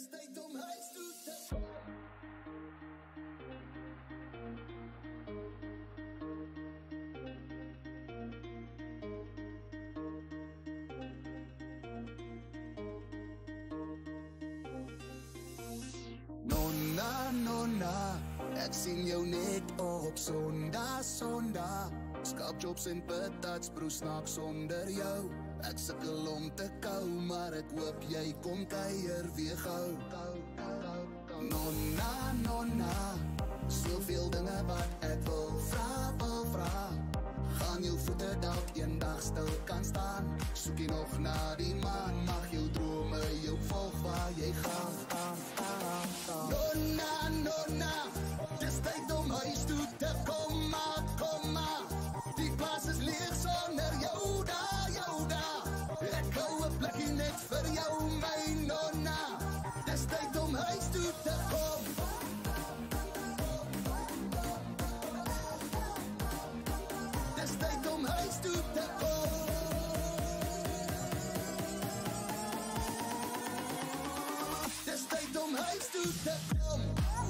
Dis tyd om huis toe te Nonna, ek sien jou net op Sondag Skapjobs en patats, broes snaak sonder jou Ek sukkel om te kou, maar ek hoop jy kom kuier weer gou Nonna, soveel dinge wat ek wil vra Gaan jou voete dalk eendag stil kan staan Soek jy nog na die maan, mag jou drome jou volg waar jy gaan Nonna, dis tyd om huis toe te kom Die plaas is leeg sonder jou daar Ek hou 'n plekkie net vir jou, my nonna Dis tyd om huis toe te kom Dis tyd om huis toe te kom Dis tyd om huis toe te kom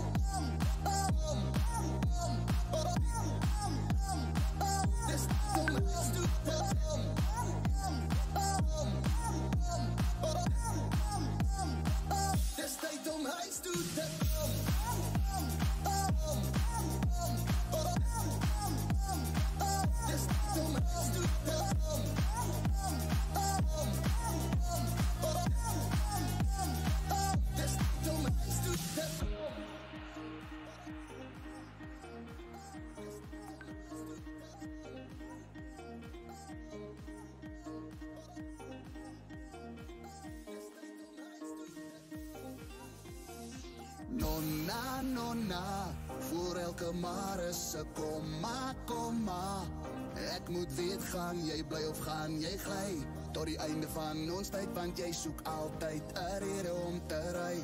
Nonna, voor elke maar is 'n komma Ek moet weet, gaan jy bly of gaan jy gly Tot die einde van ons tyd, want jy soek altyd 'n rede om te ry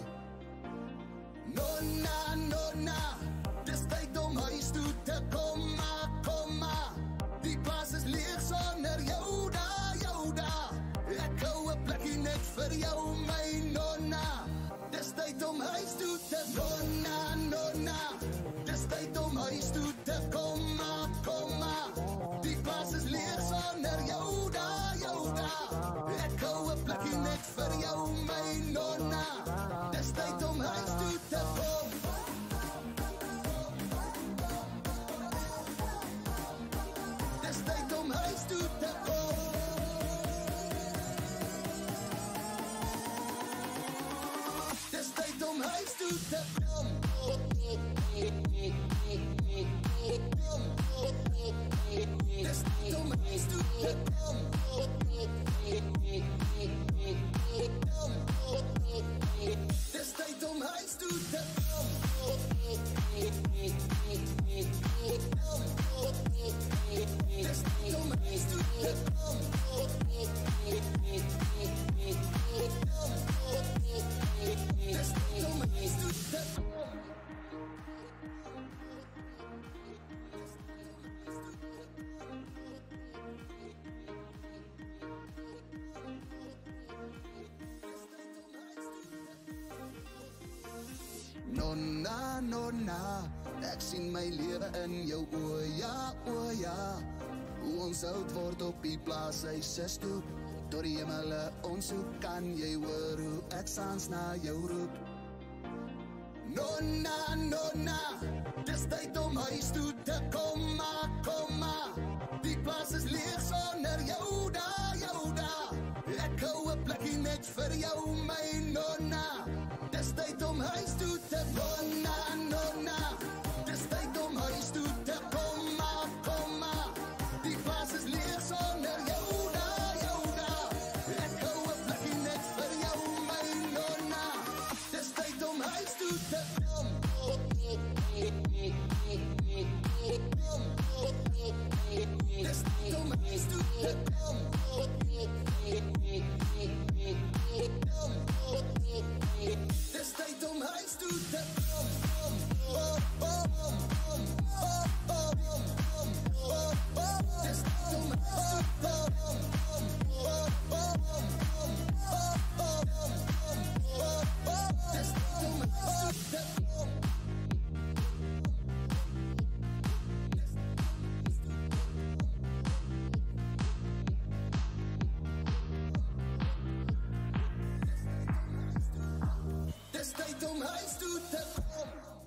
Nonna, dis tyd om huis toe te kom Die plaas is leeg sonder jou daar Ek hou 'n plekkie net vir jou, my nonna Dis tyd om huis toe te kom Nonna, dis tyd om huis toe te kom Die plaas is leeg sonder jou daar Ek hou 'n plekkie net vir jou, my nonna Dis tyd om huis toe te kom Dis tyd om huis toe te kom Dis tyd om huis toe te kom Dis tyd om huis toe te kom Dis tyd om huis toe te kom Dis tyd om huis toe te kom Dis tyd om huis toe te kom Nonna, ek sien my lewe in jou oë, ja Hoe ons oud word op die plaas, hy se stoep Tot die hemele ons soek, kan jy hoor hoe ek saans na jou roep Nonna, dis tyd om huis toe te kom Die plaas is leeg sonder jou daar Ek hou 'n plekkie net vir jou, my nonna Dis tyd om huis toe te kom Nonna, dis tyd om huis toe te kom Die plaas is leeg sonder jou daar Ek hou 'n plekkie net vir jou, my nonna Dis tyd om huis toe te kom Dis tyd om huis toe te kom Dis tyd om huis toe te kom Dis tyd om huis toe te kom Dis tyd om huis toe te kom.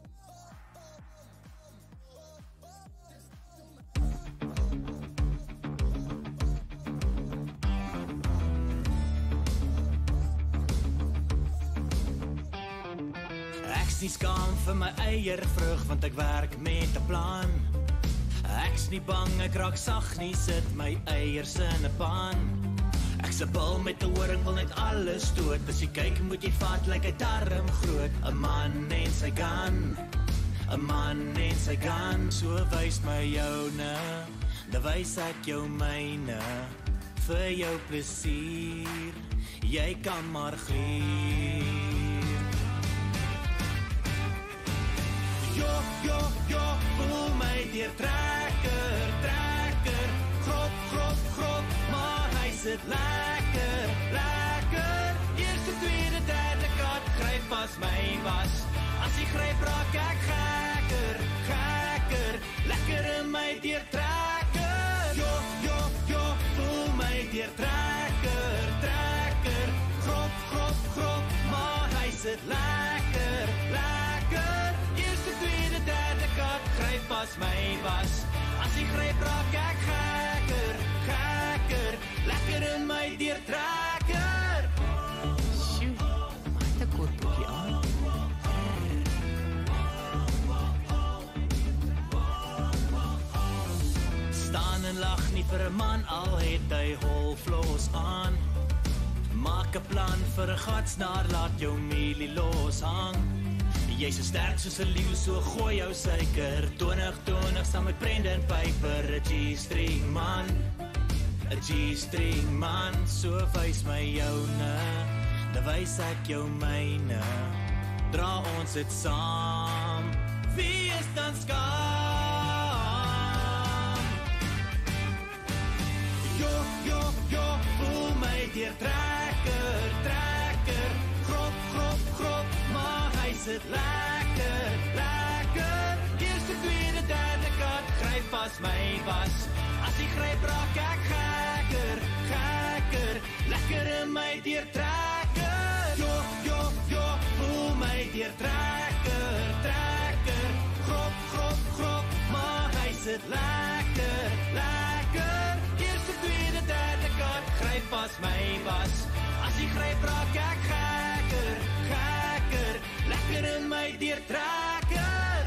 Ek's nie skaam vir my eiervrug, want ek werk met 'n plan. Ek's nie bang, ek raak sag nie, sit my eiers in 'n pan. Ek's 'n bul met 'n horing, wil net alles stoot. As jy kyk, moet jy vat like 'n darm groot. 'n man en sy gun, 'n man en sy gun. So wys my joune, dan wys ek jou myne. Vir jou plesier, jy kan maar glier. Jo, voel my deur trekker, trekker. Grop, grop, grop, maar hy sit lekker, lekker. Eerste, tweede, derde kat, gryp vas my was. As hy gryp, raak ek gekker, gekker. Lekker in my deur trekker. Jo, voel my deur trekker, trekker. Grop, grop, grop, maar hy sit lekker, lekker. Eerste, tweede, derde kat, gryp vas my was. As hy gryp, raak ek gekker, gekker. Lekker in my deur trekker. Sjoe, maak 'n kort boekie aan. Staan en lag nie vir 'n man, al het hy holflos aan. Maak 'n plan vir 'n gatsnaar, laat jou mielie los hang. Jy is so sterk soos 'n leeu, so gooi jou suiker. 2020 saam met Brendan Piper, 'n G-string man, 'n G-string man. So wys my joune, dan wys ek jou myne. Dra ons dit saam, wie is dan skaam? Jo, voel my deur trekker, trekker. Grop, grop, grop, maar hy sit lekker, lekker. Eerste, tweede, derde kat, gryp vas my was. As hy gryp, raak ek gekker, gekker. Lekker in my deur trekker. Jo, voel my deur trekker, trekker. Grop, grop, grop, maar hy sit lekker, lekker. Eerste, tweede, derde kat, gryp vas my was. As hy gryp, raak ek gekker, gekker. Lekker in my deur trekker.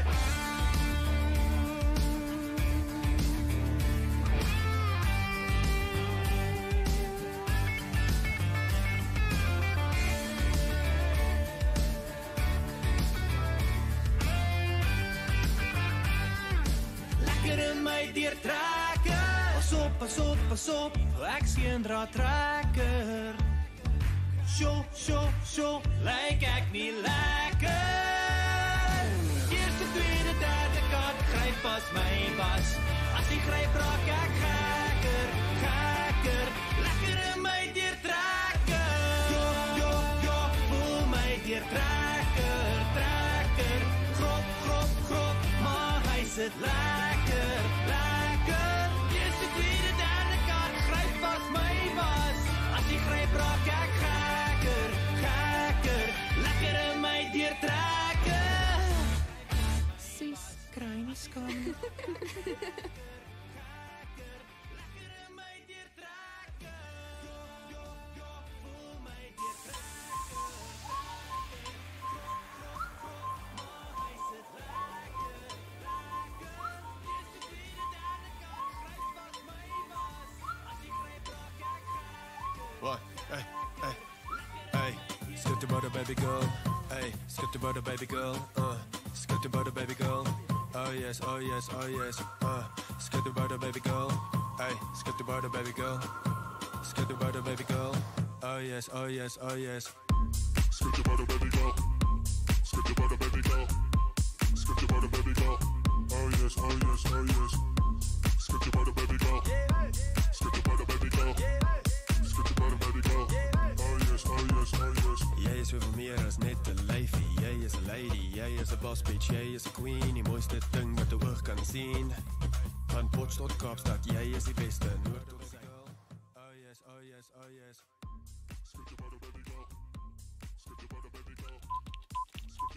Lekker in my deur trekker. Pas op, pas op, pas op, ek sien dra trekker. Sjo, lyk ek nie lekker. Eerste, tweede, derde kat, gryp vas my was. As hy gryp, raak ek gekker, gekker. Lekker in my deur trekker. Jo, voel my deur trekker, trekker. Grop, grop, grop, maar hy sit lekker, lekker. Eerste, tweede, derde kat, gryp vas my was. As hy gryp, raak ek gekker, gekker. Lekker in my deur trekker. Sis, kry nie skaam nie. Lekker in my deur trekker. Jo, voel my deur trekker. Maar hy sit lekker, lekker. Eerste, tweede, derde kat, gryp vas my was. As hy gryp, raak ek gekker. What? Hey, skip the butter, baby girl. Hey, skip the butter, baby girl. Skip the butter, baby girl. Oh yes, oh yes, oh yes. Skip the butter, baby girl. Hey, skip the butter, baby girl. Skip the butter, baby girl. Oh yes, oh yes, oh yes. Skip the butter, baby girl. Skip the butter, baby girl. Skip the butter, baby girl. Oh yes, oh yes, oh yes. Skip the butter, baby girl. Skip the butter, baby girl. Skip the butter, baby girl. Oh yes, oh yes, oh yes. Jy is soveel meer as net 'n lyfie. Jy is 'n lady, jy is 'n boss bitch, jy is 'n queen. Die mooiste ding wat 'n oog kan sien. Van Zwartkops dat jy is die beste. Noord tot suid. Oh yes, oh yes, oh yes. Skip the butter, baby girl. Skip the butter, baby girl. Skip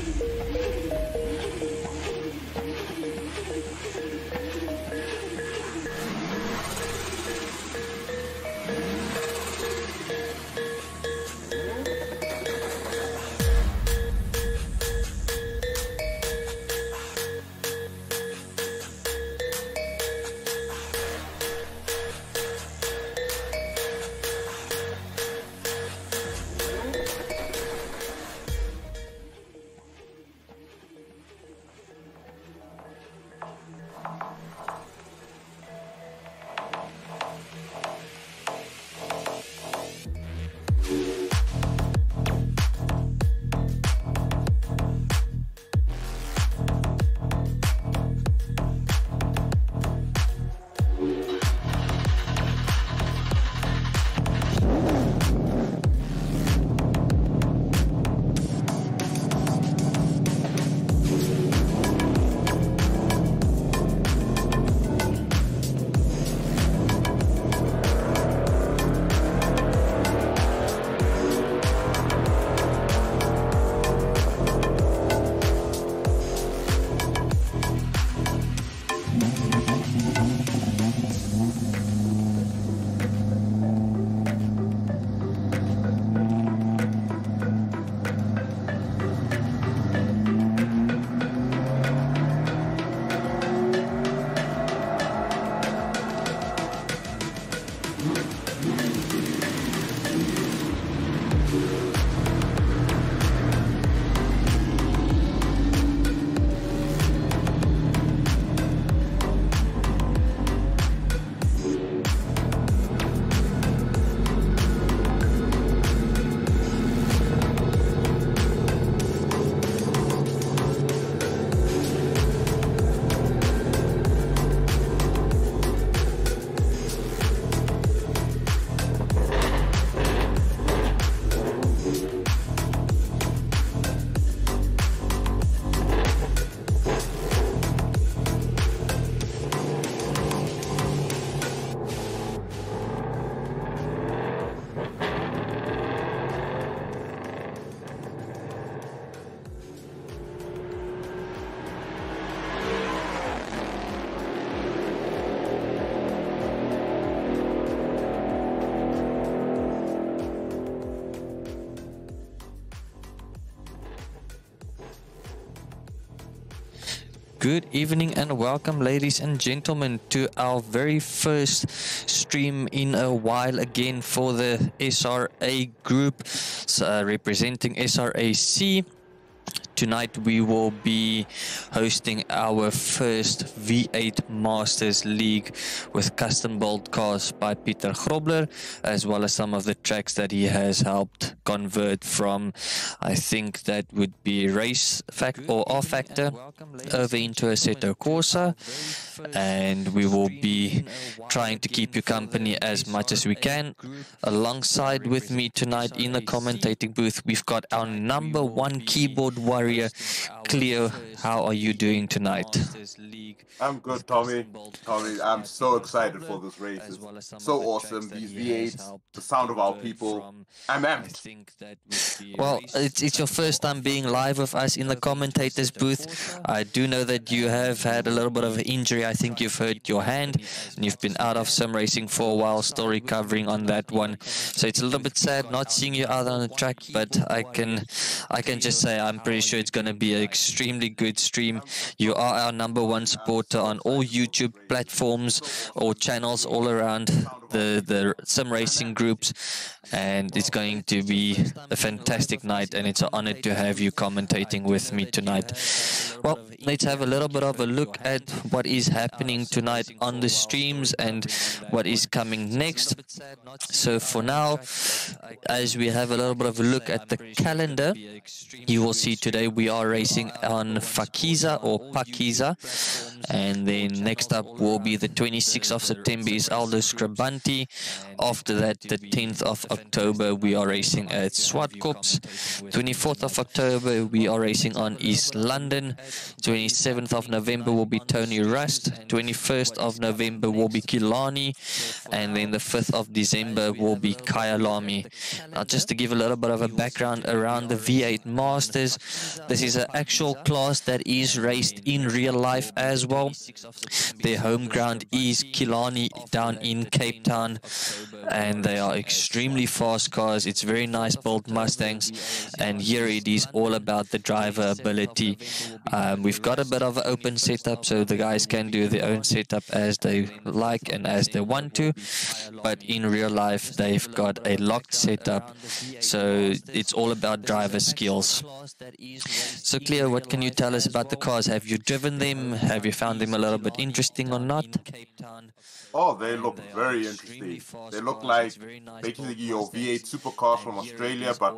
Good evening and welcome, ladies and gentlemen, to our very first stream in a while again for the SRA group, representing SRAC. Tonight we will be hosting our first V8 Masters League with custom build cars by Peter Grobler, as well as some of the tracks that he has helped convert from, I think that would be Race or R Factor over into Assetto Corsa. And we will be trying to keep you company as much as we can. Alongside with me tonight in the commentating booth, we've got our #1 keyboard warrior, Cleo. How are you doing tonight? I'm good, Tommy. I'm so excited for this race. It's so awesome. These V8s, the sound of our people. I'm amped. Well, it's your first time being live with us in the commentators booth. I do know that you have had a little bit of an injury. I think you've hurt your hand and you've been out of sim racing for a while, still recovering on that one. So it's a little bit sad not seeing you out on the track, but I can just say I'm pretty sure it's going to be an extremely good stream. You are our #1 supporter on all YouTube platforms or channels all around the sim racing groups, and it's going to be a fantastic night, and it's an honor to have you commentating with me tonight. Well, let's have a little bit of a look at what is happening tonight on the streams and what is coming next. So for now, as we have a little bit of a look at the calendar, you will see today we are racing on Phakisa or Phakisa. And then next up will be the 26th of September is Aldo Scribante. After that, the 10th of October, we are racing at Zwartkops. 24th of October, we are racing on East London. 27th of November will be Tony Rust. 21st of November will be Killarney. And then the 5th of December will be Kyalami. Now, just to give a little bit of a background around the V8 Masters, this is an actual class that is raced in real life as well. Their home ground is Killarney down in Cape Town, and they are extremely fast cars. It's very nice built Mustangs, and here it is all about the driver ability. We've got a bit of an open setup, so the guys can do their own setup as they like and as they want to, but in real life they've got a locked setup, so it's all about driver skills. So Cleo, what can you tell us about the cars? Have you driven them? Have you found them a little bit interesting or not? Oh, they look very interesting. They look like basically your V8 supercars from Australia, but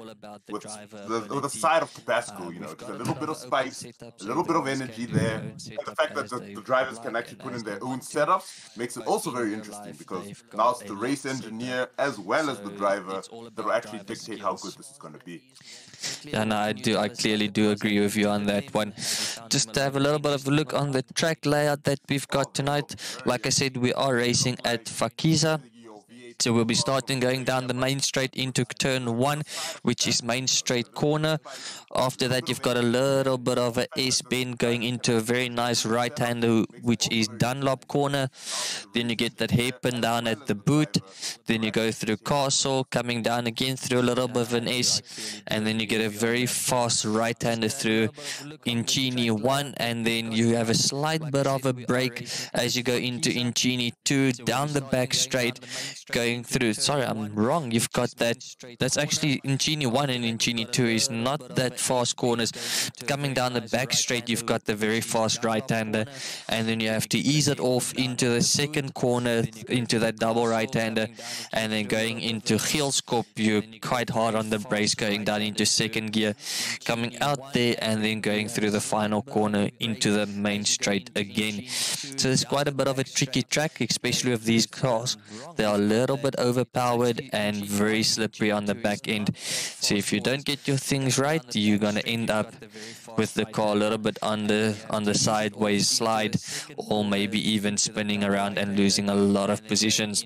with a side of Tabasco, you know, just a little bit of spice, a little bit of energy there. And the fact that the drivers can actually put in their own setups makes it also very interesting, because now it's the race engineer as well as the driver that will actually dictate how good this is going to be. Yeah, no, I clearly do agree with you on that one. Just to have a little bit of a look on the track layout that we've got tonight. Like I said, we are racing at Phakisa. So we'll be starting going down the main straight into turn 1, which is main straight corner. After that, you've got a little bit of a S-bend going into a very nice right-hander, which is Dunlop corner. Then you get that hairpin down at the boot. Then you go through Castle, coming down again through a little bit of an S. And then you get a very fast right-hander through Inchini 1. And then you have a slight bit of a break as you go into Inchini 2, down the back straight, going through. Sorry, I'm wrong. You've got that. That's actually Inchini 1 and Inchini 2 is not that fast corners. Coming down the back straight, you've got the very fast right-hander, and then you have to ease it off into the second corner, into that double right-hander, and then going into Zwartkops, you're quite hard on the brakes going down into second gear, coming out there, and then going through the final corner into the main straight again. So it's quite a bit of a tricky track, especially with these cars. They are a little bit overpowered and very slippery on the back end. So if you don't get your things right, you're going to end up with the car a little bit on the sideways slide, or maybe even spinning around and losing a lot of positions.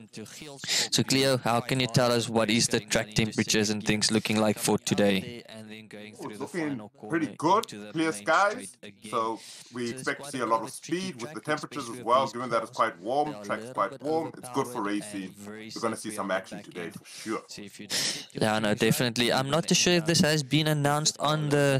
So Cleo, how can you tell us what is the track temperatures and things looking like for today? It's looking pretty good, clear skies, so we expect to see a lot of speed with the temperatures as well. Given that it's quite warm, track's quite warm, it's good for racing. We're going to see some action today for sure. Yeah, no, definitely. I'm not too sure if this has been announced on the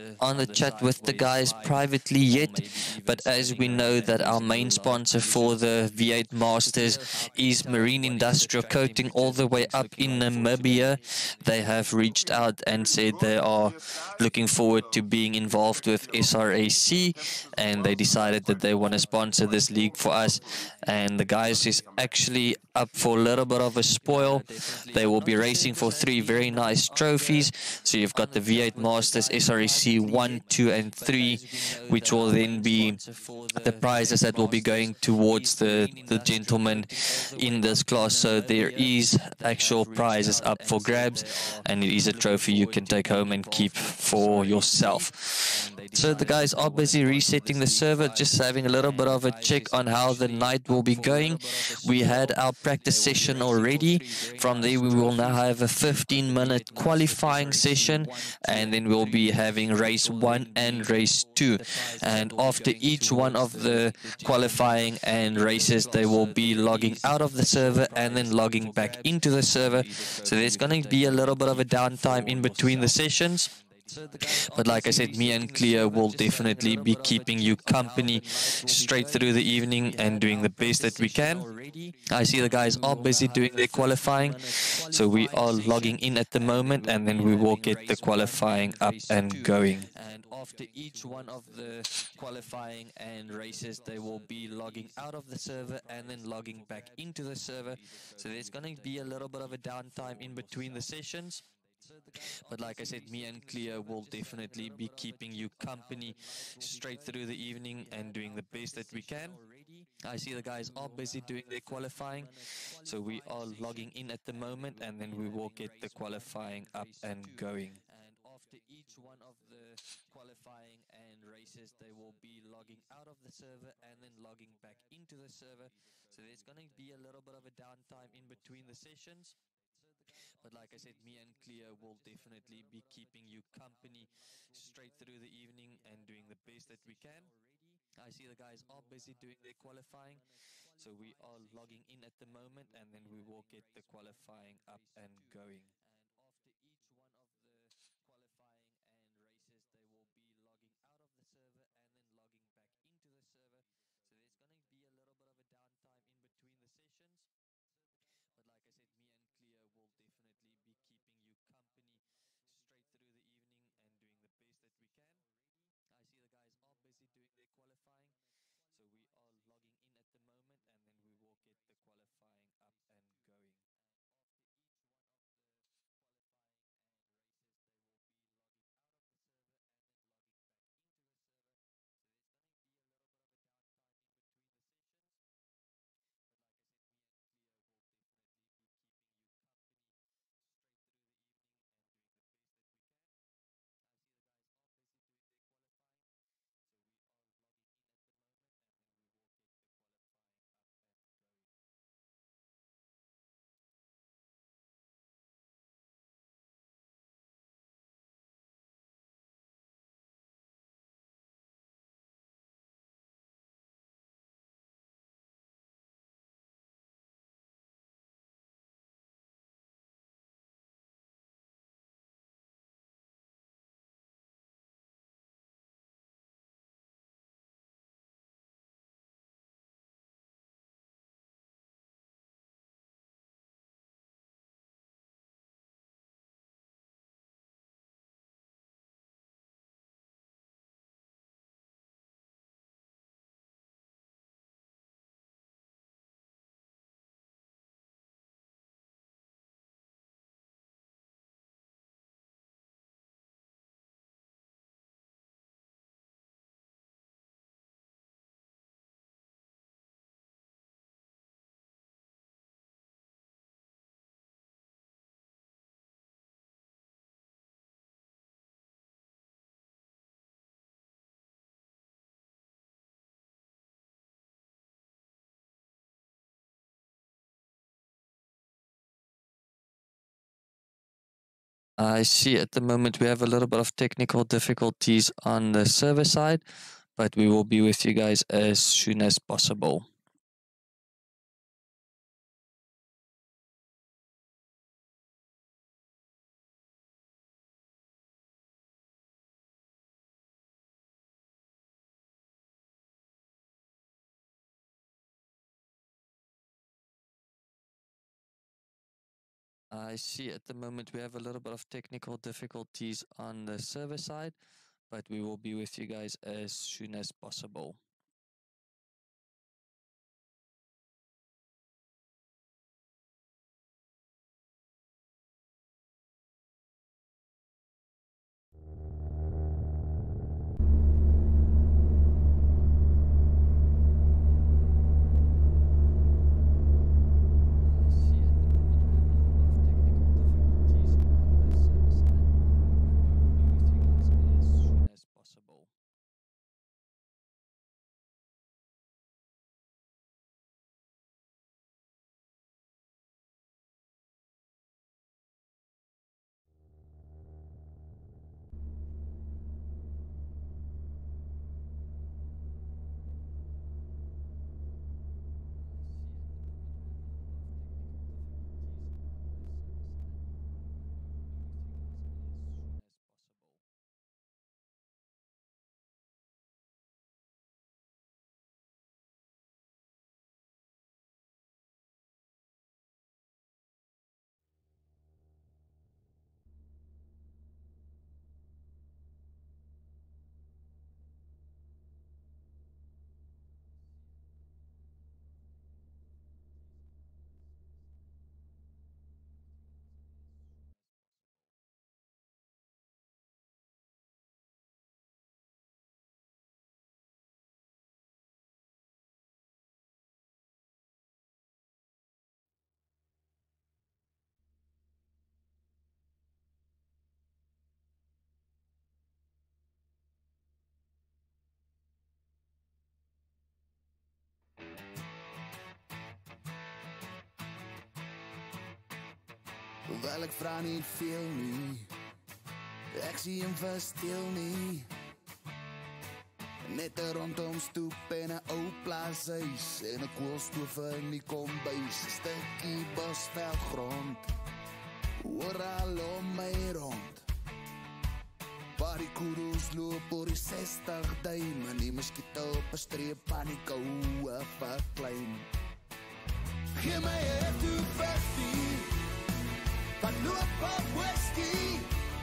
chat with the guys privately yet, but as we know that our main sponsor for the V8 Masters is Marine Industrial Coating all the way up in Namibia, they have reached out and said they are looking forward to being involved with SRAC, and they decided that they want to sponsor this league for us. And the guys is actually up for a little bit of a spoil. They will be racing for 3 very nice trophies. So you've got the V8 Masters SRAC 1, 2 and 3, which will then be the prizes that will be going towards the gentlemen in this class. So there is actual prizes up for grabs, and it is a trophy you can take home and keep for yourself. So the guys are busy resetting the server, just having a little bit of a check on how the night will be going. We had our practice session already. From there we will now have a 15-minute qualifying session, and then we'll be having race 1 and race 2. And after each one of the qualifying and races, they will be logging out of the server and then logging back into the server. So there's going to be a little bit of a downtime in between the sessions. But like I said, me and Cleo will definitely be keeping you company straight through the evening and doing the best that we can. I see the guys are busy doing their qualifying, so we are logging in at the moment, and then we will get the qualifying up and going. And after each one of the qualifying and races, they will be logging out of the server and then logging back into the server. So there's going to be a little bit of a downtime in between the sessions. But like I said, me and Cleo will definitely be keeping you company straight through the evening and doing the best that we can. I see the guys are busy doing their qualifying, so we are logging in at the moment, and then we will get the qualifying up and going. And after each one of the qualifying and races, they will be logging out of the server and then logging back into the server. So there's going to be a little bit of a downtime in between the sessions. But like I said, me and Cleo will definitely be keeping you company straight through the evening and doing the best that we can. I see the guys are busy doing their qualifying, so we are logging in at the moment, and then we will get the qualifying up and going. And after each one of the qualifying and races, they will be logging out of the server and then logging back into the server. So there's going to be a little bit of a downtime in between the sessions. But like I said, me and Cleo will definitely be keeping you company straight through the evening and doing the best that we can. I see the guys are busy doing their qualifying, so we are logging in at the moment, and then we will get the qualifying up and going. I see at the moment we have a little bit of technical difficulties on the server side, but we will be with you guys as soon as possible. I see at the moment we have a little bit of technical difficulties on the server side, but we will be with you guys as soon as possible. Wel ek vra nie veel nie, ek sien hom verstil nie. Net 'n rondom stoep en 'n ou plaashuis en 'n koolstoof in die kombuis, 'n stukkie bosveldgrond oral om my rond. Waar die koeroes loop oor die 60 duim en die muskiete op 'n streep aan die koue verklein. Gee my 'n F250 wat loop op whisky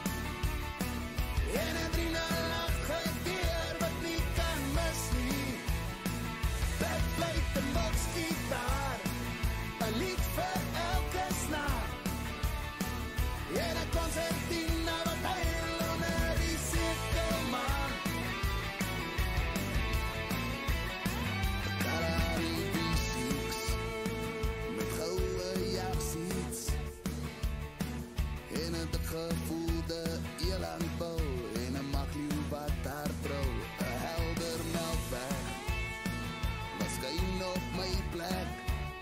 en 'n adrenaline geweer wat nie kan mis nie. Backflate en boxgitaar, 'n lied vir elke snaar en 'n concertina wat heel onder die cirkelman. Kyalami V6 met goue jagseats en 'n gevoelde elandbou en 'n maklieu wat daar trou, 'n helder melkweg wat skyn op my plek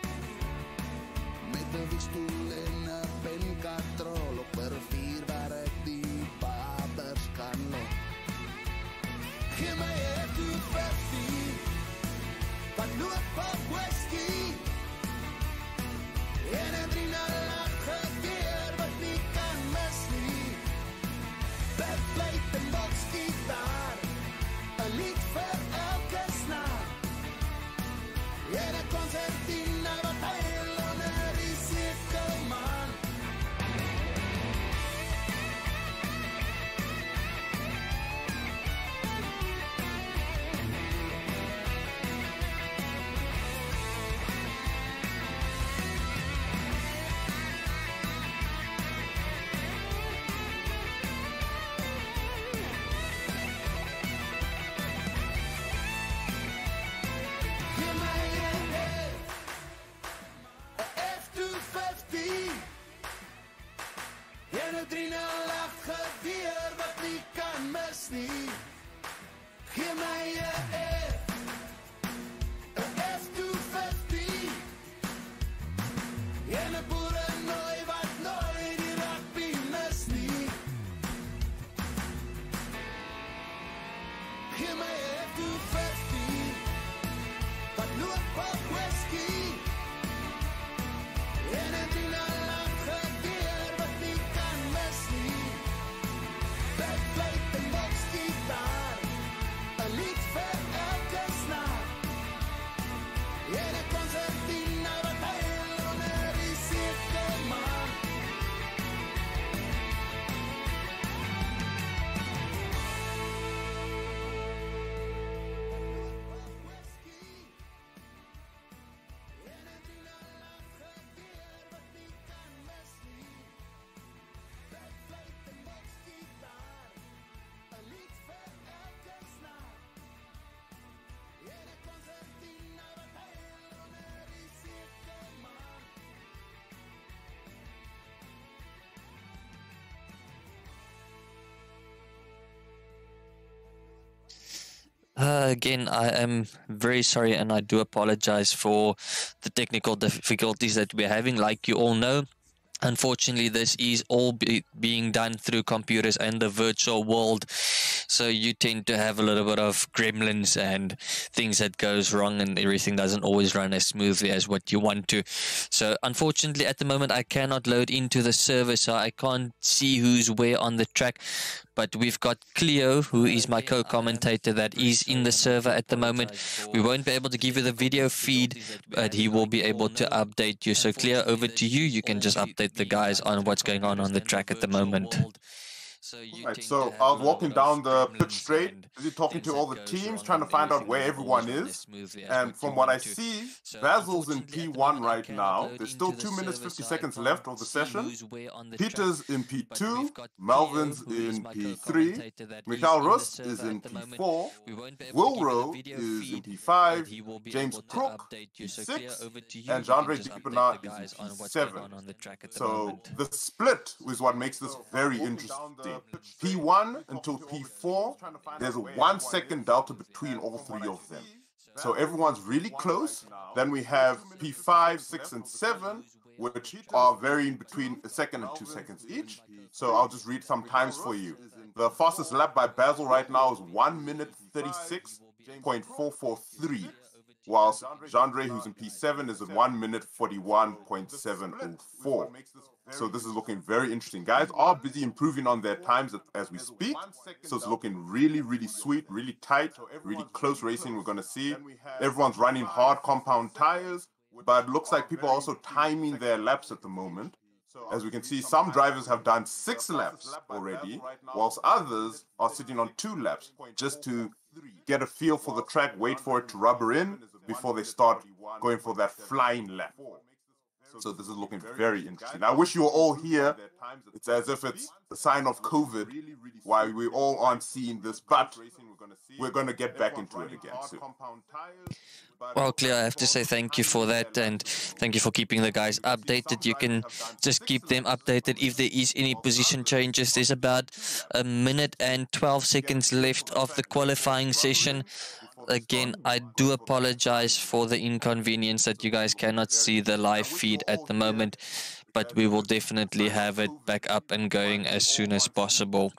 met 'n wiekstoel en 'n penkatrol op 'n rivier waar ek die babers kan loop. Gee my 'n F250 wat loop op whisky en 'n adrenaline geweer wat nie kan mis nie. Backflate en boxgitaar, 'n lied vir elke snaar en 'n concertina wat heel onder die cirkelman. Gee my 'n F250 en 'n adrenaline geweer wat nie kan mis nie. Gee my 'n F250 en 'n boerennooi wat nooit die rugby mis nie. Gee my 'n F250 wat loop op whisky en 'n adrenaline geweer wat nie kan mis nie. Backflate en boxgitaar, 'n lied vir elke snaar en 'n concertina wat heel onder die cirkelman. Again, I am very sorry and I do apologize for the technical difficulties that we're having. Like you all know, unfortunately, this is all being done through computers and the virtual world. So you tend to have a little bit of gremlins and things that goes wrong and everything doesn't always run as smoothly as what you want to. So unfortunately, at the moment, I cannot load into the server, so I can't see who's where on the track. But we've got Cleo, who is my co-commentator, that is in the server at the moment. We won't be able to give you the video feed, but he will be able to update you. So Cleo, over to you. You can just update the guys on what's going on the track at the moment. Right, so I was walking down the pitch straight, busy talking to all the teams, trying to find out where everyone is. And from what I see, Basil's in P1 right now. There's still 2 minutes 50 seconds left of the session. Peter's in P2, Melvin's in P3, Michael Rust is in P4, Wilro is in P5, James Crook P6, and Jean-Ray Dipena is in P7. So the split is what makes this very interesting. P1 until P4, there's a 1 second delta between all three of them. So everyone's really close. Then we have P5, 6, and 7, which are varying between a second and 2 seconds each. So I'll just read some times for you. The fastest lap by Basil right now is 1 minute 36.443, whilst Jandre, who's in P7, is at 1 minute 41.704. So this is looking very interesting. Guys are busy improving on their times as we speak. So it's looking really, really sweet, really tight, really close racing we're going to see. Everyone's running hard compound tires, but it looks like people are also timing their laps at the moment. As we can see, some drivers have done 6 laps already, whilst others are sitting on 2 laps just to get a feel for the track, wait for it to rubber in before they start going for that flying lap. So this is looking very interesting. I wish you were all here. It's as if it's a sign of COVID, why we all aren't seeing this, but we're going to get back into it again soon. Well, Cleo, I have to say thank you for that, and thank you for keeping the guys updated. You can just keep them updated if there is any position changes. There's about 1 minute and 12 seconds left of the qualifying session. Again, I do apologize for the inconvenience that you guys cannot see the live feed at the moment, but we will definitely have it back up and going as soon as possible.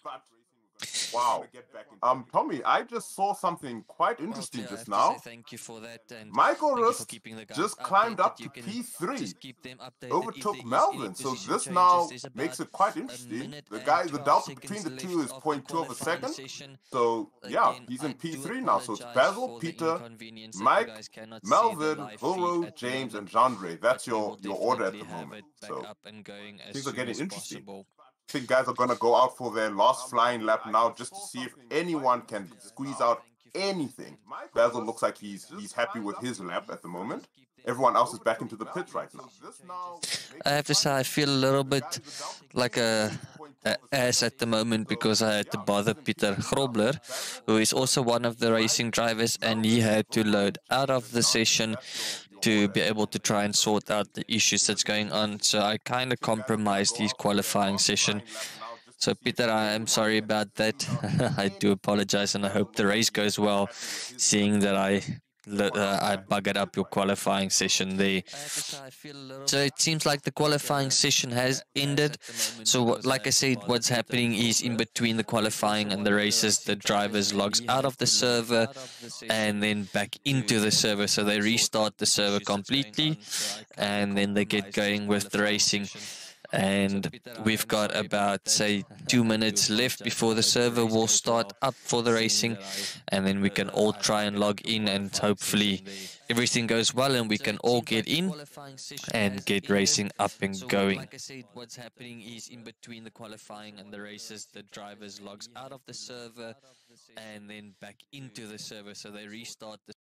Wow. Tommy, I just saw something quite interesting just now. Thank you for that, and Michael Rust just climbed up to P3, overtook Melvin. So this now makes it quite interesting. The delta between the two is 0.2 of a second. So yeah, he's in P3 now. So it's Basil, Peter, Mike, Melvin, Vilro, James, and Jandre. That's your order at the moment. So things are getting interesting. I think guys are going to go out for their last flying lap now just to see if anyone can squeeze out anything. Basil looks like he's happy with his lap at the moment. Everyone else is back into the pits right now. I have to say I feel a little bit like a ass at the moment because I had to bother Peter Grobler, who is also one of the racing drivers, and he had to load out of the session to be able to try and sort out the issues that's going on. So I kind of compromised his qualifying session. So Peter, I am sorry about that. I do apologize, and I hope the race goes well, seeing that I buggered up your qualifying session there. So it seems like the qualifying session has ended. So like I said, what's happening is in between the qualifying and the races, the drivers logs out of the server and then back into the server. So they restart the server completely and then they get going with the racing. And we've got about, say, 2 minutes left before the server will start up for the racing, and then we can all try and log in, and hopefully everything goes well and we can all get in and get racing up and going. Like I said, what's happening is in between the qualifying and the races, the drivers logs out of the server and then back into the server, so they restart the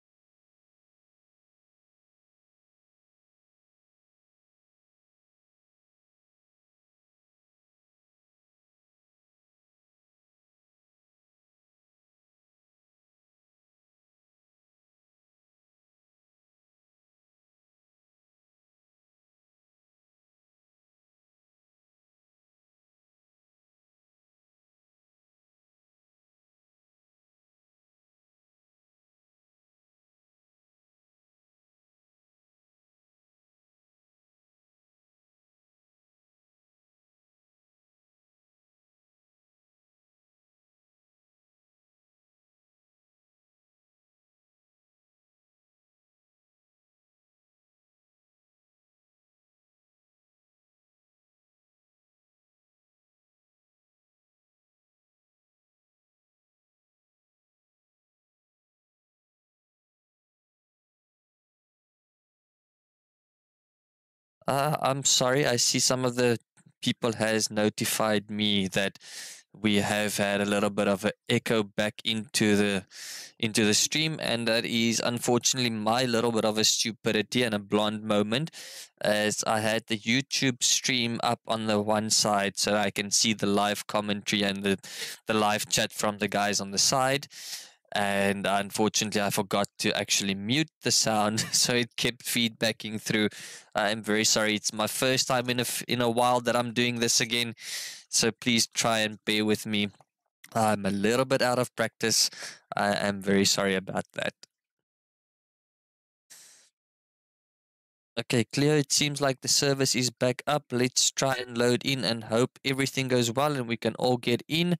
I'm sorry, I see some of the people has notified me that we have had a little bit of an echo back into the stream, and that is unfortunately my little bit of a stupidity and a blonde moment, as I had the YouTube stream up on the one side so I can see the live commentary and the live chat from the guys on the side. And unfortunately I forgot to actually mute the sound, so it kept feedbacking through. I'm very sorry. It's my first time in a while that I'm doing this again, so please try and bear with me. I'm a little bit out of practice. I am very sorry about that. Okay, Cleo, it seems like the service is back up. Let's try and load in and hope everything goes well and we can all get in.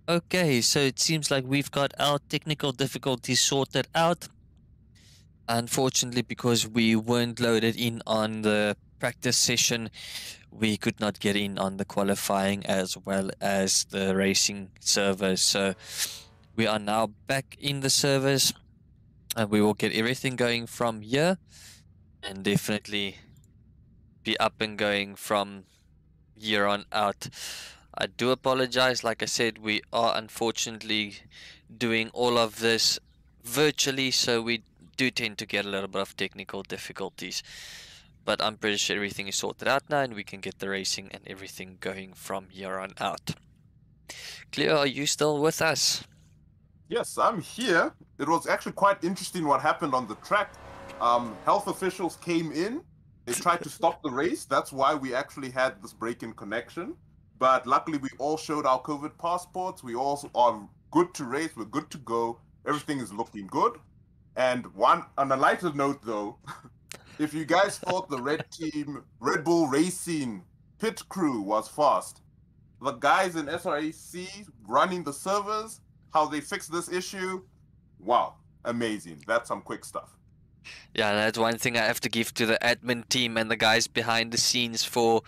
Okay, so it seems like we've got our technical difficulties sorted out. Unfortunately, because we weren't loaded in on the practice session, we could not get in on the qualifying as well as the racing servers. So we are now back in the servers, and we will get everything going from here and definitely be up and going from here on out. I do apologize. Like I said, we are unfortunately doing all of this virtually, so we do tend to get a little bit of technical difficulties. But I'm pretty sure everything is sorted out now, and we can get the racing and everything going from here on out. Cleo, are you still with us? Yes, I'm here. It was actually quite interesting what happened on the track. Health officials came in. They tried to stop the race. That's why we actually had this break in connection. But luckily, we all showed our COVID passports. We all are good to race. We're good to go. Everything is looking good. And on a lighter note, though, if you guys thought the Red Bull Racing pit crew was fast, the guys in SRAC running the servers, how they fixed this issue, wow, amazing. That's some quick stuff. Yeah, that's one thing I have to give to the admin team and the guys behind the scenes for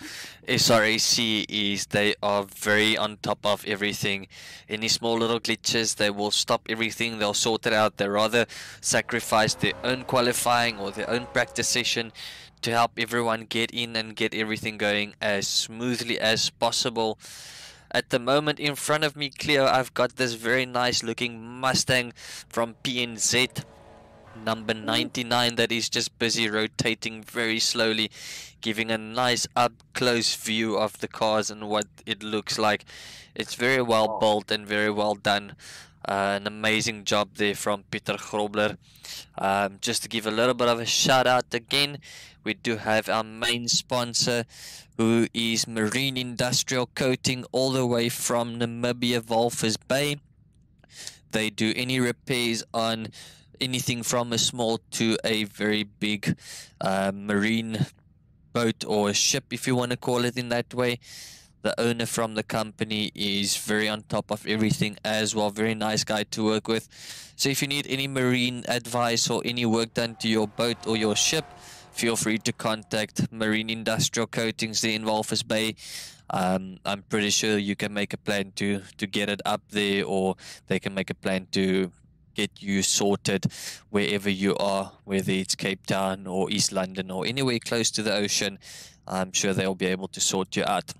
SRAC is they are very on top of everything. Any small little glitches, they will stop everything, they'll sort it out. They rather sacrifice their own qualifying or their own practice session to help everyone get in and get everything going as smoothly as possible. At the moment in front of me, Cleo, I've got this very nice looking Mustang from PNZ. Number 99 that is just busy rotating very slowly, giving a nice up close view of the cars and what it looks like. It's very well built and very well done. An amazing job there from Peter Grobler. Just to give a little bit of a shout out again, we do have our main sponsor, who is Marine Industrial Coating, all the way from Namibia, Walvis Bay. They do any repairs on anything from a small to a very big marine boat or a ship, if you want to call it in that way. The owner from the company is very on top of everything as well. Very nice guy to work with. So if you need any marine advice or any work done to your boat or your ship, feel free to contact Marine Industrial Coatings there in Walvis Bay. I'm pretty sure you can make a plan to get it up there, or they can make a plan to get you sorted wherever you are, whether it's Cape Town or East London or anywhere close to the ocean. I'm sure they'll be able to sort you out.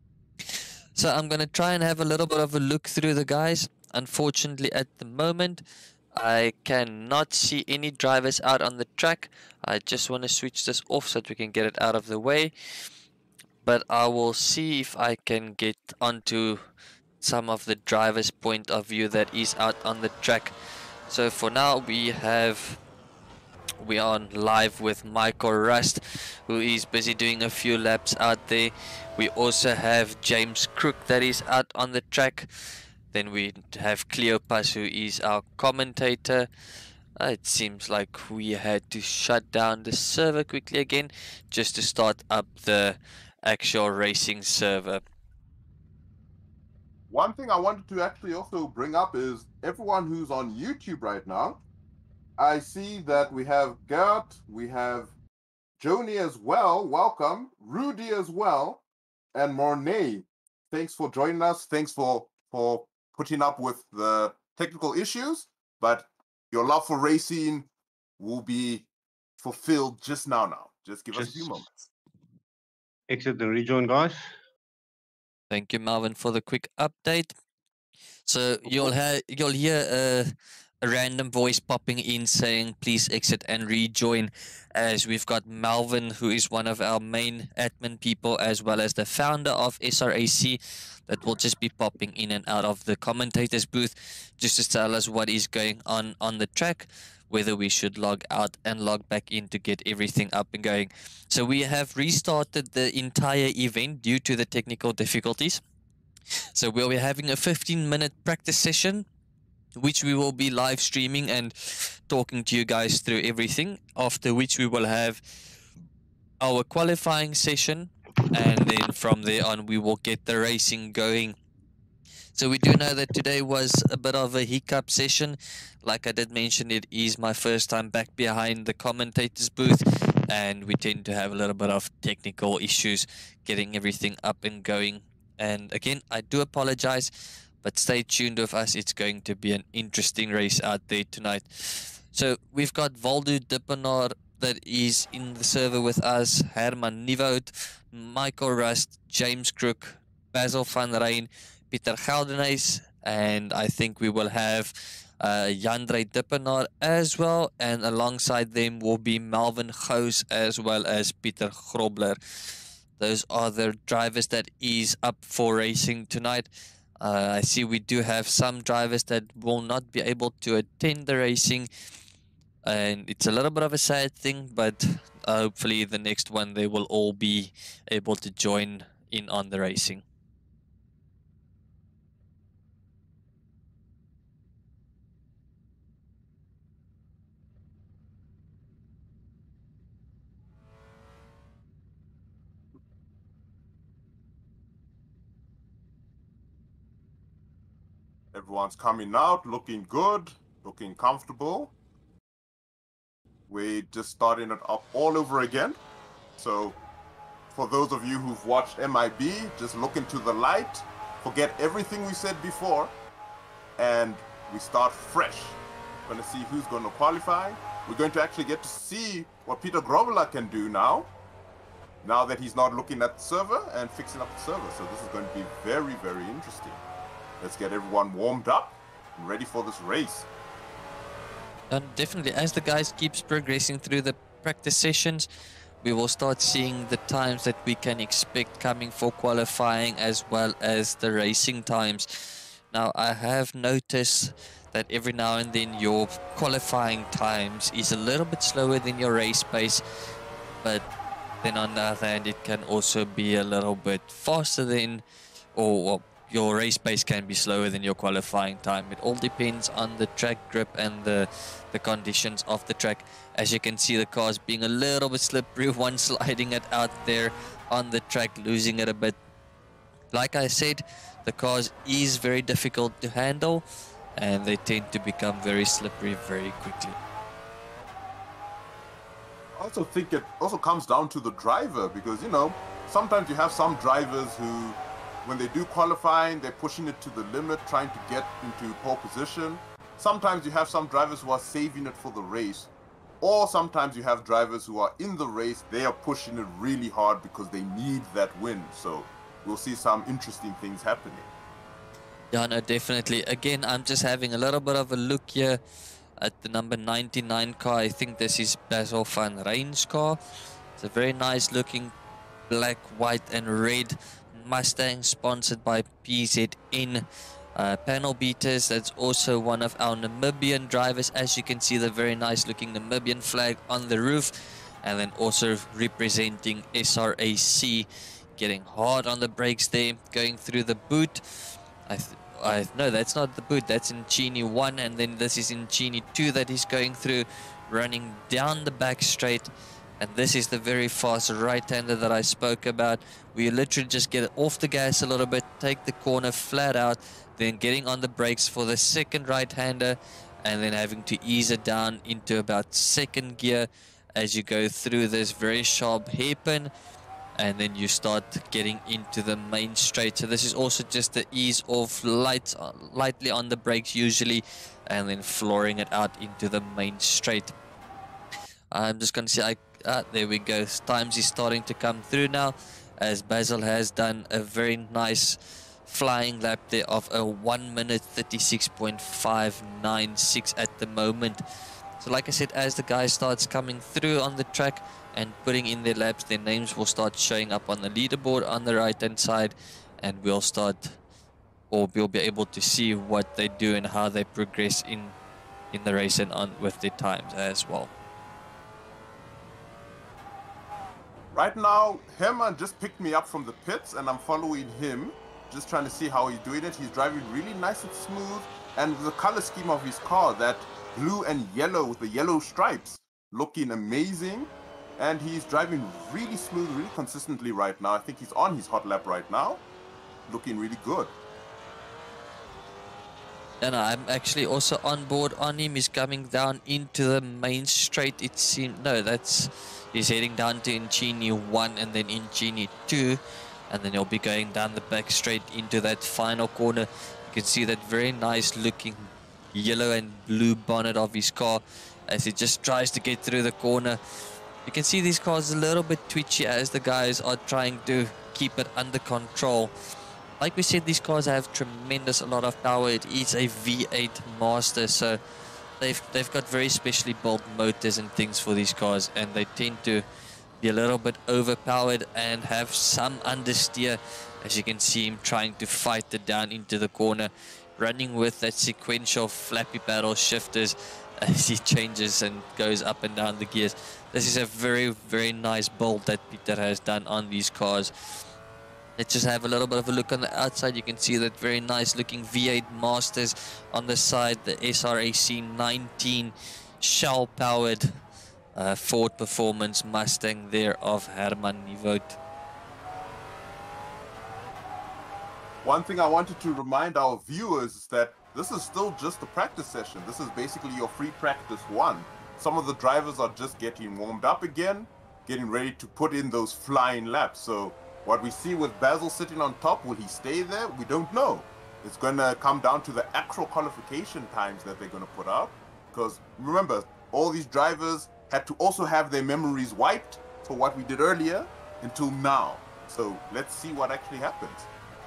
So I'm going to try and have a little bit of a look through the guys. Unfortunately, at the moment, I cannot see any drivers out on the track. I just want to switch this off so that we can get it out of the way. But I will see if I can get onto some of the driver's point of view that is out on the track. So for now we are on live with Michael Rust, who is busy doing a few laps out there. We also have James Crook that is out on the track. Then we have Cleopas, who is our commentator. It seems like we had to shut down the server quickly again just to start up the actual racing server. One thing I wanted to actually also bring up is everyone who's on YouTube right now. I see that we have Gert, we have Joni as well, welcome, Rudy as well, and Mornay. Thanks for joining us. Thanks for putting up with the technical issues, but your love for racing will be fulfilled just now. Just give us a few moments. Exit and rejoin, guys. Thank you, Melvin, for the quick update. So you'll hear a random voice popping in saying, please exit and rejoin, as we've got Melvin, who is one of our main admin people, as well as the founder of SRAC, that will just be popping in and out of the commentator's booth just to tell us what is going on the track, whether we should log out and log back in to get everything up and going. So we have restarted the entire event due to the technical difficulties. So we'll be having a 15-minute practice session, which we will be live streaming and talking to you guys through everything, after which we will have our qualifying session, and then from there on we will get the racing going. So we do know that today was a bit of a hiccup session. Like I did mention, it is my first time back behind the commentator's booth, and we tend to have a little bit of technical issues getting everything up and going. And again, I do apologize, but stay tuned with us. It's going to be an interesting race out there tonight. So we've got Valdo Dippenaar that is in the server with us, Herman Nieuwoud, Michael Rust, James Crook, Basil van Rijn, Pieter Geldenhuis, and I think we will have Jandre Dippenaar as well, and alongside them will be Melvin Gous as well as Pieter Grobler. Those are the drivers that is up for racing tonight. I see we do have some drivers that will not be able to attend the racing, and it's a little bit of a sad thing, but hopefully the next one they will all be able to join in on the racing. Everyone's coming out, looking good, looking comfortable. We're just starting it up all over again. So for those of you who've watched MIB, just look into the light, forget everything we said before, and we start fresh. We're going to see who's going to qualify. We're going to actually get to see what Pieter Grobler can do now that he's not looking at the server and fixing up the server. So this is going to be very, very interesting. Let's get everyone warmed up and ready for this race. And definitely, as the guys keeps progressing through the practice sessions, we will start seeing the times that we can expect coming for qualifying as well as the racing times. Now, I have noticed that every now and then your qualifying times is a little bit slower than your race pace, but then on the other hand, it can also be a little bit faster than, or your race pace can be slower than your qualifying time. It all depends on the track grip and the conditions of the track. As you can see, the car's being a little bit slippery, one sliding it out there on the track, losing it a bit. Like I said, the cars is very difficult to handle, and they tend to become very slippery very quickly. I also think it also comes down to the driver, because, you know, sometimes you have some drivers who, when they do qualifying, they're pushing it to the limit, trying to get into pole position. Sometimes you have some drivers who are saving it for the race. Or sometimes you have drivers who are in the race, they are pushing it really hard because they need that win. So we'll see some interesting things happening. Yeah, no, definitely. Again, I'm just having a little bit of a look here at the number 99 car. I think this is Basil van Rijn's car. It's a very nice looking black, white and red Mustang, sponsored by PZN panel beaters. That's also one of our Namibian drivers. As you can see, the very nice looking Namibian flag on the roof, and then also representing SRAC, getting hard on the brakes there, going through the boot. No, that's not the boot, that's in Chini 1, and then this is in Chini 2 that he's going through, running down the back straight. And this is the very fast right-hander that I spoke about. We literally just get off the gas a little bit, take the corner flat out, then getting on the brakes for the second right-hander, and then having to ease it down into about second gear as you go through this very sharp hairpin, and then you start getting into the main straight. So this is also just the ease off lightly on the brakes usually, and then flooring it out into the main straight. I'm just going to say, there we go. Times is starting to come through now, as Basil has done a very nice flying lap there of a 1 minute 36.596 at the moment. So like I said, as the guy starts coming through on the track and putting in their laps, their names will start showing up on the leaderboard on the right hand side, and we'll be able to see what they do and how they progress in the race and on with their times as well. Right now, Herman just picked me up from the pits, and I'm following him, just trying to see how he's doing it. He's driving really nice and smooth, and the color scheme of his car, that blue and yellow with the yellow stripes, looking amazing. And he's driving really smooth, really consistently right now. I think he's on his hot lap right now, looking really good. And I'm actually also on board on him. He's coming down into the main straight. It seems no, he's heading down to Incini 1 and then Incini 2, and then he'll be going down the back straight into that final corner. You can see that very nice looking yellow and blue bonnet of his car as he just tries to get through the corner. You can see these cars a little bit twitchy as the guys are trying to keep it under control. Like we said, these cars have tremendous a lot of power. It is a V8 Master, so they've got very specially built motors and things for these cars, and they tend to be a little bit overpowered and have some understeer. As you can see him trying to fight it down into the corner, running with that sequential flappy paddle shifters as he changes and goes up and down the gears. This is a very, very nice build that Peter has done on these cars. Let's just have a little bit of a look on the outside. You can see that very nice looking V8 Masters on the side, the SRAC 19 shell powered Ford Performance Mustang there of Herman Nieuwoud. One thing I wanted to remind our viewers is that this is still just a practice session. This is basically your free practice one. Some of the drivers are just getting warmed up again, getting ready to put in those flying laps. So what we see with Basil sitting on top, will he stay there? We don't know. It's going to come down to the actual qualification times that they're going to put out. Because remember, all these drivers had to also have their memories wiped for what we did earlier until now. So let's see what actually happens.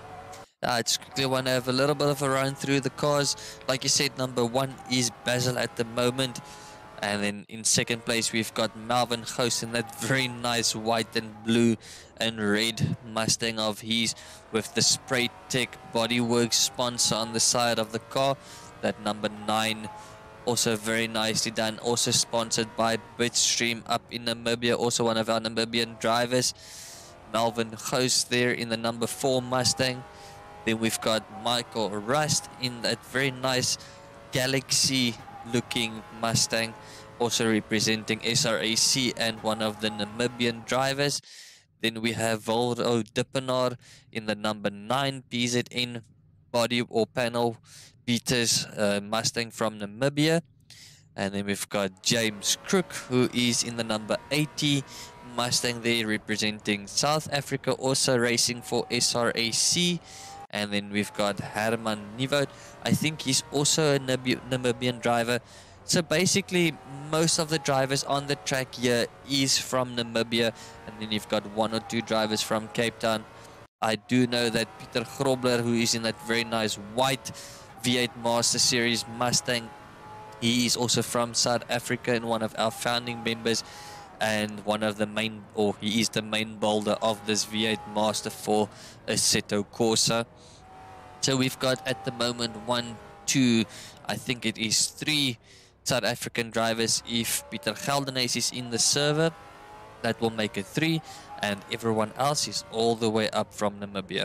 I just quickly want to have a little bit of a run through the cars. Like you said, number 1 is Basil at the moment. And then in second place, we've got Melvin Gous in that very nice white and blue and red Mustang of his with the Spray Tech Bodyworks sponsor on the side of the car. That number 9, also very nicely done. Also sponsored by Bitstream up in Namibia, also one of our Namibian drivers. Melvin Gous there in the number 4 Mustang. Then we've got Michael Rust in that very nice Galaxy looking Mustang, also representing SRAC and one of the Namibian drivers. Then we have Voldo Dippenaar in the number 9 PZN body or panel beaters Mustang from Namibia. And then we've got James Crook, who is in the number 80 Mustang there, representing South Africa, also racing for SRAC. And then we've got Herman Nieuwoud. I think he's also a Namibian driver. So basically, most of the drivers on the track here is from Namibia. And then you've got 1 or 2 drivers from Cape Town. I do know that Peter Grobler, who is in that very nice white V8 Master Series Mustang, he is also from South Africa and one of our founding members. And one of the main, or he is the main builder of this V8 Master for Assetto Corsa. So we've got at the moment 1, 2, I think it is 3 South African drivers. If Peter Geldenhuys is in the server, that will make it 3, and everyone else is all the way up from Namibia.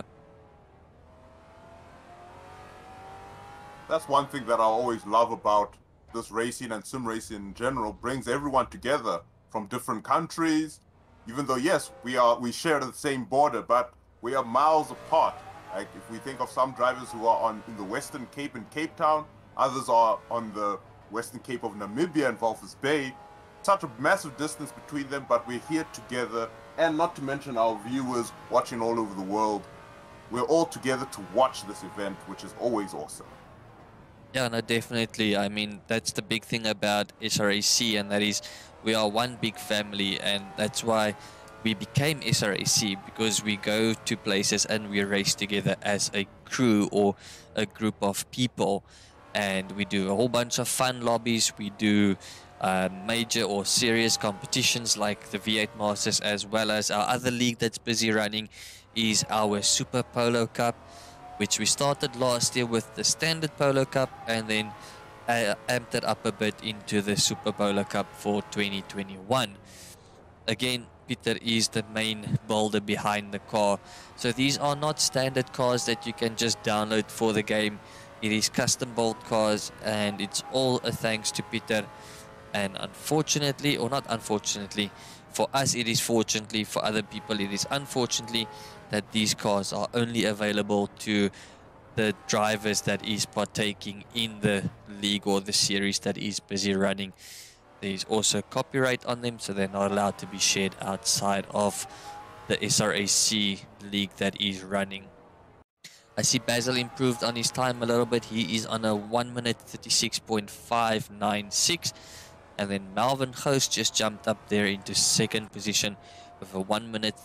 That's one thing that I always love about this racing and sim racing in general, brings everyone together from different countries, even though yes, we share the same border, but we are miles apart. Like if we think of some drivers who are in the Western Cape in Cape Town, others are on the Western Cape of Namibia and Walvis Bay. Such a massive distance between them, but we're here together, and not to mention our viewers watching all over the world. We're all together to watch this event, which is always awesome. Yeah, no, definitely. I mean, that's the big thing about SRAC, and that is we are one big family, and that's why we became SRAC, because we go to places and we race together as a crew or a group of people, and we do a whole bunch of fun lobbies. We do major or serious competitions like the V8 Masters, as well as our other league that's busy running is our Super Polo Cup, which we started last year with the Standard Polo Cup, and then amped it up a bit into the Super Polo Cup for 2021. Again, Peter is the main builder behind the car. So these are not standard cars that you can just download for the game. It is custom built cars, and it's all a thanks to Peter. And unfortunately, or not unfortunately, for us it is fortunately, for other people it is unfortunately, that these cars are only available to the drivers that is partaking in the league or the series that is busy running. There's also copyright on them, so they're not allowed to be shared outside of the SRAC league that is running. I see Basil improved on his time a little bit. He is on a 1 minute 36.596. And then Melvin Ghost just jumped up there into second position with a 1 minute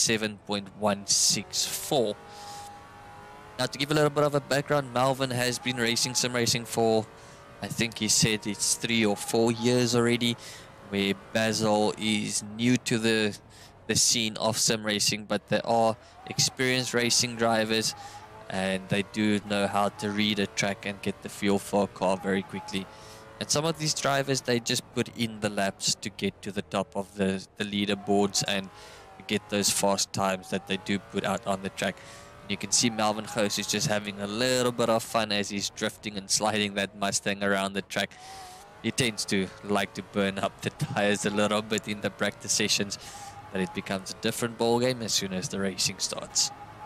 37.164. Now, to give a little bit of a background, Melvin has been racing sim racing for, I think he said it's 3 or 4 years already, where Basil is new to the scene of sim racing, but they are experienced racing drivers and they do know how to read a track and get the feel for a car very quickly. And some of these drivers, they just put in the laps to get to the top of the leaderboards and get those fast times that they do put out on the track. And you can see Melvin Ghost is just having a little bit of fun as he's drifting and sliding that Mustang around the track. He tends to like to burn up the tires a little bit in the practice sessions, but it becomes a different ball game as soon as the racing starts.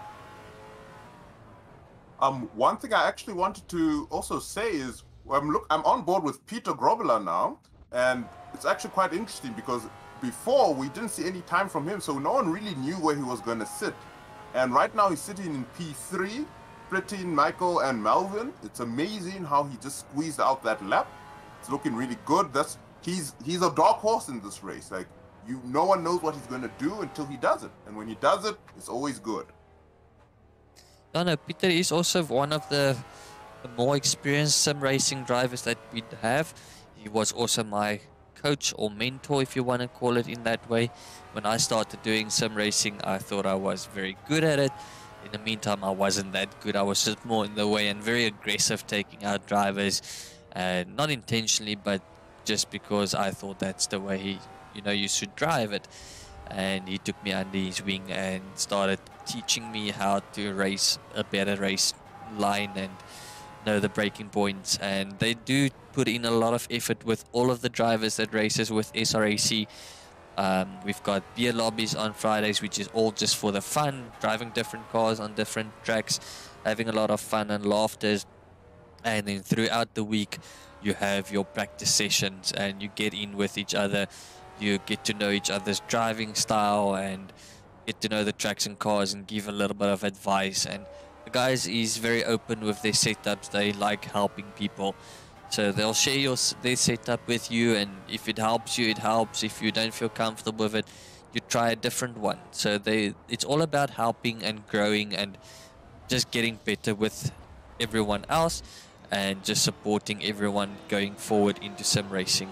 One thing I actually wanted to also say is I'm on board with Peter Grobler now, and it's actually quite interesting because before we didn't see any time from him, so no one really knew where he was going to sit. And right now he's sitting in P3, splitting Michael and Melvin. It's amazing how he just squeezed out that lap. It's looking really good. He's a dark horse in this race. Like, no one knows what he's going to do until he does it, and when he does it, it's always good. No, Peter is also one of the more experienced sim racing drivers that we have. He was also my coach or mentor, if you want to call it in that way. When I started doing sim racing, I thought I was very good at it. In the meantime, I wasn't that good. I was just more in the way and very aggressive, taking out drivers, and not intentionally, but just because I thought that's the way you should drive it. And he took me under his wing and started teaching me how to race a better race line and know the braking points. And they do put in a lot of effort with all of the drivers that races with SRAC. We've got beer lobbies on Fridays, which is all just for the fun, driving different cars on different tracks, having a lot of fun and laughters. And then throughout the week, you have your practice sessions and you get in with each other. You get to know each other's driving style and get to know the tracks and cars and give a little bit of advice. And the guys is very open with their setups. They like helping people. So they'll share their setup with you, and if it helps you, it helps. If you don't feel comfortable with it, you try a different one. So it's all about helping and growing and just getting better with everyone else and just supporting everyone going forward into sim racing.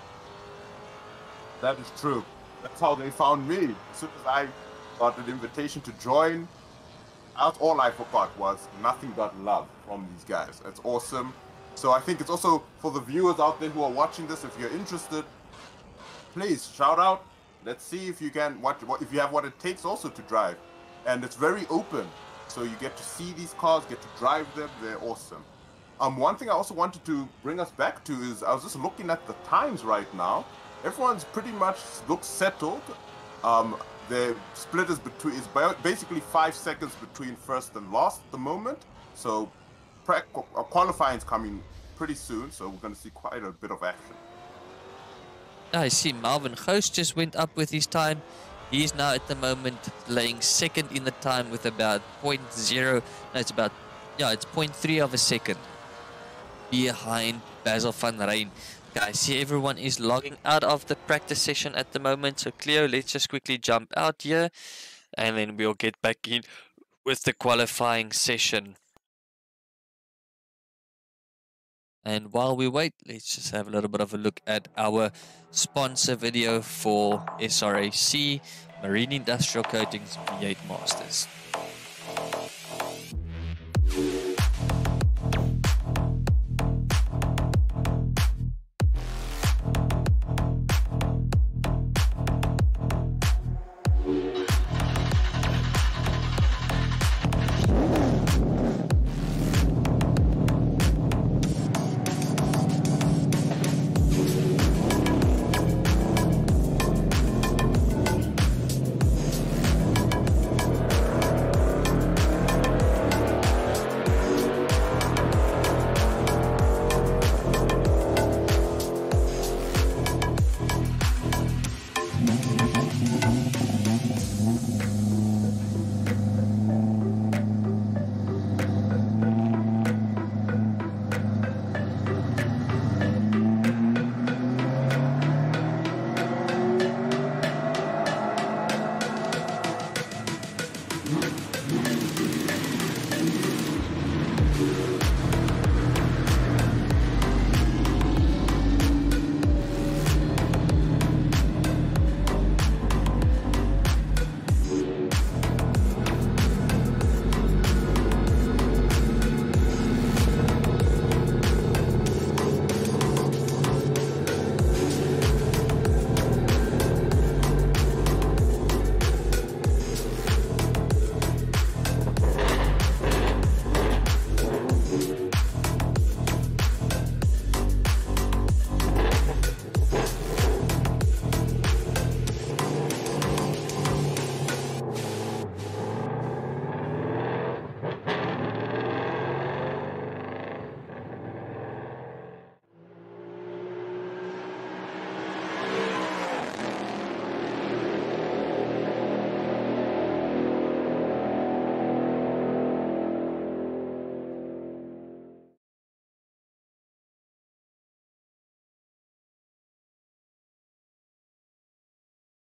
That is true. That's how they found me. As soon as I got an invitation to join, that's all I forgot was nothing but love from these guys. That's awesome. So I think it's also for the viewers out there who are watching this, if you're interested, please shout out. Let's see if you can, if you have what it takes also to drive. And it's very open. So you get to see these cars, get to drive them. They're awesome. One thing I also wanted to bring us back to is I was just looking at the times right now. Everyone's pretty much looks settled. The split is basically 5 seconds between first and last at the moment. So qualifying is coming pretty soon, so we're going to see quite a bit of action. I see Melvin Ghost just went up with his time. He's now at the moment laying second in the time with about 0.0. No, it's 0.3 of a second behind Basil van Rijn. I see everyone is logging out of the practice session at the moment. So Cleo, let's just quickly jump out here and then we'll get back in with the qualifying session. And while we wait, let's just have a little bit of a look at our sponsor video for SRAC Marine Industrial Coatings V8 Masters.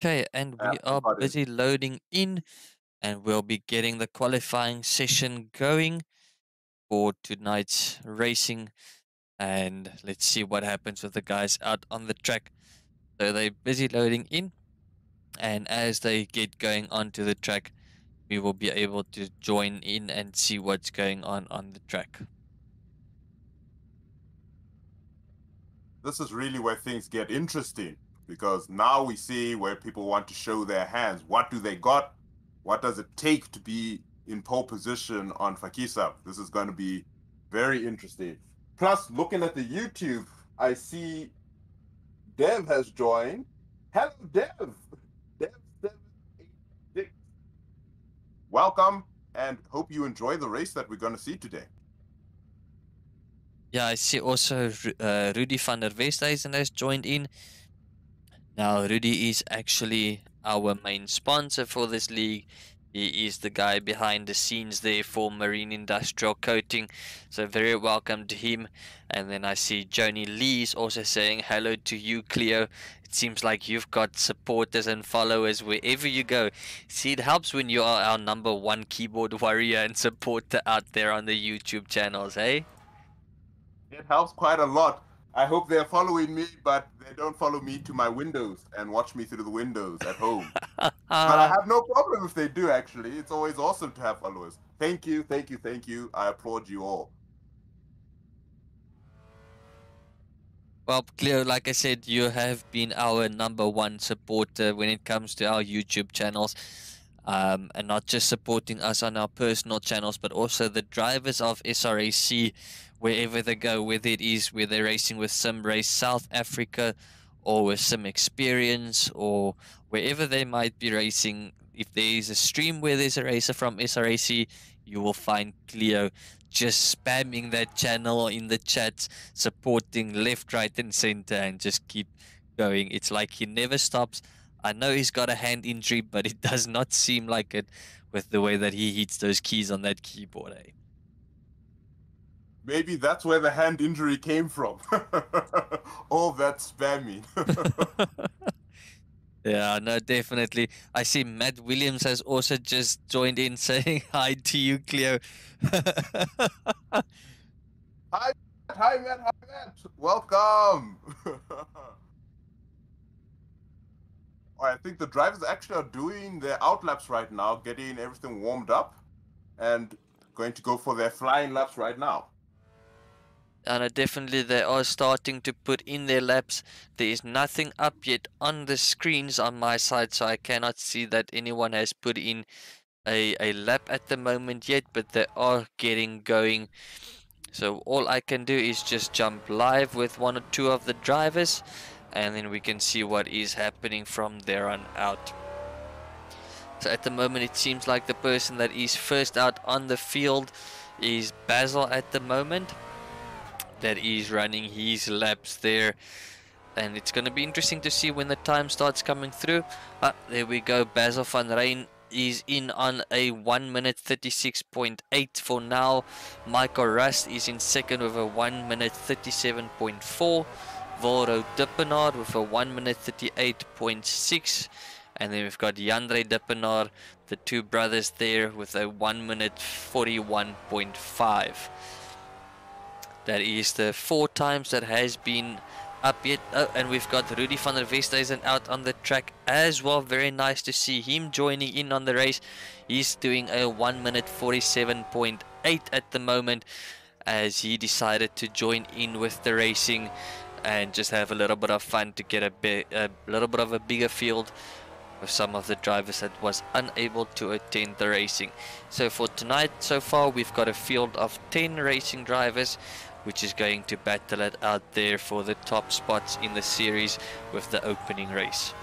Okay, and we are busy loading in, and we'll be getting the qualifying session going for tonight's racing. And let's see what happens with the guys out on the track. So they're busy loading in, and as they get going onto the track, we will be able to join in and see what's going on the track. This is really where things get interesting, because now we see where people want to show their hands. What do they got? What does it take to be in pole position on Phakisa? This is going to be very interesting. Plus, looking at the YouTube, I see Dev has joined. Hello, Dev. Dev786. Welcome, and hope you enjoy the race that we're going to see today. Yeah, I see also Rudy van der Westhuizen has joined in. Now, Rudy is actually our main sponsor for this league. He is the guy behind the scenes there for Marine Industrial Coating. So very welcome to him. And then I see Joni Lee is also saying hello to you, Cleo. It seems like you've got supporters and followers wherever you go. See, it helps when you are our #1 keyboard warrior and supporter out there on the YouTube channels, hey? It helps quite a lot. I hope they're following me, but they don't follow me to my windows and watch me through the windows at home. But I have no problem if they do, actually. It's always awesome to have followers. Thank you, thank you, thank you. I applaud you all. Well, Cleo, like I said, you have been our #1 supporter when it comes to our YouTube channels. And not just supporting us on our personal channels, but also the drivers of SRAC wherever they go, whether it is where they're racing with Sim Race South Africa or with Sim Experience or wherever they might be racing. If there is a stream where there's a racer from SRAC, you will find Cleo just spamming that channel in the chats, supporting left, right, and center, and just keep going. It's like he never stops. I know he's got a hand injury, but it does not seem like it with the way that he hits those keys on that keyboard, eh? Maybe that's where the hand injury came from. All that spamming. Yeah, no, definitely. I see Matt Williams has also just joined in saying hi to you, Cleo. Hi, Matt. Welcome. I think the drivers actually are doing their outlaps right now, getting everything warmed up, and going to go for their flying laps right now. And definitely they are starting to put in their laps. There is nothing up yet on the screens on my side, so I cannot see that anyone has put in a lap at the moment yet, but they are getting going. So all I can do is just jump live with 1 or 2 of the drivers, and then we can see what is happening from there on out. So at the moment it seems like the person that is first out on the field is Basil at the moment, that is running his laps there, and it's going to be interesting to see when the time starts coming through. There we go, Basil van Rijn is in on a 1:36.8 for now. Michael Rust is in second with a 1:37.4. Volro Dippenaar with a 1:38.6, and then we've got Jandre Dippenaar, the 2 brothers there, with a 1:41.5. That is the 4 times that has been up yet. Oh, and we've got Rudy van der Westhuizen out on the track as well. Very nice to see him joining in on the race. He's doing a 1:47.8 at the moment, as he decided to join in with the racing and just have a little bit of fun to get a little bit of a bigger field with some of the drivers that was unable to attend the racing. So for tonight, so far, we've got a field of 10 racing drivers, which is going to battle it out there for the top spots in the series with the opening race.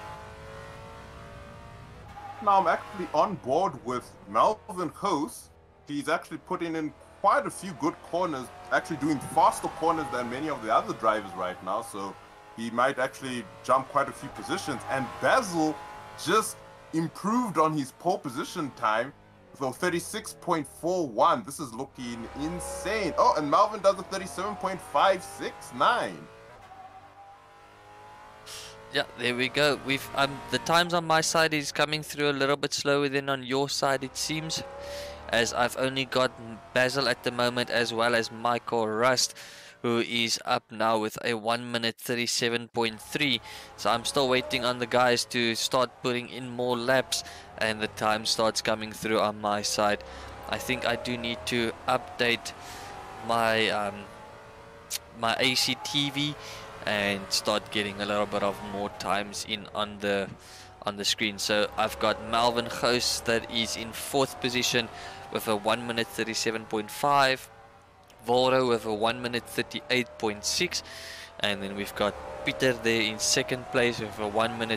Now I'm actually on board with Melvin Hoos. He's actually putting in quite a few good corners, actually doing faster corners than many of the other drivers right now, so he might actually jump quite a few positions. And Basil just improved on his pole position time, so 36.41. This is looking insane. Oh, and Melvin does a 37.569. Yeah, there we go. We've the times on my side is coming through a little bit slower than on your side, it seems, as I've only got Basil at the moment as well as Michael Rust, who is up now with a 1 minute 37.3. So I'm still waiting on the guys to start putting in more laps, and the time starts coming through on my side. I think I do need to update my my ACTV and start getting a little bit of more times in on the screen. So I've got Melvin Ghost that is in 4th position with a 1 minute 37.5, Volro with a 1 minute 38.6, and then we've got Peter there in 2nd place with a 1 minute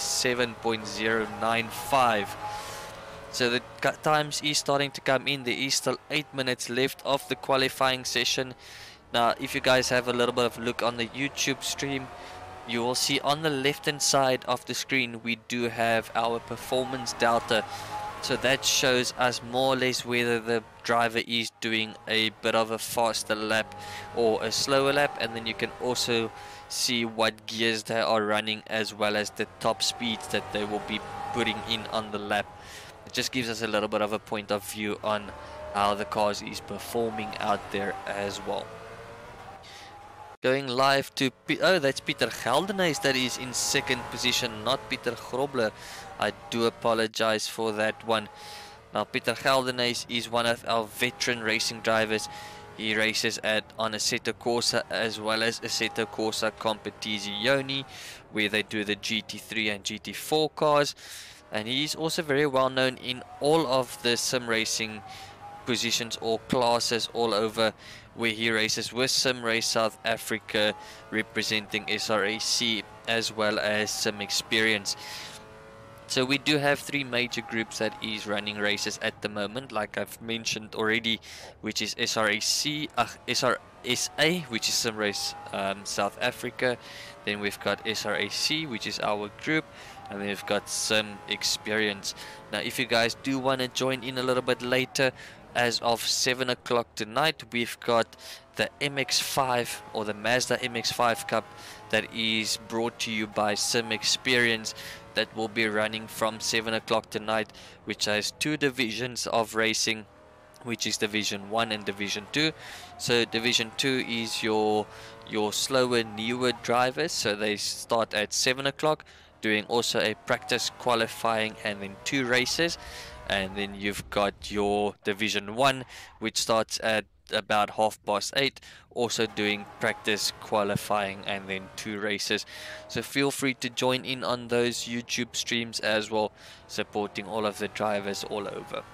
37.095. So the times is starting to come in. There is still 8 minutes left of the qualifying session. Now, if you guys have a little bit of a look on the YouTube stream, you will see on the left hand side of the screen we do have our performance delta. So that shows us more or less whether the driver is doing a bit of a faster lap or a slower lap, and then you can also see what gears they are running as well as the top speeds that they will be putting in on the lap. It just gives us a little bit of a point of view on how the cars is performing out there as well. Going live to that's Peter Geldenhuys that is in 2nd position, not Peter Grobler. I do apologize for that one. Now Peter Geldenhuys is one of our veteran racing drivers. He races on Assetto Corsa as well as Assetto Corsa Competizione, where they do the GT3 and GT4 cars, and he is also very well known in all of the sim racing positions or classes all over, where he races with Sim Race South Africa representing SRAC as well as Sim Experience. So we do have 3 major groups that is running races at the moment, like I've mentioned already, which is SRSA, which is Sim Race South Africa. Then we've got SRAC, which is our group, and then we've got Sim Experience. Now if you guys do want to join in a little bit later, as of 7 o'clock tonight, we've got the MX5 or the Mazda MX5 Cup that is brought to you by Sim Experience, that will be running from 7 o'clock tonight, which has 2 divisions of racing, which is Division 1 and Division 2. So Division 2 is your slower, newer drivers, so they start at 7 o'clock, doing also a practice qualifying and then 2 races. And then you've got your Division 1, which starts at about 8:30, also doing practice qualifying and then 2 races. So feel free to join in on those YouTube streams as well, supporting all of the drivers all over.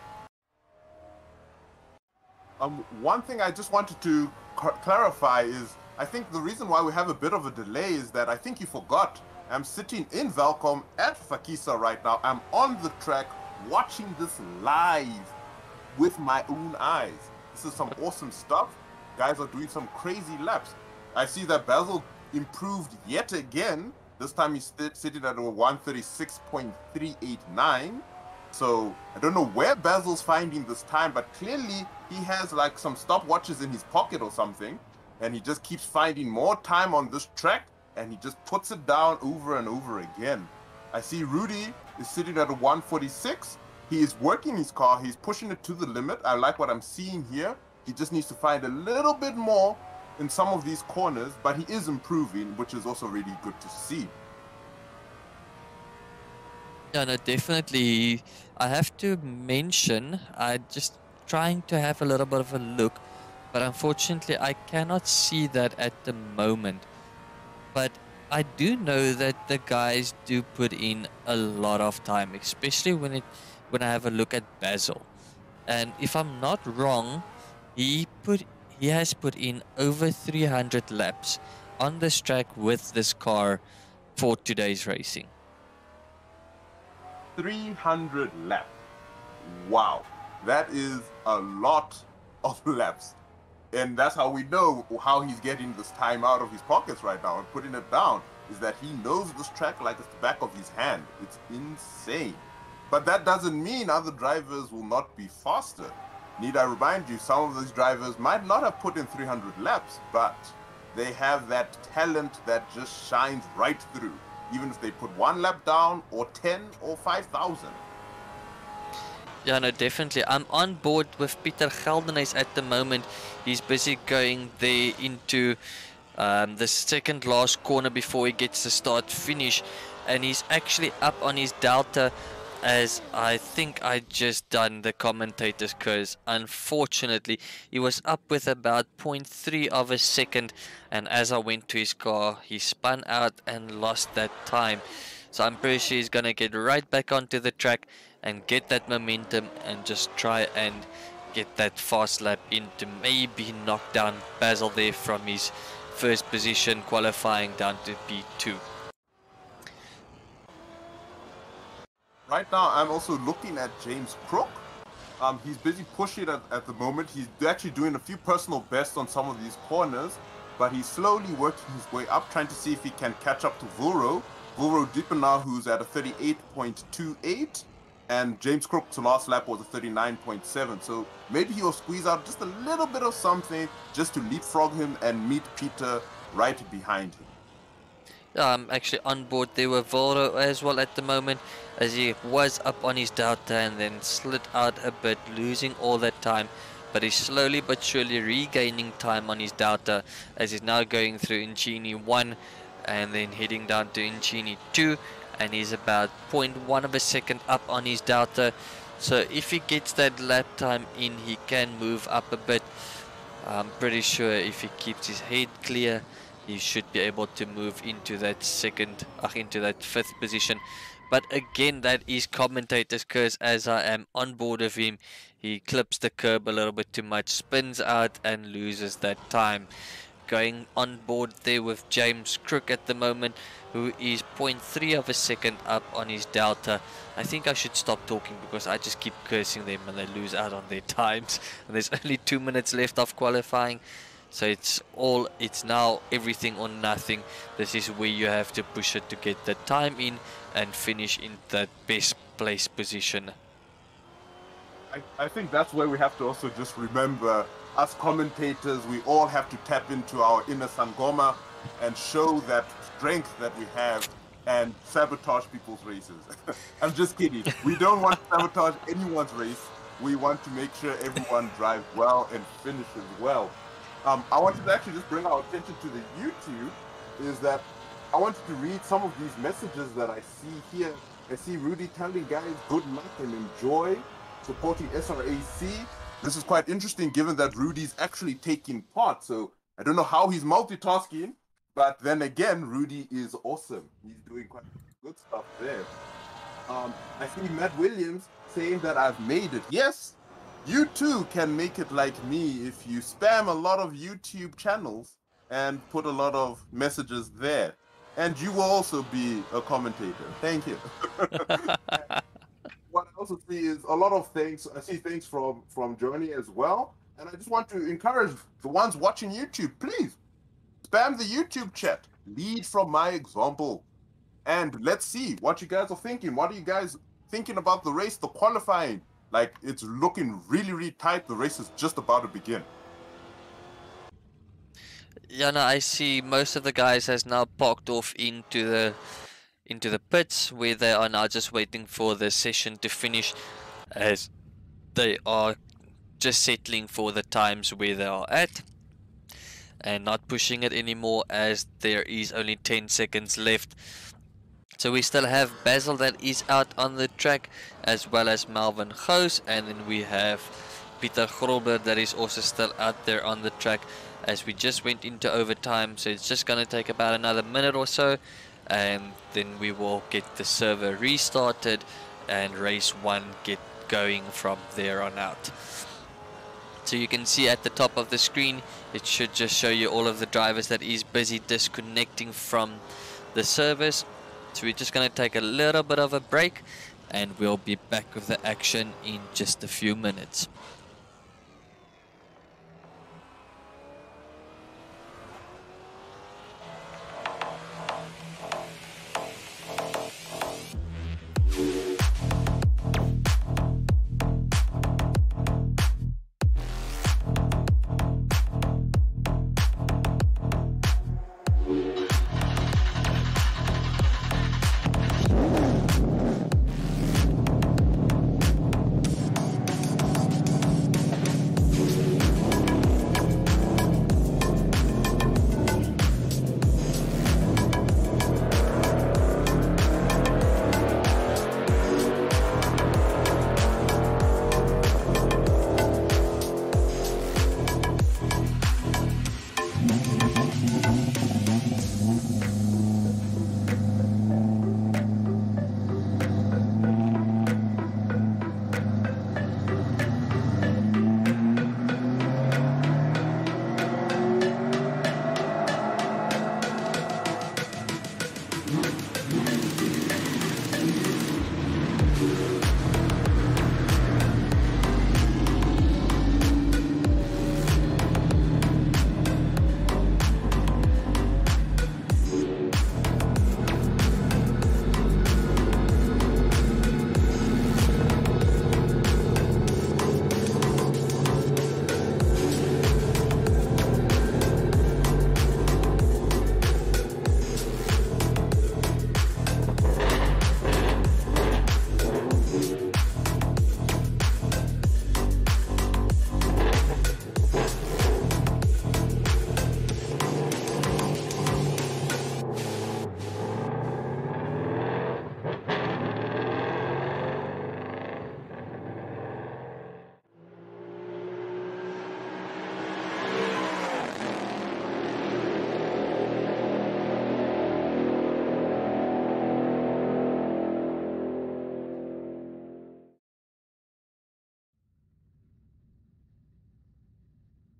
One thing I just wanted to clarify is, I think the reason why we have a bit of a delay is that I think you forgot. I'm sitting in Welkom at Phakisa right now. I'm on the track watching this live with my own eyes. This is some awesome stuff. Guys are doing some crazy laps. I see that Basil improved yet again. This time he's sitting at a 136.389. So I don't know where Basil's finding this time, but clearly he has like some stopwatches in his pocket or something, and he just keeps finding more time on this track, and he just puts it down over and over again. I see Rudy is sitting at a 146. He is working his car. He's pushing it to the limit. I like what I'm seeing here. He just needs to find a little bit more in some of these corners, but he is improving, which is also really good to see. Yeah, no, definitely. I have to mention, I'm just trying to have a little bit of a look, but unfortunately I cannot see that at the moment. But I do know that the guys do put in a lot of time, especially when I have a look at Basil. And if I'm not wrong, he has put in over 300 laps on this track with this car for today's racing. 300 laps. Wow, that is a lot of laps. And that's how we know how he's getting this time out of his pockets right now and putting it down, is that he knows this track like it's the back of his hand. It's insane. But that doesn't mean other drivers will not be faster. Need I remind you, some of these drivers might not have put in 300 laps, but they have that talent that just shines right through. even if they put 1 lap down, or 10, or 5,000. Yeah, no, definitely. I'm on board with Pieter Geldenhuys at the moment. He's busy going there into the second last corner before he gets to start finish, and he's actually up on his delta, as I think I just done the commentator's curse. Unfortunately, he was up with about 0.3 of a second, and as I went to his car, he spun out and lost that time. So I'm pretty sure he's gonna get right back onto the track and get that momentum and just try and get that fast lap in to maybe knock down Basil there from his first position qualifying down to P2. Right now, I'm also looking at James Crook. He's busy pushing at the moment. He's actually doing a few personal bests on some of these corners, but he's slowly working his way up, trying to see if he can catch up to Vulro Dippenaar, who's at a 38.28, and James Crook's last lap was a 39.7. So maybe he'll squeeze out just a little bit of something just to leapfrog him and meet Peter right behind him. I'm actually on board there with Vulro as well at the moment, as he was up on his delta and then slid out a bit, losing all that time, but he's slowly but surely regaining time on his delta, as he's now going through Incini 1 and then heading down to Incini 2, and he's about 0.1 of a second up on his delta. So if he gets that lap time in, he can move up a bit. I'm pretty sure if he keeps his head clear, he should be able to move into that fifth position. But again, that is commentator's curse, as I am on board of him. He clips the curb a little bit too much, spins out and loses that time. Going on board there with James Crook at the moment, who is 0.3 of a second up on his delta. I think I should stop talking because I just keep cursing them and they lose out on their times. And there's only 2 minutes left of qualifying. So it's now everything or nothing. This is where you have to push it to get the time in and finish in that best place position. I think that's where we have to also just remember, us commentators, we all have to tap into our inner Sangoma and show that strength that we have and sabotage people's races. I'm just kidding. We don't want to sabotage anyone's race. We want to make sure everyone drives well and finishes well. I wanted to actually just bring our attention to the YouTube, is that I wanted to read some of these messages that I see here. I see Rudy telling guys good luck and enjoy, supporting SRAC. This is quite interesting given that Rudy's actually taking part, so I don't know how he's multitasking, but then again, Rudy is awesome. He's doing quite good stuff there. I see Matt Williams saying that I've made it. Yes, you too can make it like me if you spam a lot of YouTube channels and put a lot of messages there. And you will also be a commentator. Thank you. What I also see is a lot of things. I see things from Journey as well. And I just want to encourage the ones watching YouTube, please spam the YouTube chat. Lead from my example. And let's see what you guys are thinking. What are you guys thinking about the race, the qualifying? Like, it's looking really, really tight. The race is just about to begin. Yeah, no, I see most of the guys has now parked off into the pits, where they are now just waiting for the session to finish, as they are just settling for the times where they are at and not pushing it anymore, as there is only 10 seconds left. So we still have Basil that is out on the track, as well as Melvin Goos, and then we have Peter Grobler that is also still out there on the track, as we just went into overtime. So it's just going to take about another minute or so, and then we will get the server restarted and race 1 get going from there on out. So you can see at the top of the screen, it should just show you all of the drivers that is busy disconnecting from the servers. So we're just going to take a little bit of a break, and we'll be back with the action in just a few minutes.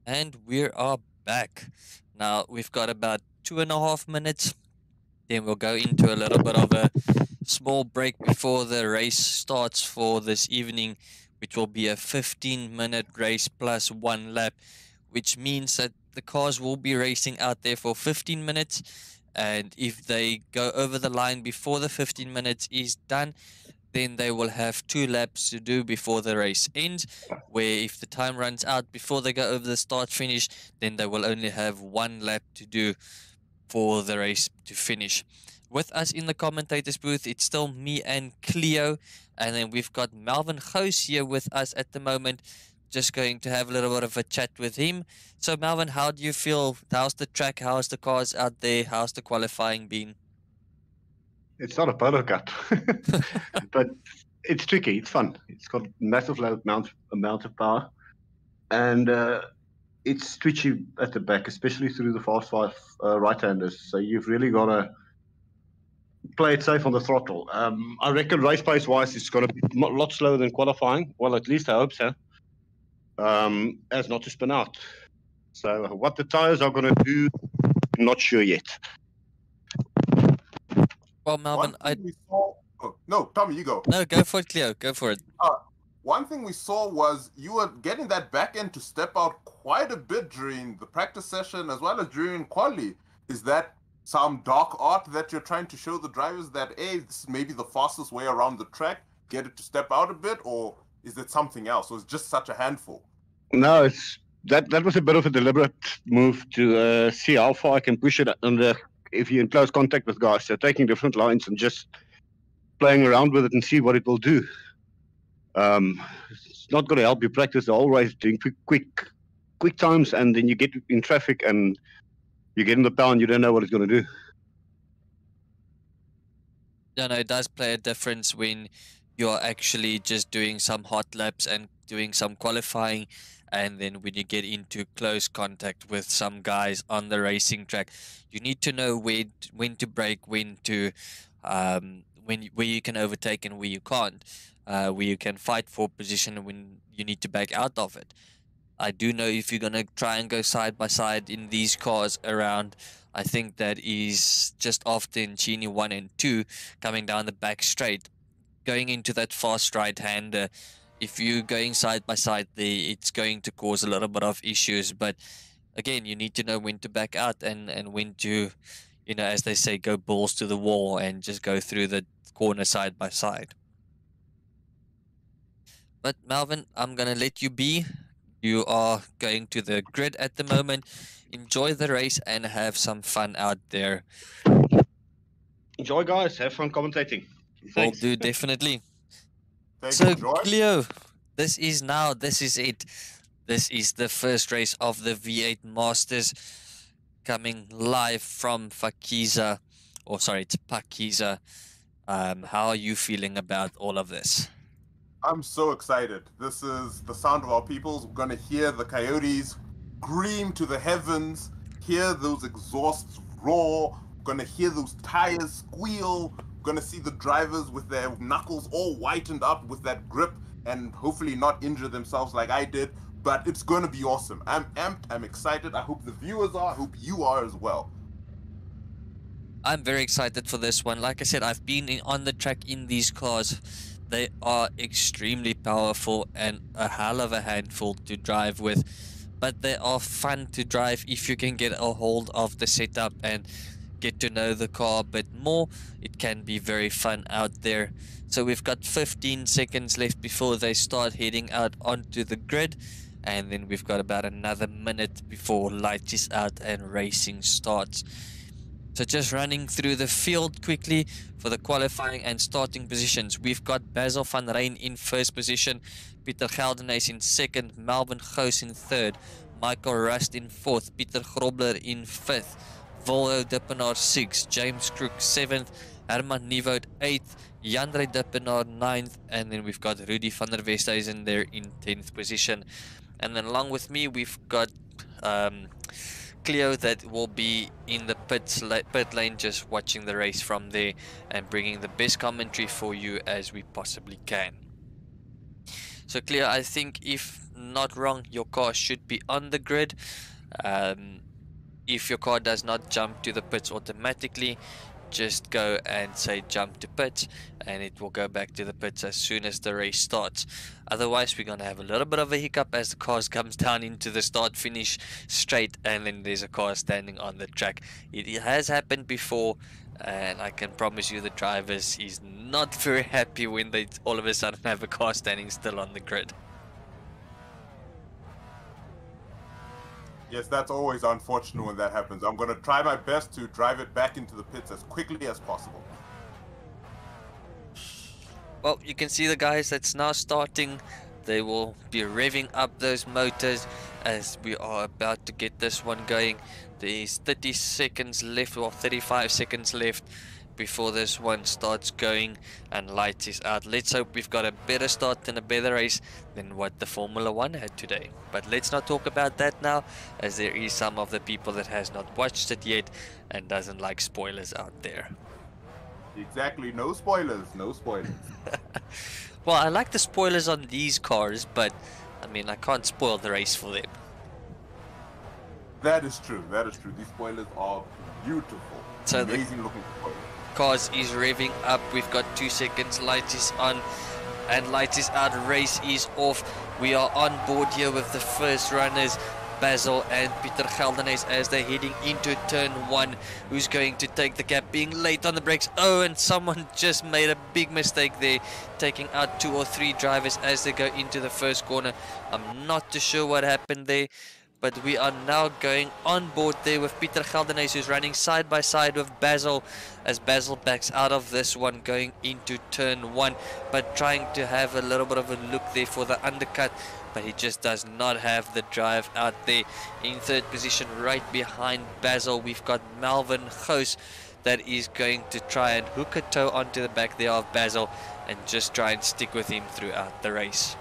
And we are back. Now we've got about 2.5 minutes. Then we'll go into a little bit of a small break before the race starts for this evening, which will be a 15-minute race plus 1 lap, which means that the cars will be racing out there for 15 minutes. And if they go over the line before the 15 minutes is done, then they will have 2 laps to do before the race ends, where if the time runs out before they go over the start finish, then they will only have 1 lap to do for the race to finish. With us in the commentators booth, it's still me and Cleo, and then we've got Melvin Goos here with us at the moment, just going to have a little bit of a chat with him. So Melvin, how do you feel? How's the track? How's the cars out there? How's the qualifying been? It's not a polo cup, but it's tricky. It's fun. It's got massive amount of power, and it's twitchy at the back, especially through the fast 5 right-handers. So you've really got to play it safe on the throttle. I reckon race pace-wise, it's going to be a lot slower than qualifying. Well, at least I hope so, as not to spin out. So what the tires are going to do, not sure yet. Well, Melvin, no, Tommy, you go. No, go for it, Cleo. Go for it. One thing we saw was you were getting that back end to step out quite a bit during the practice session as well as during quali. Is that some dark art that you're trying to show the drivers that, hey, this is maybe the fastest way around the track, get it to step out a bit, or is it something else? Or is it just such a handful? No, that was a bit of a deliberate move to see how far I can push it if you're in close contact with guys. So taking different lines and just playing around with it and see what it will do. It's not going to help you practice the whole race doing quick times, and then you get in traffic and you get in the power and you don't know what it's going to do. Yeah, no, it does play a difference when you're actually just doing some hot laps and doing some qualifying, and then when you get into close contact with some guys on the racing track, you need to know when to brake, when to where you can overtake and where you can't, where you can fight for position and when you need to back out of it. I do know if you're going to try and go side by side in these cars around, I think that is just after Chini 1 and 2, coming down the back straight, going into that fast right-hander, if you're going side by side there, it's going to cause a little bit of issues. But again, you need to know when to back out and when to, you know, as they say, go balls to the wall and just go through the corner side by side. But Melvin, I'm going to let you be. You are going to the grid at the moment. Enjoy the race and have some fun out there. Enjoy, guys. Have fun commentating. Will do, definitely. So, Cleo, this is it. This is the first race of the V8 Masters, coming live from Phakisa. Or sorry, it's Phakisa. How are you feeling about all of this? I'm so excited. This is the sound of our peoples. We're going to hear the coyotes scream to the heavens, hear those exhausts roar, we're going to hear those tires squeal, we're going to see the drivers with their knuckles all whitened up with that grip and hopefully not injure themselves like I did, but it's going to be awesome. I'm amped, I'm excited. I hope the viewers are, I hope you are as well. I'm very excited for this one. Like I said, I've been on the track in these cars. They are extremely powerful and a hell of a handful to drive with, but they are fun to drive if you can get a hold of the setup and get to know the car a bit more. It can be very fun out there. So we've got 15 seconds left before they start heading out onto the grid, and then we've got about another minute before light is out and racing starts. So just running through the field quickly for the qualifying and starting positions. We've got Basil van Rijn in first position, Pieter Geldenhuys in second, Melvin Goos in third, Michael Rust in fourth, Pieter Grobler in fifth, Volvo Dippenaar sixth, James Crook seventh, Herman Nieuwoud eighth, Jandre Dippenaar ninth, and then we've got Rudy van der Westhuizen there in 10th position. And then along with me, we've got Cleo that will be in the pit lane, just watching the race from there and bringing the best commentary for you as we possibly can. So Cleo, I think if I'm not wrong, your car should be on the grid. If your car does not jump to the pits automatically, just go and say jump to pits, and it will go back to the pits as soon as the race starts. Otherwise, we're going to have a little bit of a hiccup as the car comes down into the start finish straight, and then there's a car standing on the track. It has happened before, and I can promise you the drivers is not very happy when they all of a sudden have a car standing still on the grid. Yes, that's always unfortunate when that happens. I'm going to try my best to drive it back into the pits as quickly as possible. Well, you can see the guys that's now starting. They will be revving up those motors as we are about to get this one going. There's 30 seconds left, or 35 seconds left before this one starts going and lights is out. Let's hope we've got a better start and a better race than what the Formula 1 had today. But let's not talk about that now, as there is some of the people that has not watched it yet and doesn't like spoilers out there. Exactly, no spoilers, no spoilers. Well, I like the spoilers on these cars, but I mean, I can't spoil the race for them. That is true, that is true. These spoilers are beautiful. So amazing looking spoilers. Cars is revving up. We've got 2 seconds. Light is on and light is out. Race is off. We are on board here with the first runners, Basil and Peter Geldenes, as they're heading into turn 1. Who's going to take the gap, being late on the brakes? Oh, and someone just made a big mistake there, taking out 2 or 3 drivers as they go into the first corner. I'm not too sure what happened there, but we are now going on board there with Peter Geldenes, who's running side by side with Basil, as Basil backs out of this one going into turn 1, but trying to have a little bit of a look there for the undercut, but he just does not have the drive out there. In third position, right behind Basil, we've got Melvin Goos that is going to try and hook a toe onto the back there of Basil and just try and stick with him throughout the race.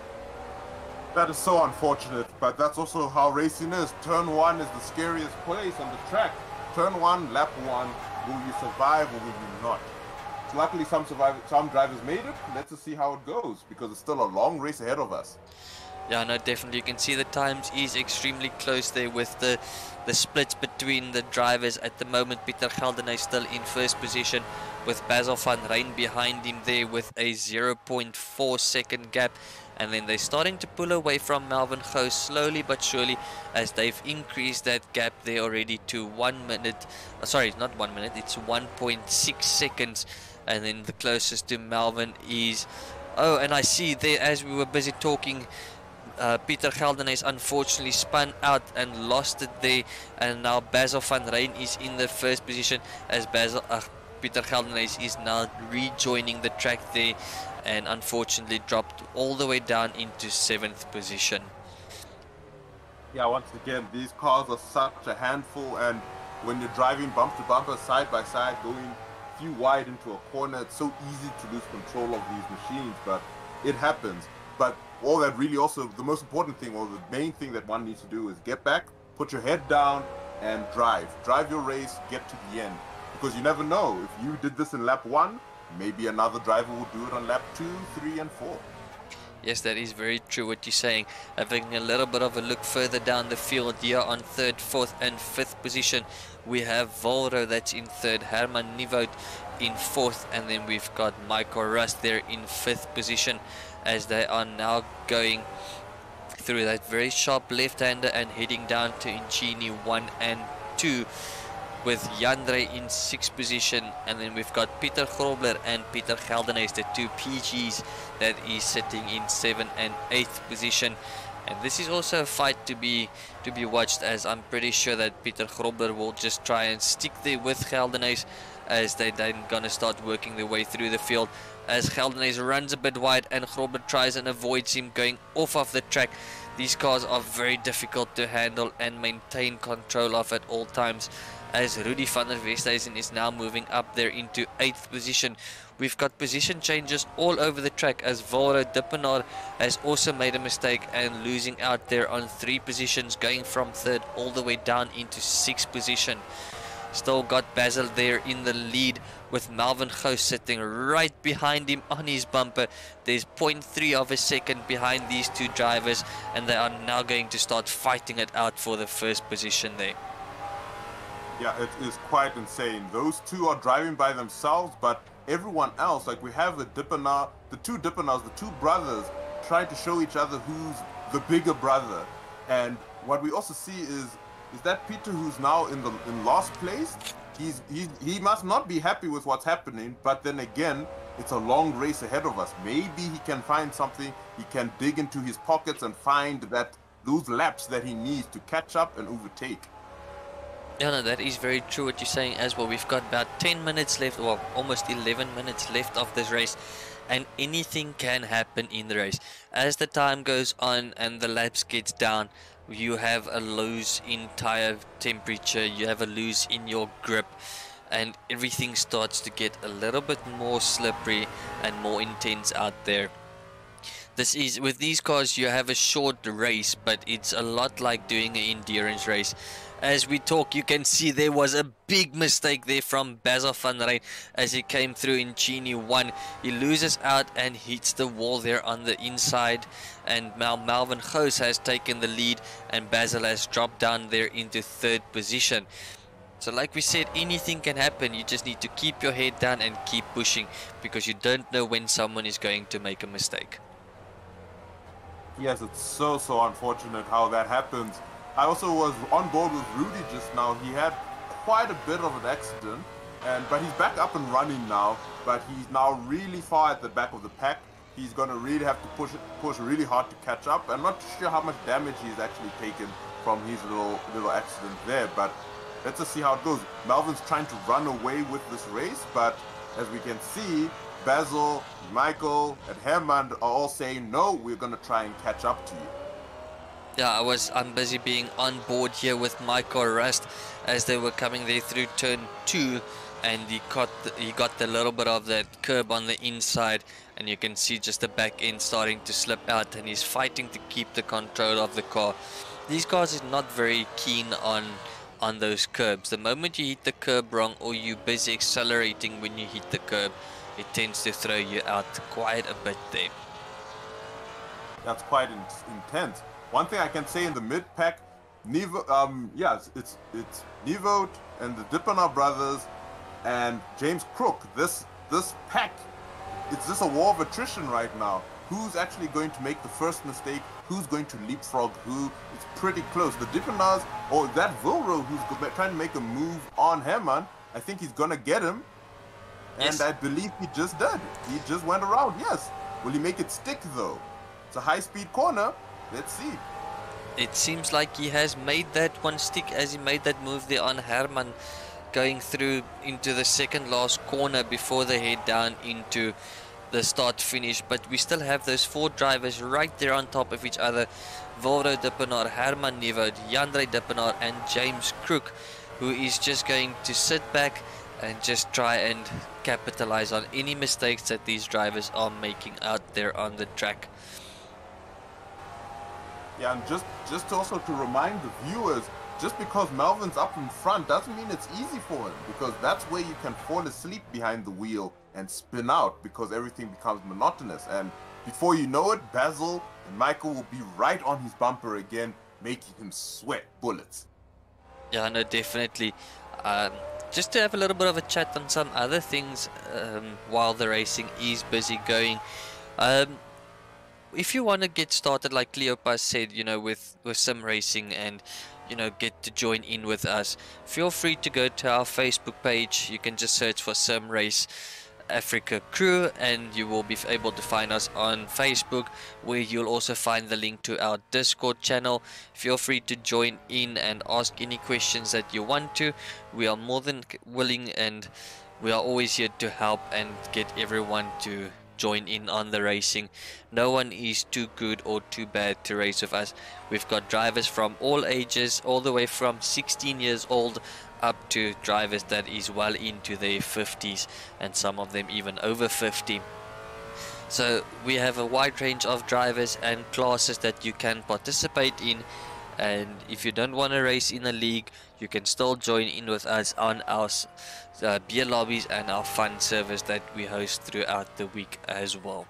That is so unfortunate, but that's also how racing is. Turn 1 is the scariest place on the track. Turn 1, lap 1, will you survive or will you not? So luckily some drivers made it. Let's just see how it goes, because it's still a long race ahead of us. Yeah, no, definitely. You can see the times is extremely close there with the splits between the drivers at the moment. Peter Geldenes still in first position with Basil van Rijn behind him there with a 0.4 second gap. And then they're starting to pull away from Melvin Goos slowly but surely, as they've increased that gap there already to 1 minute. Sorry, not 1 minute, it's 1.6 seconds. And then the closest to Melvin is... Oh, and I see there, as we were busy talking, Peter Geldenes unfortunately spun out and lost it there. And now Basil van Rijn is in the first position, as Peter Geldenes is now rejoining the track there, and unfortunately dropped all the way down into 7th position. Yeah, once again, these cars are such a handful, and when you're driving bump to bumper, side by side, going few wide into a corner, it's so easy to lose control of these machines, but it happens. But all that really also, the most important thing, or the main thing that one needs to do is get back, put your head down, and drive. Drive your race, get to the end. Because you never know, if you did this in lap 1, maybe another driver will do it on lap 2, 3, and 4. Yes, that is very true what you're saying. Having a little bit of a look further down the field here on 3rd, 4th, and 5th position, we have Volro that's in 3rd, Herman Nieuwoud in 4th, and then we've got Michael Rust there in 5th position, as they are now going through that very sharp left-hander and heading down to Ingenie 1 and 2. With Jandre in 6th position, and then we've got Peter Grobler and Peter Geldenes, the 2 PGs, that is sitting in 7th and 8th position. And this is also a fight to be watched, as I'm pretty sure that Peter Grobler will just try and stick there with Geldenes, as they then gonna start working their way through the field, as Geldenes runs a bit wide and Grobler tries and avoids him going off of the track. These cars are very difficult to handle and maintain control of at all times, as Rudy van der Westhuizen is now moving up there into 8th position. We've got position changes all over the track, as Volro Dippenaar has also made a mistake and losing out there on 3 positions, going from 3rd all the way down into 6th position. Still got Basil there in the lead with Melvin Ghost sitting right behind him on his bumper. There's 0.3 of a second behind these two drivers, and they are now going to start fighting it out for the first position there. Yeah, it is quite insane. Those two are driving by themselves, but everyone else, like we have the two Dippenaars, the two brothers, trying to show each other who's the bigger brother. And what we also see is that Peter, who's now in last place, he must not be happy with what's happening, but then again, it's a long race ahead of us. Maybe he can find something, he can dig into his pockets and find those laps that he needs to catch up and overtake. Yeah, no, that is very true what you're saying as well. We've got about 10 minutes left, or almost 11 minutes left of this race, and anything can happen in the race. As the time goes on and the laps gets down, you have a lose in tire temperature, you have a lose in your grip, and everything starts to get a little bit more slippery and more intense out there. This is, with these cars, you have a short race, but it's a lot like doing an endurance race. As we talk, you can see there was a big mistake there from Basil van Rijn as he came through in Chini 1. He loses out and hits the wall there on the inside, and now Melvin Ghost has taken the lead and Basil has dropped down there into third position. So like we said, anything can happen. You just need to keep your head down and keep pushing, because you don't know when someone is going to make a mistake. Yes, it's so unfortunate how that happens. I also was on board with Rudy just now. He had quite a bit of an accident, but he's back up and running now. But he's now really far at the back of the pack. He's going to really have to push really hard to catch up. I'm not sure how much damage he's actually taken from his little accident there, but let's just see how it goes. Melvin's trying to run away with this race, but as we can see, Basil, Michael, and Herman are all saying, no, we're going to try and catch up to you. Yeah, I'm busy being on board here with Michael Rust as they were coming there through turn 2, and he got the little bit of that curb on the inside, and you can see just the back end starting to slip out, and he's fighting to keep the control of the car. These cars is not very keen on those curbs. The moment you hit the curb wrong, or you're busy accelerating when you hit the curb, it tends to throw you out quite a bit there. That's quite intense. One thing I can say in the mid-pack, it's Nivote and the Dippenaar brothers and James Crook. This pack, it's just a war of attrition right now. Who's actually going to make the first mistake? Who's going to leapfrog who? It's pretty close. The Dippenaars, or that Vilro who's trying to make a move on Herman, I think he's going to get him. Yes. And I believe he just did. He just went around, yes. Will he make it stick though? It's a high-speed corner. Let's see. It seems like he has made that one stick as he made that move there on Herman, going through into the second last corner before they head down into the start finish. But we still have those 4 drivers right there on top of each other: Vilro Dippenaar, Herman Nivote, Jandre Dippenaar and James Crook, who is just going to sit back and just try and capitalize on any mistakes that these drivers are making out there on the track. Yeah, and just also to remind the viewers, just because Melvin's up in front doesn't mean it's easy for him, because that's where you can fall asleep behind the wheel and spin out, because everything becomes monotonous. And before you know it, Basil and Michael will be right on his bumper again, making him sweat bullets. Yeah, no, definitely. Just to have a little bit of a chat on some other things while the racing is busy going. If you want to get started, like Cleopas said, you know, with sim racing, and you know, get to join in with us, feel free to go to our Facebook page. You can just search for Sim Race Africa Crew and you will be able to find us on Facebook, where you'll also find the link to our Discord channel. Feel free to join in and ask any questions that you want to. We are more than willing, and we are always here to help and get everyone to join in on the racing. No one is too good or too bad to race with us. We've got drivers from all ages, all the way from 16 years old up to drivers that is well into their 50s, and some of them even over 50. So we have a wide range of drivers and classes that you can participate in, And if you don't want to race in a league, you can still join in with us on our beer lobbies and our fun service that we host throughout the week as well.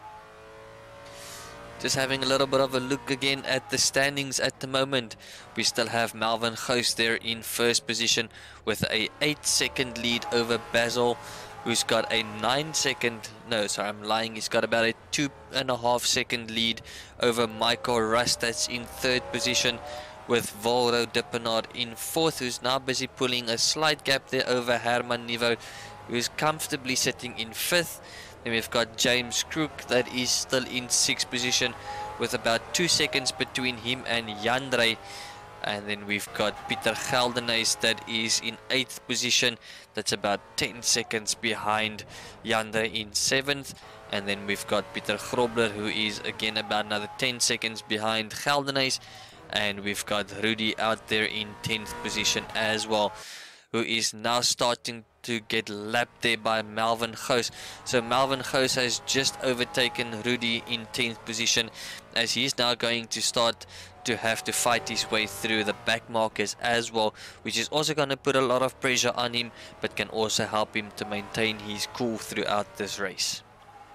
Just having a little bit of a look again at the standings at the moment. We still have Melvin Gous there in first position with a 8-second lead over Basil, who's got a 9-second, no sorry I'm lying, he's got about a 2.5-second lead over Michael Rust, that's in third position, with Volro Dippenard in fourth, who's now busy pulling a slight gap there over Herman Niveau, who's comfortably sitting in fifth. Then we've got James Crook that is still in sixth position with about 2 seconds between him and Jandre. And then we've got Peter Geldenhuys that is in 8th position. That's about 10 seconds behind Jandre in 7th. And then we've got Peter Grobler, who is again about another 10 seconds behind Geldenhuys. And we've got Rudy out there in 10th position as well, who is now starting to get lapped there by Melvin Gous. So Melvin Gous has just overtaken Rudy in 10th position, as he's now going to start to have to fight his way through the back markers as well, which is also going to put a lot of pressure on him, but can also help him to maintain his cool throughout this race.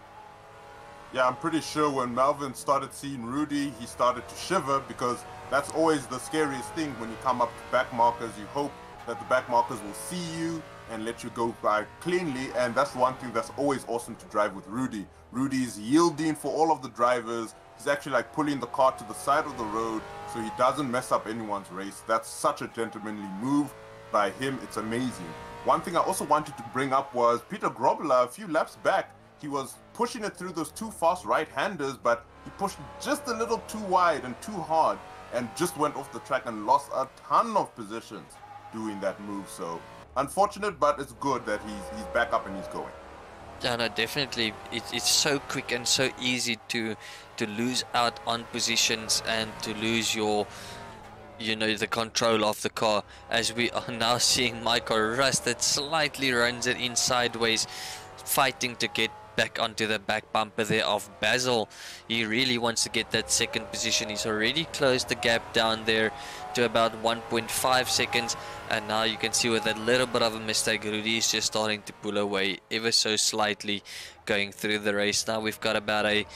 Yeah, I'm pretty sure when Melvin started seeing Rudy, he started to shiver, because that's always the scariest thing when you come up to back markers. You hope that the back markers will see you and let you go by cleanly, and that's one thing that's always awesome to drive with Rudy. Rudy's yielding for all of the drivers. He's actually like pulling the car to the side of the road so he doesn't mess up anyone's race. That's such a gentlemanly move by him. It's amazing. One thing I also wanted to bring up was Peter Grobler. A few laps back, he was pushing it through those two fast right-handers, but he pushed just a little too wide and too hard and just went off the track and lost a ton of positions doing that move. So unfortunate, but it's good that he's back up and he's going. Yeah, no, definitely. It's so quick and so easy to lose out on positions and to lose your, the control of the car, as we are now seeing Michael Rust that slightly runs it in sideways, fighting to get back onto the back bumper there of Basil. He really wants to get that second position. He's already closed the gap down there to about 1.5 seconds, and now you can see with that little bit of a mistake, Rudy is just starting to pull away ever so slightly going through the race. Now we've got about a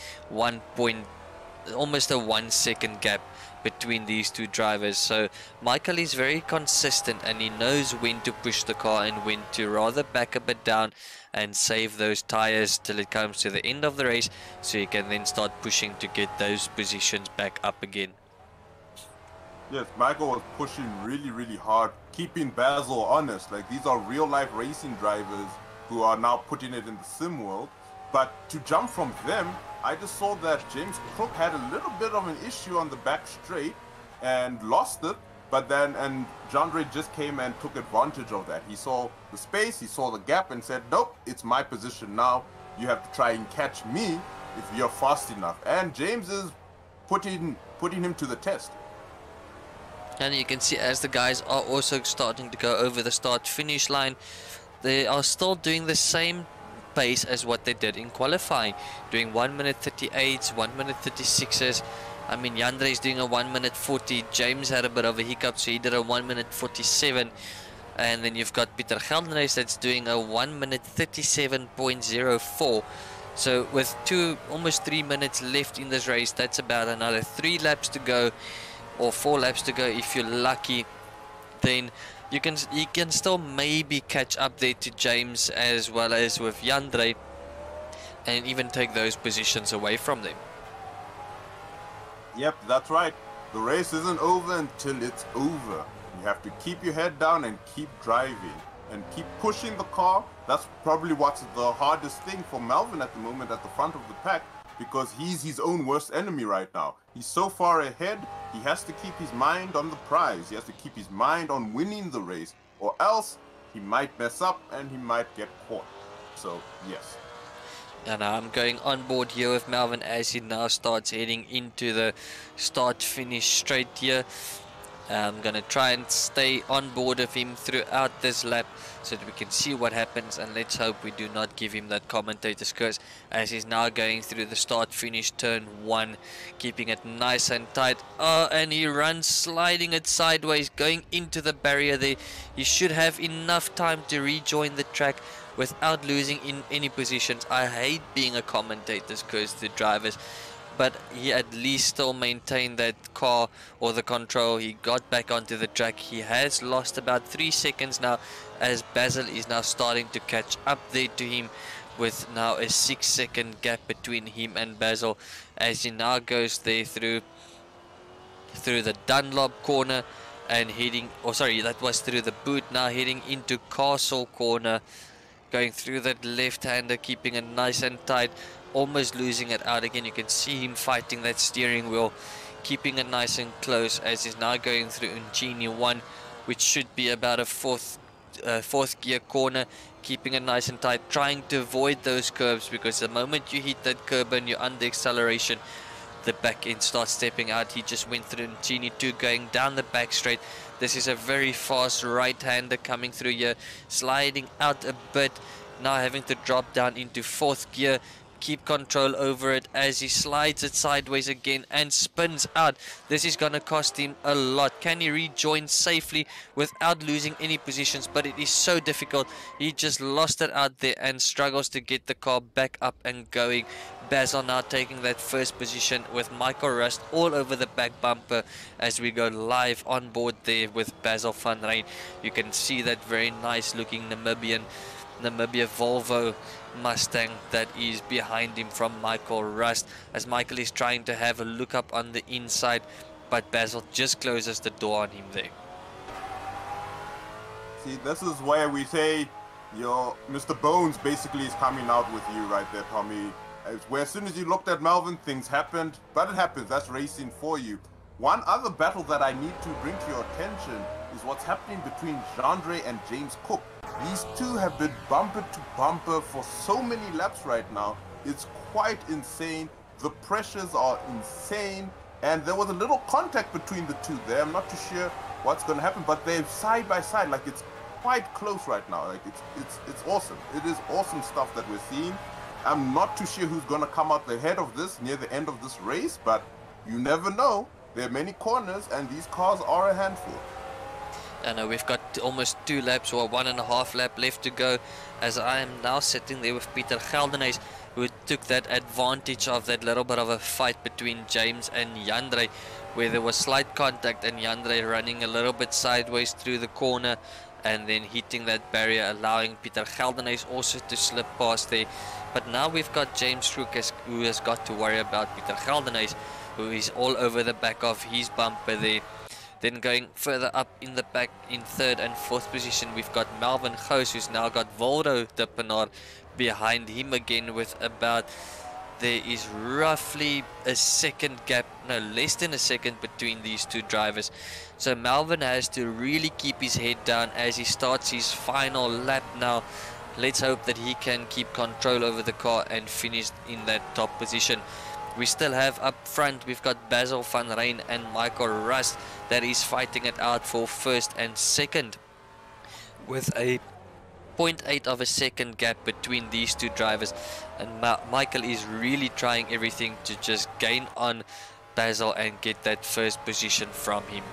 almost a 1 second gap between these two drivers. So Michael is very consistent and he knows when to push the car and when to rather back a bit down and save those tires till it comes to the end of the race, so you can then start pushing to get those positions back up again. Yes, Michael was pushing really hard, keeping Basil honest. Like, these are real life racing drivers who are now putting it in the sim world. But to jump from them, I just saw that James Crook had a little bit of an issue on the back straight and lost it. But then, and Jandre just came and took advantage of that. He saw the space, he saw the gap and said, nope, it's my position now. You have to try and catch me if you're fast enough. And James is putting him to the test. And you can see as the guys are also starting to go over the start-finish line, they are still doing the same pace as what they did in qualifying, doing 1 minute 38s, 1 minute 36s. I mean, Jandre is doing a 1 minute 40. James had a bit of a hiccup, so he did a 1 minute 47. And then you've got Peter Geldenhuys that's doing a 1 minute 37.04. So with almost 3 minutes left in this race, that's about another 3 laps to go, or 4 laps to go if you're lucky. Then you can still maybe catch up there to James as well as with Jandre, and even take those positions away from them. Yep, that's right. The race isn't over until it's over. You have to keep your head down and keep driving and keep pushing the car. That's probably what's the hardest thing for Melvin at the moment at the front of the pack, because he's his own worst enemy right now. He's so far ahead, he has to keep his mind on the prize. He has to keep his mind on winning the race, or else he might mess up and he might get caught. So, yes. And I'm going on board here with Melvin as he now starts heading into the start-finish straight here. I'm going to try and stay on board of him throughout this lap so that we can see what happens, and let's hope we do not give him that commentator's curse as he's now going through the start-finish turn 1, keeping it nice and tight. Oh, and he runs, sliding it sideways, going into the barrier there. He should have enough time to rejoin the track without losing in any positions. I hate being a commentator's curse to drivers, but he at least still maintained that car or the control. He got back onto the track. He has lost about 3 seconds now as Basil is now starting to catch up there to him, with now a 6-second gap between him and Basil as he now goes there through the Dunlop corner and heading, oh sorry, that was through the boot, now heading into Castle corner, going through that left-hander, keeping it nice and tight, almost losing it out again. You can see him fighting that steering wheel, keeping it nice and close as he's now going through Ngini 1, which should be about a fourth gear corner, keeping it nice and tight, trying to avoid those curves, because the moment you hit that curb and you're under acceleration, the back end starts stepping out. He just went through Ngini 2, going down the back straight. This is a very fast right-hander coming through here, sliding out a bit, now having to drop down into 4th gear, keep control over it as he slides it sideways again and spins out. This is going to cost him a lot. Can he rejoin safely without losing any positions? But it is so difficult. He just lost it out there and struggles to get the car back up and going. Basil now taking that first position with Michael Rust all over the back bumper as we go live on board there with Basil van Rijn. You can see that very nice looking Namibia Volvo Mustang that is behind him from Michael Rust, as Michael is trying to have a look up on the inside, but Basil just closes the door on him there. See, this is where we say your Mr. Bones basically is coming out with you right there, Tommy. Where as soon as you looked at Melvin, things happened, but it happens. That's racing for you. One other battle that I need to bring to your attention is what's happening between Jandre and James Cook. These two have been bumper to bumper for so many laps right now. It's quite insane. The pressures are insane. And there was a little contact between the two there. I'm not too sure what's going to happen, but they're side by side. Like, it's quite close right now. Like, it's awesome. It is awesome stuff that we're seeing. I'm not too sure who's going to come out the head of this near the end of this race, but you never know. There are many corners, and these cars are a handful. And we've got almost 2 laps or 1.5 lap left to go, as I am now sitting there with Pieter Geldenhuys, who took that advantage of that little bit of a fight between James and Jandre, where there was slight contact and Jandre running a little bit sideways through the corner and then hitting that barrier, allowing Pieter Geldenhuys also to slip past there. But now we've got James Stroekes, who has got to worry about Pieter Geldenhuys, who is all over the back of his bumper there. Then going further up in the back in 3rd and 4th position, we've got Melvin Gous, who's now got Voldo de Pinaar behind him again, with about, there is roughly a second gap, no, less than a second between these two drivers. So Melvin has to really keep his head down as he starts his final lap now. Let's hope that he can keep control over the car and finish in that top position. We still have up front, we've got Basil van Rijn and Michael Rust that is fighting it out for 1st and 2nd, with a 0.8 of a second gap between these two drivers, and Michael is really trying everything to just gain on Basil and get that first position from him.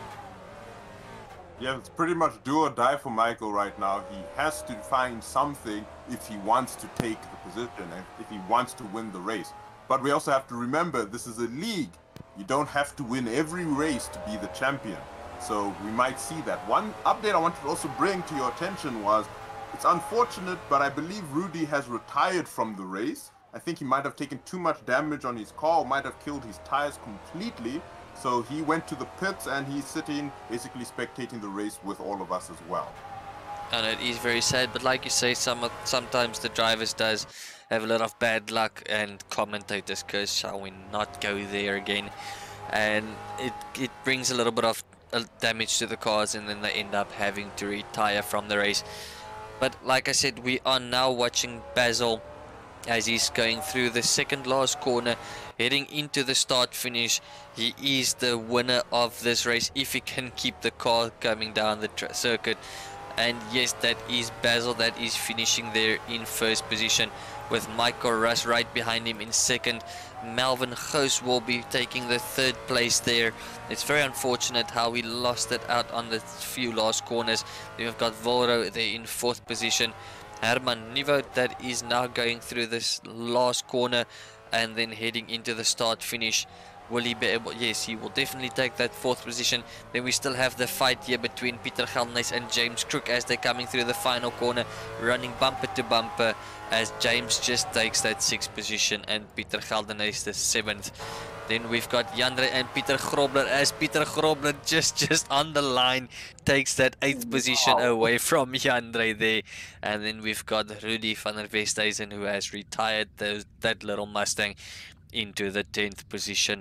Yeah, it's pretty much do or die for Michael right now. He has to find something if he wants to take the position and if he wants to win the race. But we also have to remember, this is a league. You don't have to win every race to be the champion. So we might see that. One update I wanted to also bring to your attention was, it's unfortunate, but I believe Rudy has retired from the race. I think he might have taken too much damage on his car, or might have killed his tires completely. So he went to the pits and he's sitting, basically spectating the race with all of us as well. And it is very sad, but like you say, sometimes the drivers does have a lot of bad luck, and commentators curse, shall we not go there again, and it brings a little bit of damage to the cars, and then they end up having to retire from the race. But like I said, we are now watching Basil as he's going through the second last corner, heading into the start finish. He is the winner of this race if he can keep the car coming down the circuit. And yes, that is Basil that is finishing there in first position, with Michael Russ right behind him in second. Melvin Goos will be taking the third place there. It's very unfortunate how he lost it out on the few last corners. Then we've got Volro there in fourth position. Herman Nivo that is now going through this last corner and then heading into the start finish. Will he be able? Yes, he will definitely take that fourth position. Then we still have the fight here between Pieter Geldenhuys and James Crook as they're coming through the final corner, running bumper to bumper, as James just takes that sixth position and Pieter Geldenhuys the seventh. Then we've got Jandre and Pieter Grobler, as Pieter Grobler just on the line takes that eighth position away from Jandre there. And then we've got Rudy van der Westhuizen, who has retired that little Mustang into the 10th position.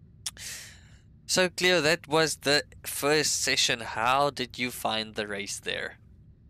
So Cleo, that was the first session. How did you find the race there?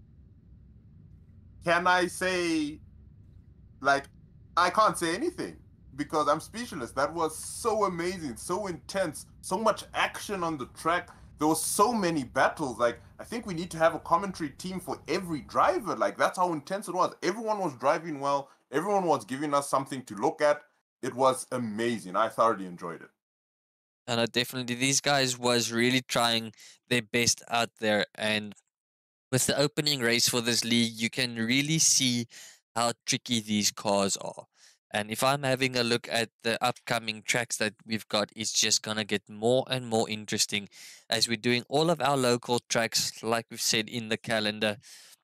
Can I say, like, I can't say anything because I'm speechless. That was so amazing, so intense, so much action on the track. There was so many battles. Like, I think we need to have a commentary team for every driver. Like, that's how intense it was. Everyone was driving well. Everyone was giving us something to look at. It was amazing. I thoroughly enjoyed it. And definitely these guys was really trying their best out there. And with the opening race for this league, you can really see how tricky these cars are. And if I'm having a look at the upcoming tracks that we've got, it's just going to get more and more interesting as we're doing all of our local tracks, like we've said in the calendar.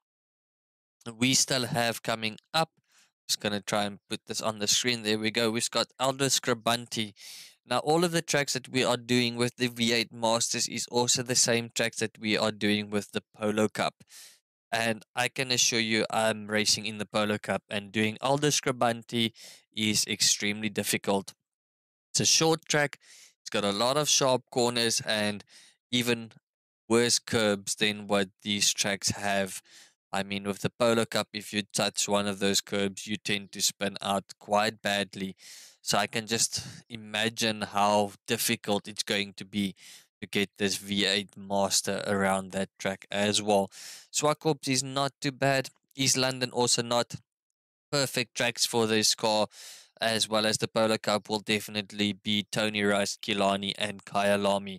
We still have coming up. Just going to try and put this on the screen. There we go. We've got Aldo Scribante. Now, all of the tracks that we are doing with the V8 Masters is also the same tracks that we are doing with the Polo Cup. And I can assure you I'm racing in the Polo Cup, and doing Aldo Scribante is extremely difficult. It's a short track. It's got a lot of sharp corners and even worse curbs than what these tracks have. I mean, with the Polo Cup, if you touch one of those curbs, you tend to spin out quite badly. So I can just imagine how difficult it's going to be to get this V8 Master around that track as well. Zwartkops is not too bad. East London also not perfect tracks for this car, as well as the Polo Cup will definitely be Tony Rice, Killarney and Kyalami.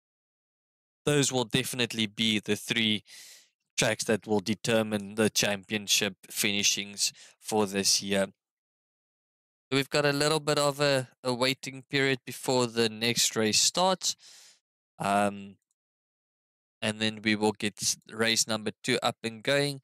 Those will definitely be the three tracks that will determine the championship finishings for this year. We've got a little bit of a waiting period before the next race starts. And then we will get race number 2 up and going.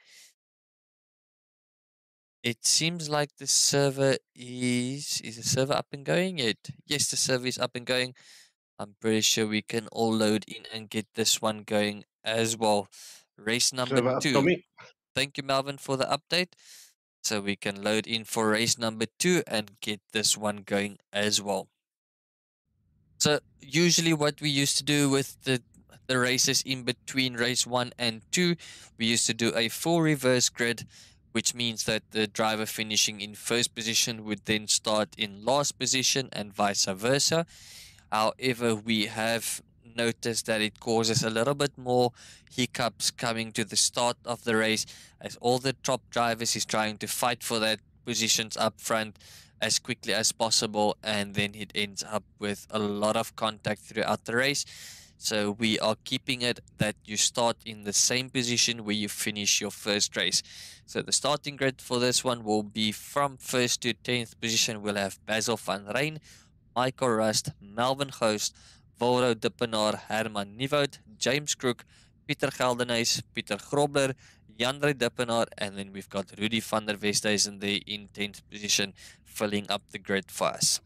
It seems like the server is the server up and going yet? Yes, the server is up and going. I'm pretty sure we can all load in and get this one going as well. Race number 2. Thank you, Melvin, for the update. So we can load in for race number 2 and get this one going as well. So usually what we used to do with the races in between race 1 and 2, we used to do a full reverse grid, which means that the driver finishing in first position would then start in last position and vice versa. However, we have noticed that it causes a little bit more hiccups coming to the start of the race, as all the top drivers is trying to fight for that positions up front as quickly as possible, and then it ends up with a lot of contact throughout the race. So we are keeping it that you start in the same position where you finish your first race. So the starting grid for this one will be from 1st to 10th position. We'll have Basil van Rijn, Michael Rust, Melvin Goos, Volro Dippenaar, Herman Nieuwoud, James Crook, Pieter Geldenhuys, Pieter Grobler, Jandre Dippenaar, and then we've got Rudy van der Westhuizen there in 10th position, filling up the grid for us.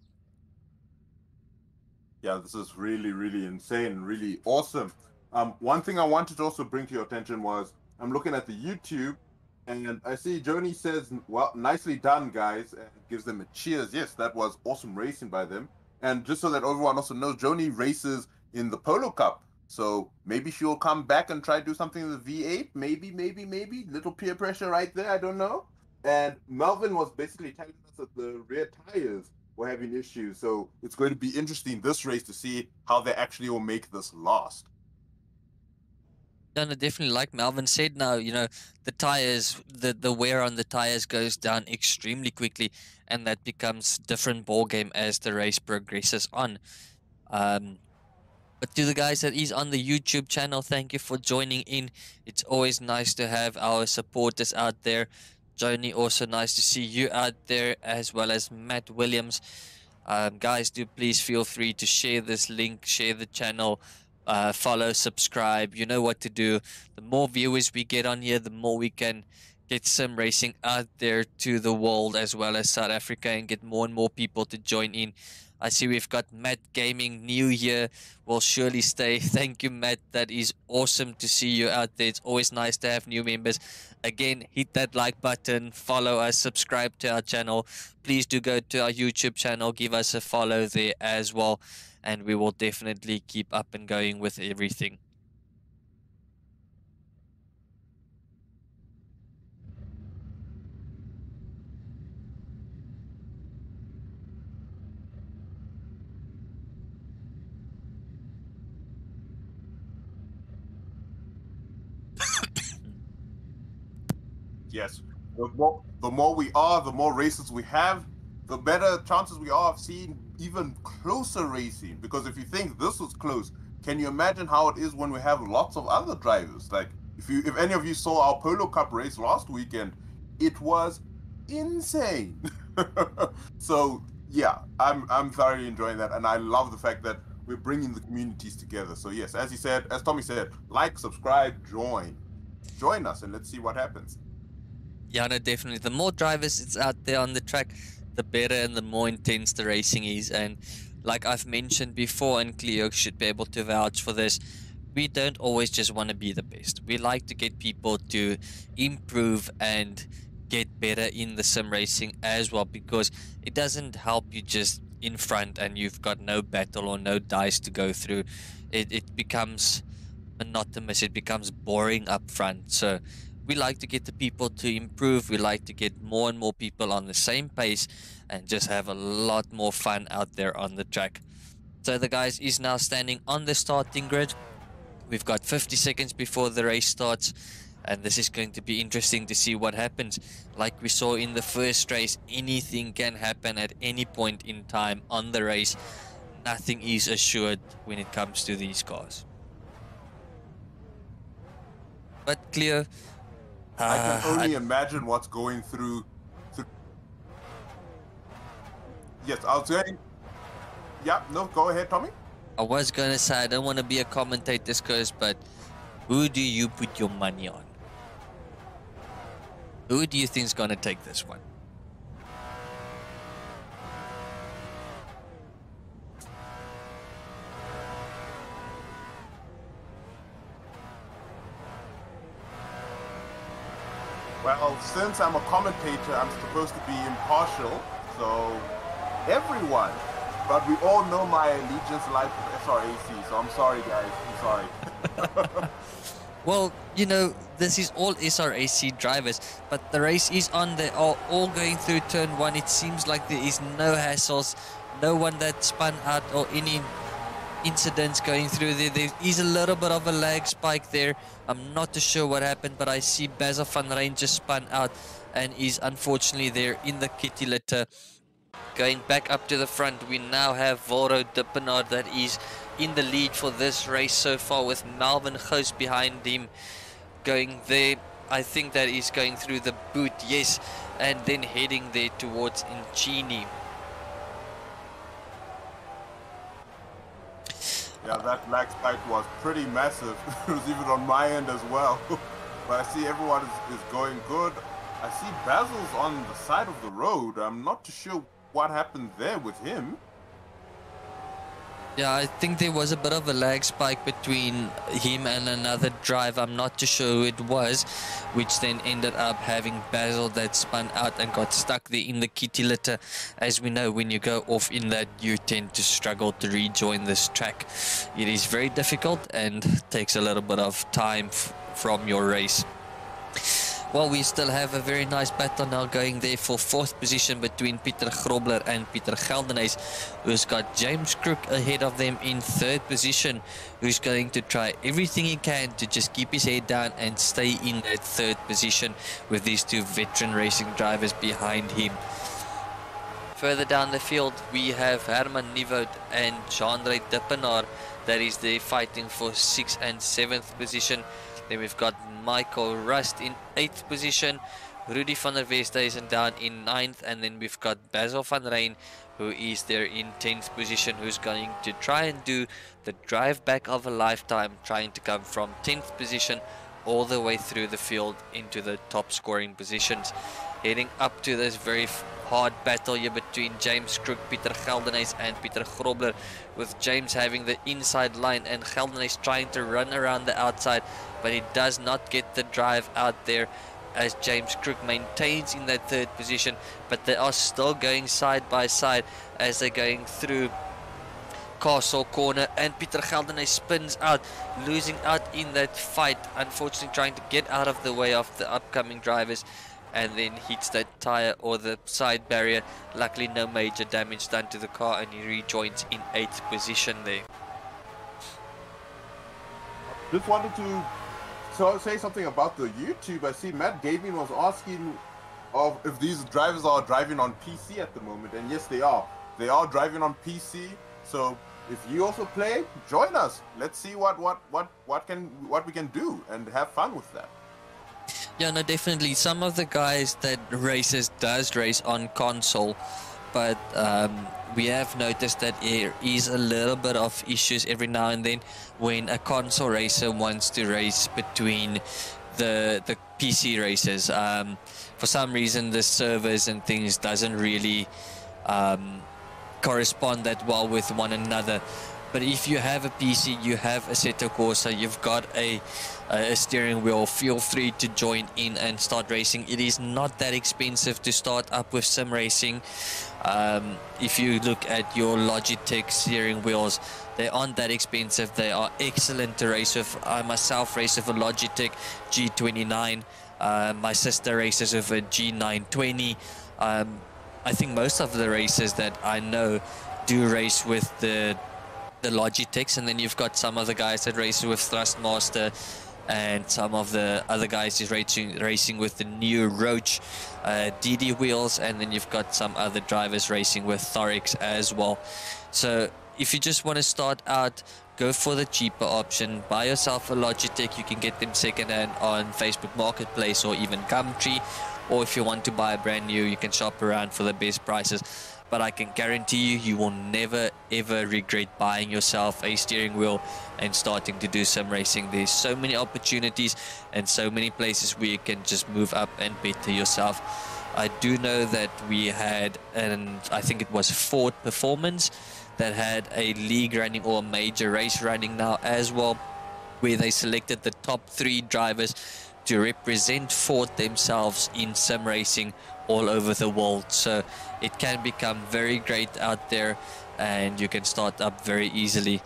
Yeah, this is really, really insane, really awesome. One thing I wanted to also bring to your attention was, I'm looking at the YouTube, and I see Joni says, well, nicely done, guys, and gives them a cheers. Yes, that was awesome racing by them. And just so that everyone also knows, Joni races in the Polo Cup. So maybe she'll come back and try to do something in the V8. Maybe. Little peer pressure right there. I don't know. and Melvin was basically telling us that the rear tires were having issues. So it's going to be interesting this race to see how they actually will make this last. No, definitely, like Melvin said, now, you know, the tires, the wear on the tires goes down extremely quickly, and that becomes different ball game as the race progresses on. But to the guys that is on the YouTube channel, thank you for joining in. It's always nice to have our supporters out there. Joni, also nice to see you out there, as well as Matt Williams. Guys, do please feel free to share this link, share the channel, follow, subscribe. You know what to do. The more viewers we get on here, the more we can get sim racing out there to the world as well as South Africa, and get more and more people to join in. I see we've got Matt Gaming new here. Will surely stay. Thank you, Matt. That is awesome to see you out there. It's always nice to have new members. Again, hit that like button, follow us, subscribe to our channel. Please do go to our YouTube channel, give us a follow there as well, and we will definitely keep up and going with everything. Yes, the more we are, the more races we have, the better chances we are of seeing even closer racing. Because if you think this was close, can you imagine how it is when we have lots of other drivers? Like if any of you saw our Polo Cup race last weekend, it was insane. So yeah, I'm thoroughly enjoying that, and I love the fact that we're bringing the communities together. So yes, as Tommy said, like, subscribe, join us, and let's see what happens. Yeah, no, definitely. The more drivers it's out there on the track, the better and the more intense the racing is. And like I've mentioned before, and Cleo should be able to vouch for this, we don't always just want to be the best. We like to get people to improve and get better in the sim racing as well, because it doesn't help you just in front and you've got no battle or no dice to go through. It becomes monotonous, it becomes boring up front. So we like to get the people to improve. We like to get more and more people on the same pace and just have a lot more fun out there on the track. So the guys is now standing on the starting grid. We've got 50 seconds before the race starts, and this is going to be interesting to see what happens. Like we saw in the first race, anything can happen at any point in time on the race. Nothing is assured when it comes to these cars. But Cleo, I can only imagine what's going through. Yes, I was saying. Yeah, no, go ahead, Tommy. I was going to say, I don't want to be a commentator's curse, but who do you put your money on? Who do you think is going to take this one? Well, since I'm a commentator, I'm supposed to be impartial, so everyone. But we all know my allegiance lies with SRAC, so I'm sorry, guys. I'm sorry. Well, you know, this is all SRAC drivers, but the race is on. They are all going through turn one. It seems like there is no hassles, no one that spun out or any incidents going through there. There is a little bit of a lag spike there. I'm not too sure what happened, but I see Basil van Rijn just spun out and is unfortunately there in the kitty litter. Going back up to the front, we now have Volro Dippenaar that is in the lead for this race so far, with Melvin Gous behind him going there. I think that is going through the boot, yes, and then heading there towards Inchini. Yeah, that lag spike was pretty massive. It was even on my end as well. But I see everyone is going good. I see Basil's on the side of the road. I'm not too sure what happened there with him. Yeah, I think there was a bit of a lag spike between him and another driver. I'm not too sure who it was, which then ended up having Basil that spun out and got stuck there in the kitty litter. As we know, when you go off in that, you tend to struggle to rejoin this track. It is very difficult and takes a little bit of time from your race. Well, we still have a very nice battle now going there for 4th position between Pieter Grobler and Pieter Geldenhuys, who's got James Crook ahead of them in 3rd position, who's going to try everything he can to just keep his head down and stay in that 3rd position with these 2 veteran racing drivers behind him. Further down the field, we have Herman Nieuwoud and Jean-Ray Dippenaar that is there fighting for 6th and 7th position. Then we've got Michael Rust in 8th position, Rudy van der Westhuizen down in 9th, and then we've got Basil van Rijn who is there in 10th position, who's going to try and do the drive back of a lifetime, trying to come from 10th position all the way through the field into the top scoring positions. Heading up to this very hard battle here between James Crook, Pieter Geldenhuys and Pieter Grobler, with James having the inside line and Geldenhuys trying to run around the outside, but he does not get the drive out there as James Crook maintains in that 3rd position, but they are still going side by side as they're going through Castle Corner, and Pieter Geldenhuys spins out, losing out in that fight, unfortunately trying to get out of the way of the upcoming drivers, and then hits that tire or the side barrier. Luckily no major damage done to the car, and he rejoins in 8th position there. Just wanted to say something about the YouTube. I see Matt Gavin was asking if these drivers are driving on PC at the moment, and yes they are. They are driving on PC, so if you also play, join us. Let's see what we can do and have fun with that. Yeah, no, definitely. Some of the guys that does race on console, but we have noticed that there is a little bit of issues every now and then when a console racer wants to race between the PC racers. For some reason, the servers and things doesn't really correspond that well with one another. But if you have a PC, you have a Assetto Corsa, you've got a steering wheel, feel free to join in and start racing. It is not that expensive to start up with sim racing. If you look at your Logitech steering wheels, they aren't that expensive. They are excellent to race with. I myself race with a Logitech G29. My sister races with a G920. I think most of the racers that I know do race with the Logitechs, and then you've got some of the guys that race with Thrustmaster, and some of the other guys is racing with the new Roach DD wheels, and then you've got some other drivers racing with Thorex as well. So if you just want to start out, go for the cheaper option, buy yourself a Logitech. You can get them secondhand on Facebook Marketplace or even Gumtree, or if you want to buy a brand new, you can shop around for the best prices. But I can guarantee you will never ever regret buying yourself a steering wheel and starting to do some racing. There's so many opportunities and so many places where you can just move up and better yourself. I do know that we had, and I think it was Ford Performance, that had a league running or a major race running now as well, where they selected the top 3 drivers to represent Ford themselves in sim racing all over the world. So it can become very great out there, and you can start up very easily.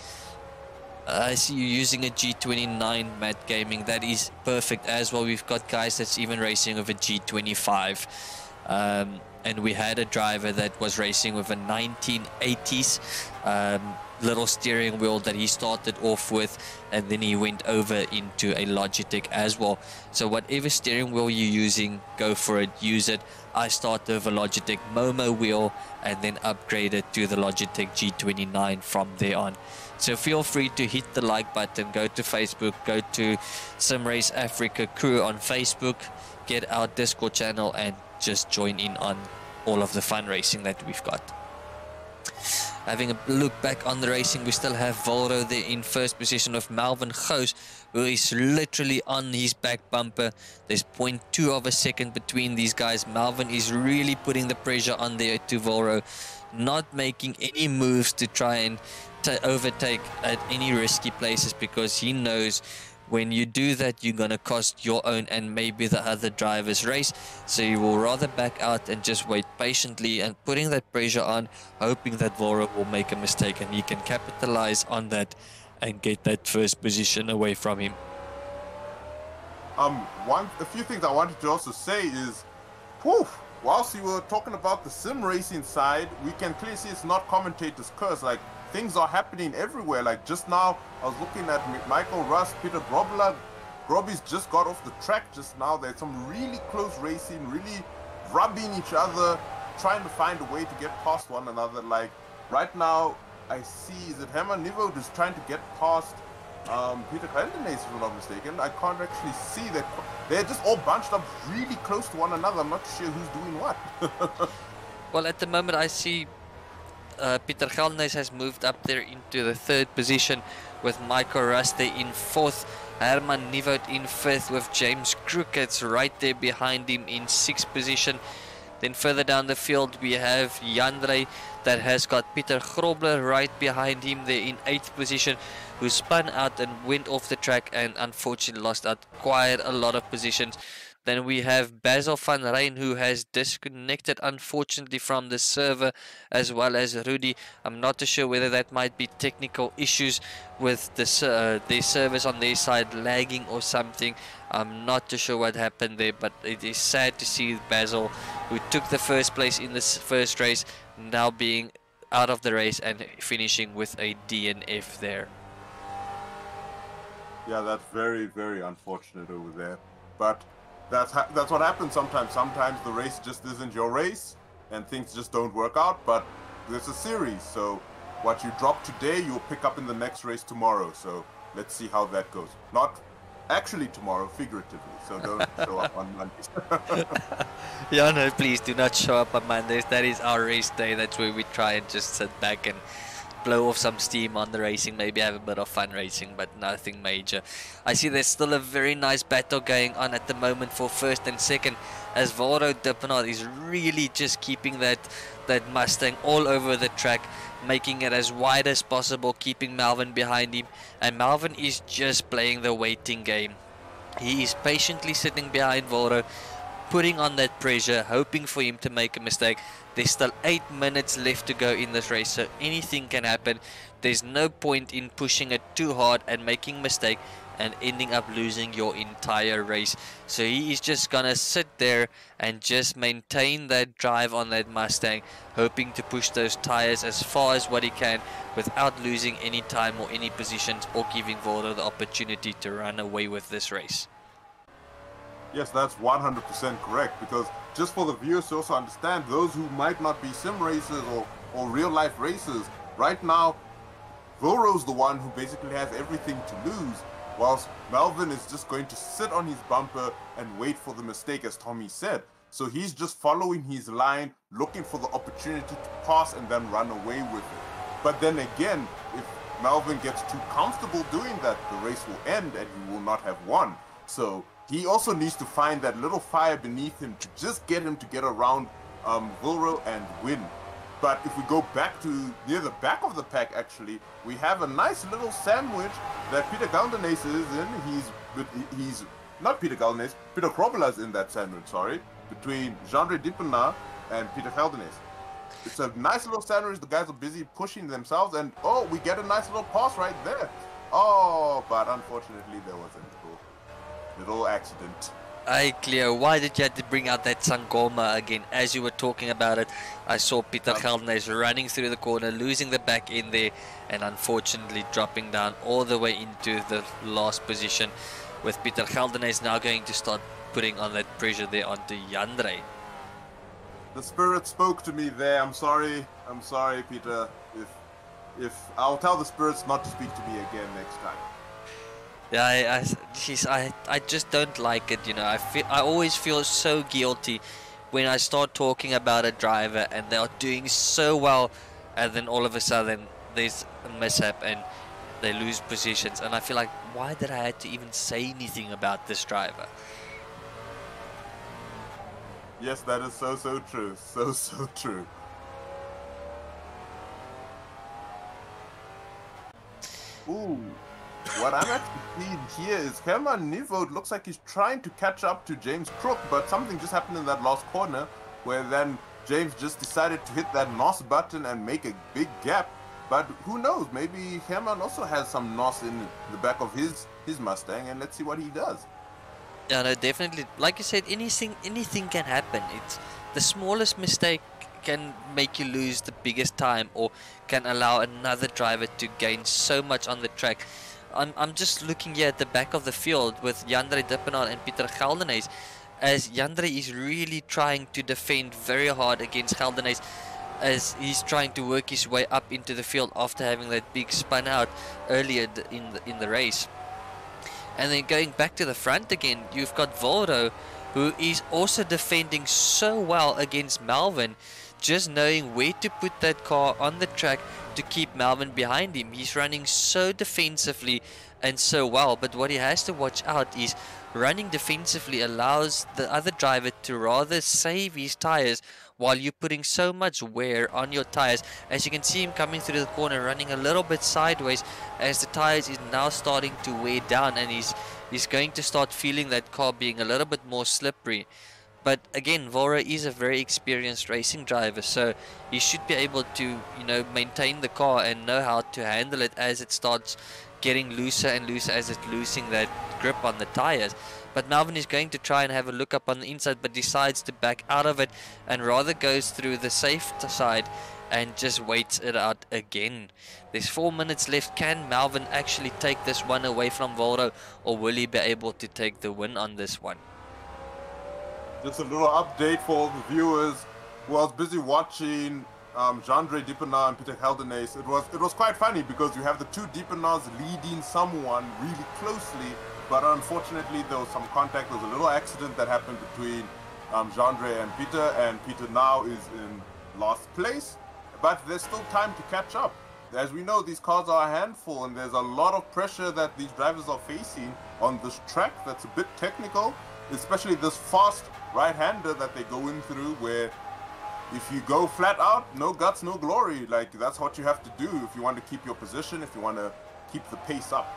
I see you using a G29, Matt Gaming. That is perfect as well. We've got guys that's even racing with a G25. And we had a driver that was racing with a 1980s little steering wheel that he started off with, and then he went over into a Logitech as well. So whatever steering wheel you're using, go for it, use it. I started with a Logitech Momo wheel and then upgraded to the Logitech G29 from there on. So feel free to hit the like button, go to Facebook, go to Sim Race Africa Crew on Facebook, get our Discord channel, and just join in on all of the fun racing that we've got. Having a look back on the racing, we still have Volro there in first position with Melvin Goos, who is literally on his back bumper. There's 0.2 of a second between these guys. Melvin is really putting the pressure on there to Volro, not making any moves to try and overtake at any risky places, because he knows when you do that, you're going to cost your own and maybe the other driver's race. So you will rather back out and just wait patiently and putting that pressure on, hoping that Volro will make a mistake and he can capitalize on that and get that first position away from him. A few things I wanted to also say is, whew, whilst you were talking about the sim racing side, we can clearly see it's not commentator's curse. Like, things are happening everywhere. Like, just now, I was looking at Michael Rust, Peter Grobler. Grobby's just got off the track just now. There's some really close racing, really rubbing each other, trying to find a way to get past one another. Like, right now, I see that Herman Nivod is trying to get past Peter Killarney, if I'm not mistaken. I can't actually see that. They're just all bunched up really close to one another. I'm not sure who's doing what. Well, at the moment, I see Peter Killarney has moved up there into the 3rd position with Michael Rust there in 4th. Herman Nivot in 5th with James Crookett's right there behind him in 6th position. Then further down the field we have Jandre that has got Peter Grobler right behind him there in 8th position, who spun out and went off the track and unfortunately lost out quite a lot of positions. Then we have Basil van Rijn, who has disconnected unfortunately from the server, as well as Rudy. I'm not too sure whether that might be technical issues with the their servers on their side lagging or something. I'm not too sure what happened there, but it is sad to see Basil, who took the 1st place in this 1st race, now being out of the race and finishing with a DNF there. Yeah, that's very, very unfortunate over there. But that's what happens sometimes. Sometimes the race just isn't your race and things just don't work out. But there's a series, so what you drop today, you'll pick up in the next race tomorrow. So let's see how that goes. Not actually tomorrow, figuratively. So don't show up on Mondays. Yeah, no, please do not show up on Mondays. That is our race day. That's where we try and just sit back and blow off some steam on the racing, maybe have a bit of fun racing, but nothing major. I see there's still a very nice battle going on at the moment for 1st and 2nd, as Volro Dippenot is really just keeping that Mustang all over the track, making it as wide as possible, keeping Melvin behind him, and Melvin is just playing the waiting game. He is patiently sitting behind Volro, putting on that pressure, hoping for him to make a mistake. There's still 8 minutes left to go in this race, so anything can happen. There's no point in pushing it too hard and making a mistake and ending up losing your entire race. So he is just gonna sit there and just maintain that drive on that Mustang, hoping to push those tires as far as what he can without losing any time or any positions or giving Volvo the opportunity to run away with this race. Yes, that's 100% correct, because just for the viewers to also understand, those who might not be sim racers or real life racers, right now, Volro's the one who basically has everything to lose, whilst Melvin is just going to sit on his bumper and wait for the mistake, as Tommy said. So he's just following his line, looking for the opportunity to pass and then run away with it. But then again, if Melvin gets too comfortable doing that, the race will end and he will not have won. So he also needs to find that little fire beneath him to just get him to get around Volro and win. But if we go back to near the back of the pack, actually, we have a nice little sandwich that Peter Galdenes is in. He's not Peter Galdenes, Peter Krobela's in that sandwich, sorry, between Jandre Dipena and Peter Galdenes. It's a nice little sandwich. The guys are busy pushing themselves, and oh, we get a nice little pass right there. Oh, but unfortunately there was a little accident. Hey Cleo, why did you have to bring out that Sangoma again? As you were talking about it, I saw Peter Geldenes running through the corner, losing the back end there, and unfortunately dropping down all the way into the last position, with Peter Geldenes now going to start putting on that pressure there onto Jandre. The spirit spoke to me there. I'm sorry, Peter. If I'll tell the spirits not to speak to me again next time. Yeah, I just don't like it, you know. I always feel so guilty when I start talking about a driver and they are doing so well, and then all of a sudden there's a mishap and they lose positions, and I feel like, why did I have to even say anything about this driver? Yes, that is so true. So true. Ooh. What I'm actually seeing here is Herman Nivod looks like he's trying to catch up to James Crook, but something just happened in that last corner where then James just decided to hit that NOS button and make a big gap. But who knows, maybe Herman also has some NOS in the back of his Mustang, and let's see what he does. Yeah, no, definitely. Like you said, anything can happen. It's the smallest mistake can make you lose the biggest time, or can allow another driver to gain so much on the track. I'm just looking here at the back of the field with Jandre Dippenaar and Pieter Geldenhuys, as Jandre is really trying to defend very hard against Geldenhuys, as he's trying to work his way up into the field after having that big spun out earlier in the race. And then going back to the front again, you've got Volro, who is also defending so well against Melvin, just knowing where to put that car on the track to keep Melvin behind him. He's running so defensively and so well, but what he has to watch out is running defensively allows the other driver to rather save his tires while you're putting so much wear on your tires. As you can see him coming through the corner, running a little bit sideways, as the tires is now starting to wear down, and he's going to start feeling that car being a little bit more slippery. But again, Volro is a very experienced racing driver, so he should be able to, you know, maintain the car and know how to handle it as it starts getting looser and looser, as it's losing that grip on the tires. But Melvin is going to try and have a look up on the inside, but decides to back out of it and rather goes through the safe side and just waits it out again. There's 4 minutes left. Can Melvin actually take this one away from Volro, or will he be able to take the win on this one? Just a little update for all the viewers. Who I was busy watching Jandre Dippenaar and Pieter Geldenhuys. It was quite funny because you have the two Dippenaars leading someone really closely, but unfortunately there was some contact. There was a little accident that happened between Jandre and Pieter now is in last place, but there's still time to catch up. As we know, these cars are a handful, and there's a lot of pressure that these drivers are facing on this track that's a bit technical, especially this fast right-hander that they go in through, where if you go flat out, no guts, no glory. Like, that's what you have to do if you want to keep your position, if you want to keep the pace up.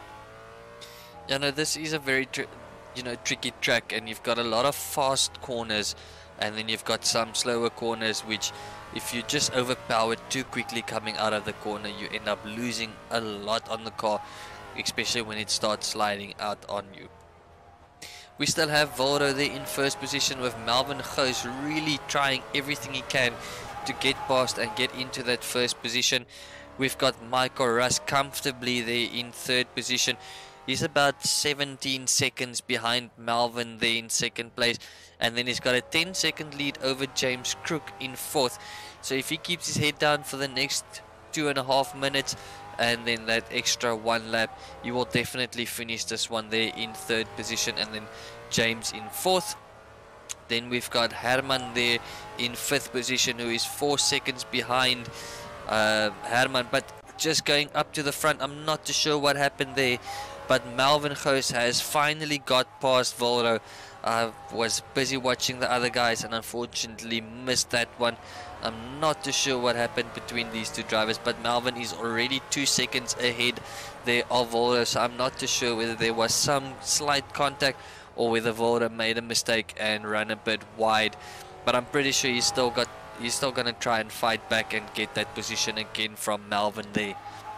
Yeah, no, this is a very tricky track, and you've got a lot of fast corners, and then you've got some slower corners, which if you just overpower too quickly coming out of the corner, you end up losing a lot on the car, especially when it starts sliding out on you. We still have Volro there in first position, with Melvin Gous really trying everything he can to get past and get into that first position. We've got Michael Russ comfortably there in third position. He's about 17 seconds behind Melvin there in second place, and then he's got a 10-second lead over James Crook in fourth. So if he keeps his head down for the next 2.5 minutes and then that extra one lap, you will definitely finish this one there in third position, and then James in fourth. Then we've got Herman there in fifth position, who is 4 seconds behind Herman, but just going up to the front. I'm not too sure what happened there, but Melvin Gous has finally got past Volro. I was busy watching the other guys and unfortunately missed that one. I'm not too sure what happened between these two drivers, but Melvin is already 2 seconds ahead there of Volro, so I'm not too sure whether there was some slight contact or whether Volro made a mistake and ran a bit wide. But I'm pretty sure he's still gonna try and fight back and get that position again from Melvin there.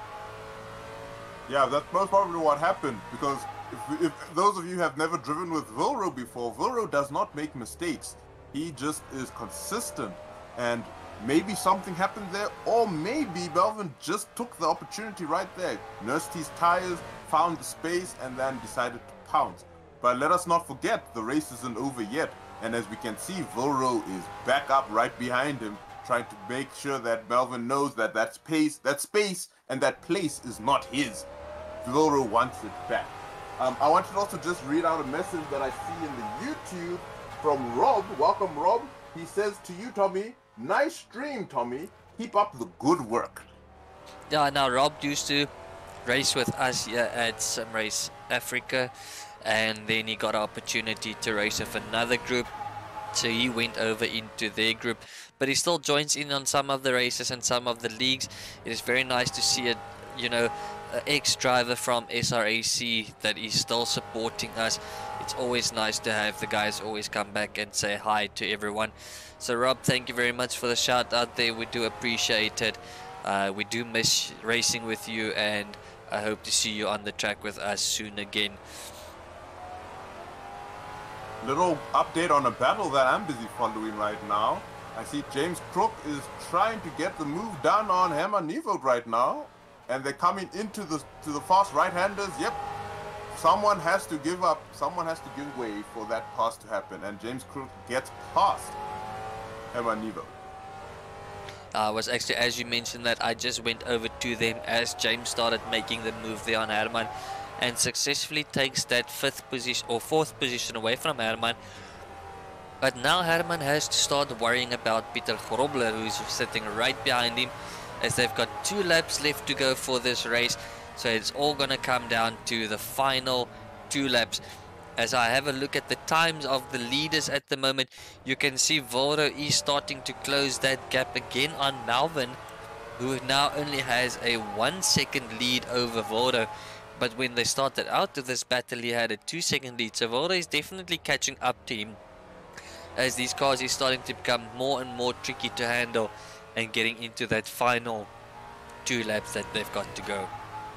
Yeah, that's most probably what happened, because if those of you have never driven with Volro before, Volro does not make mistakes. He just is consistent, and maybe something happened there, or maybe Melvin just took the opportunity right there, nursed his tires, found the space, and then decided to pounce. But let us not forget, the race isn't over yet, and as we can see, Volro is back up right behind him, trying to make sure that Melvin knows that that space and that place is not his. Volro wants it back. I wanted to also just read out a message that I see in the YouTube from Rob. Welcome, Rob. He says to you, Tommy, nice stream, Tommy. Keep up the good work. Yeah, now Rob used to race with us here at Sim Race Africa, and then he got an opportunity to race with another group, so he went over into their group, but he still joins in on some of the races and some of the leagues. It is very nice to see an ex-driver from SRAC that is still supporting us. It's always nice to have the guys always come back and say hi to everyone. So Rob, thank you very much for the shout out there. We do appreciate it. We do miss racing with you, and I hope to see you on the track with us soon again. little update on a battle that I'm busy following right now. I see James Crook is trying to get the move done on Herman Nevo right now, and they're coming into the fast right-handers. Yep, someone has to give up. Someone has to give way for that pass to happen, and James Crook gets past Herman Nevo. Was actually, as you mentioned, that I just went over to them as James started making the move there on Herman, and successfully takes that 5th position or 4th position away from Herman. But now Herman has to start worrying about Peter Grobler, who's sitting right behind him, as they've got 2 laps left to go for this race. So it's all going to come down to the final 2 laps. As I have a look at the times of the leaders at the moment, you can see Voldo is starting to close that gap again on Melvin, who now only has a 1 second lead over Voldo. But when they started out of this battle, he had a 2-second lead. So Voldo is definitely catching up to him, as these cars is starting to become more and more tricky to handle, and getting into that final 2 laps that they've got to go.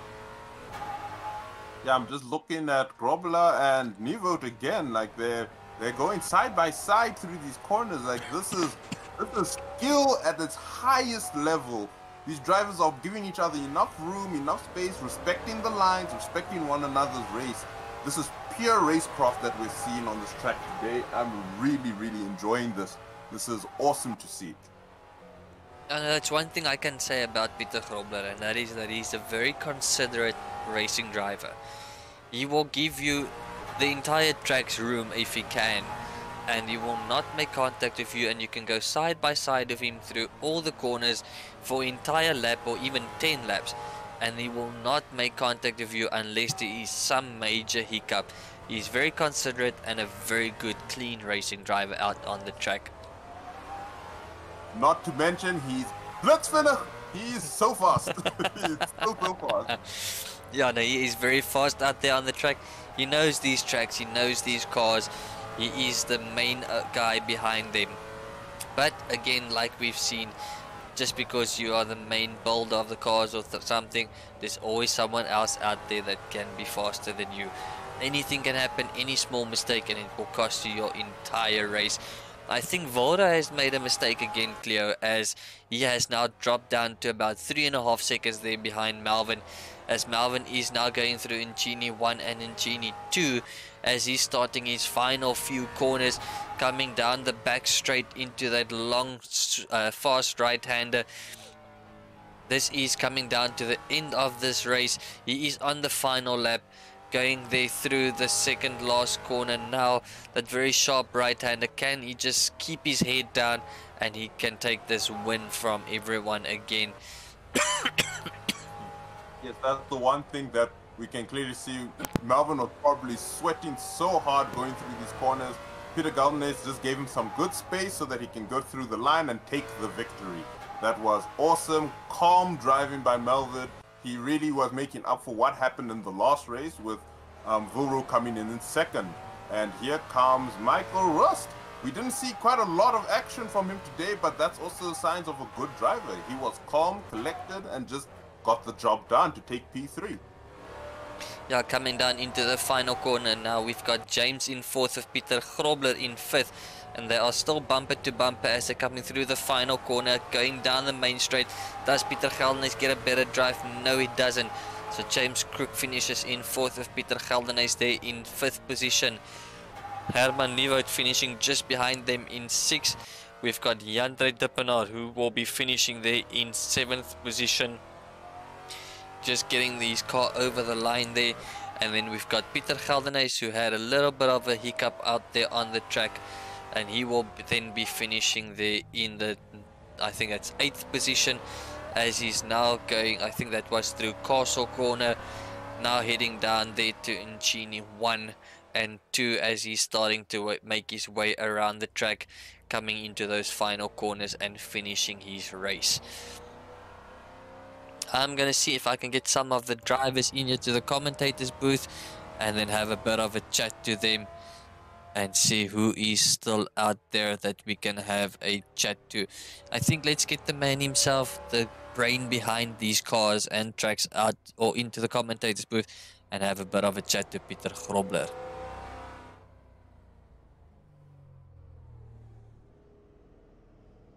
Yeah, I'm just looking at Grobler and Nivot again. Like they're going side by side through these corners. Like this is skill at its highest level. These drivers are giving each other enough room, enough space, respecting the lines, respecting one another's race. This is pure racecraft that we're seeing on this track today. I'm really, really enjoying this. This is awesome to see. That's one thing I can say about Peter Grobler, and that is that he's a very considerate racing driver. He will give you the entire track's room if he can, and he will not make contact with you, and you can go side by side with him through all the corners for entire lap or even 10 laps, and he will not make contact with you unless there is some major hiccup. He's very considerate and a very good clean racing driver out on the track. Not to mention he's blitzvinnig. He's so fast. He's so fast. Yeah, no, he is very fast out there on the track. He knows these tracks, he knows these cars. He is the main guy behind them. But again, like we've seen, just because you are the main builder of the cars or something, there's always someone else out there that can be faster than you. Anything can happen, any small mistake, and it will cost you your entire race. I think Voldo has made a mistake again, Cleo, as he has now dropped down to about 3.5 seconds there behind Melvin, as Melvin is now going through Incini 1 and Incini 2, as he's starting his final few corners, coming down the back straight into that long fast right-hander. This is coming down to the end of this race. He is on the final lap, going there through the second last corner now. That very sharp right-hander, can he just keep his head down and he can take this win from everyone again. Yes, that's the one thing that we can clearly see. Melvin was probably sweating so hard going through these corners. Peter Galdenez just gave him some good space so that he can go through the line and take the victory. That was awesome, calm driving by Melvin. He really was making up for what happened in the last race with Vuru coming in second. And here comes Michael Rust. We didn't see quite a lot of action from him today, but that's also signs of a good driver. He was calm, collected, and just got the job done to take P3. Yeah, coming down into the final corner now, we've got James in 4th with Peter Grobler in 5th. And they are still bumper to bumper as they're coming through the final corner, going down the main straight. Does Peter Geldenhuys get a better drive? No, he doesn't. So James Crook finishes in 4th with Peter Geldenhuys there in 5th position. Herman Nieuwoud finishing just behind them in 6th. We've got Jandre Dippenaar who will be finishing there in 7th position. Just getting his car over the line there. And then we've got Peter Geldenhuys who had a little bit of a hiccup out there on the track. And he will then be finishing there in the, I think that's 8th position, as he's now going, I think that was through Castle Corner, now heading down there to Incini 1 and 2 as he's starting to make his way around the track, coming into those final corners and finishing his race. I'm going to see if I can get some of the drivers in here to the commentators booth and then have a bit of a chat to them and see who is still out there that we can have a chat to. I think let's get the man himself, the brain behind these cars and tracks, out or into the commentators booth and have a bit of a chat to Peter Grobler.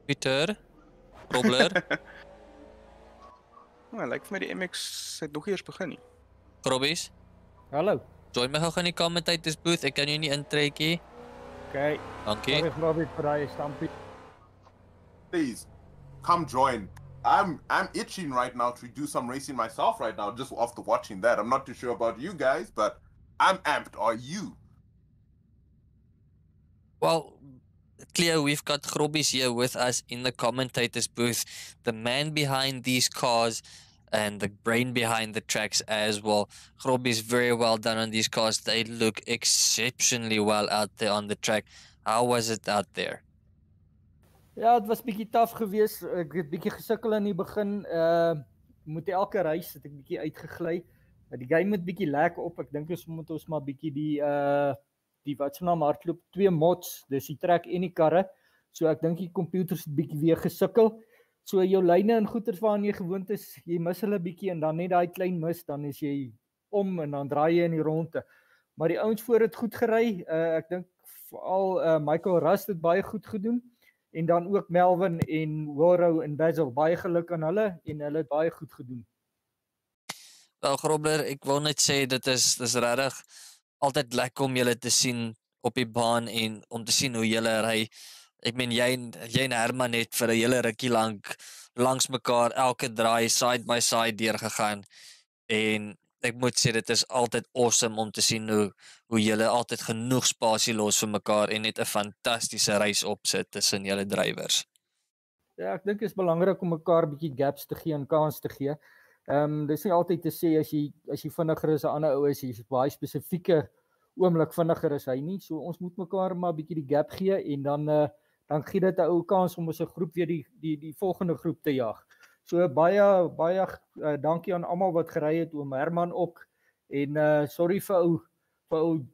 Pieter, Robler, Nou, lyk vir my die MX het nog eers begin nie. Grobbies. Hallo. Join my gou in die commentators booth. Ek kan jou nie intrekkie. Okay. Dankie. Sorry Robbie vir daai stampie. Please, come join. I'm itching right now to do some racing myself right now, just after watching that. I'm not too sure about you guys, but I'm amped. Are you? Well, Cleo, we've got Grobbies here with us in the commentators booth. The man behind these cars and the brain behind the tracks as well. Grobbies, very well done on these cars. They look exceptionally well out there on the track. How was it out there? Ja, het was bietjie taaf geweest. Ek het bietjie gesukkel in die begin. Moet elke reis het ek bietjie uitgegly. Die game moet bietjie lek op. Ek dink moet ons maar bietjie die wat se naam hardloop 2 mods, dis die trek en die karre. So ek dink die computers het bietjie weer gesukkel. So jou lyne en goeters waaraan jy gewoond is, jy mis hulle bietjie en dan net daai klein mis, dan is jy om en dan draai jy in die ronde. Maar die ouens voor het goed gery. Ek dink veral Michael Rust het baie goed gedoen. En dan ook Melvin en Woro en Basil, baie geluk aan hulle en hulle het baie goed gedoen. Wel Grobler, ek wil net sê dit is regtig altyd lekker om julle te sien op die baan en om te sien hoe julle ry. Ek meen jy en Herman het vir 'n hele rukkie lank langs mekaar elke draai side by side deurgegaan en ek moet sê dit is altyd awesome om te sien hoe julle altyd genoeg spasie los vir mekaar en net 'n fantastiese reis opsit tussen julle drywers. Ja, ek dink dit is belangrik om mekaar 'n bietjie gaps te gee en kans te gee. Dis nie altyd te sê as jy vinniger is 'n ander ou is, jy's baie spesifieke oomblik vinniger is hy nie. So ons moet mekaar maar 'n bietjie die gap gee en dan gee dit 'n ou kans om as 'n groep weer die volgende groep te jag. So baie dankie aan almal wat gery het, oom Herman ook. En sorry vir ou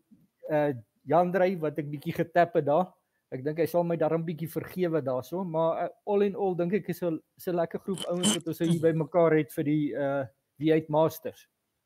Jan Drey wat ek bietjie getap het daar. Ek dink hy sal my darm bietjie vergewe daarso, maar all in all dink ek is 'n lekker groep ouens wat ons hier by mekaar het vir die V8 Masters.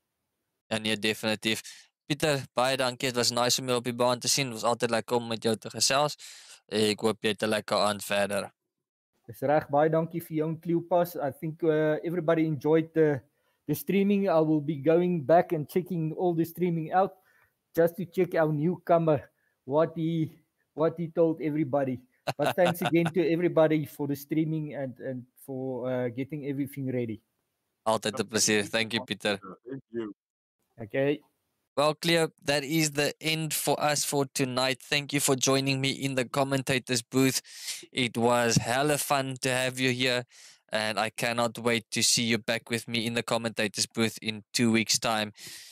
Ja nee, definitief. Pieter, baie dankie. Dit was nice om jou op die baan te sien. Dit was altyd lekker om met jou te gesels. Ek hoop jy het 'n lekker aand verder. Dis reg, baie dankie vir jou en Cleopas. I think everybody enjoyed the streaming. I will be going back and checking all the streaming out just to check our newcomer what he told everybody. But thanks again to everybody for the streaming and for getting everything ready. Altyd 'n plesier. Thank you, Pieter. Thank you. Okay. Well, Cleo, that is the end for us for tonight. Thank you for joining me in the commentators booth. It was hella fun to have you here, and I cannot wait to see you back with me in the commentators booth in 2 weeks' time.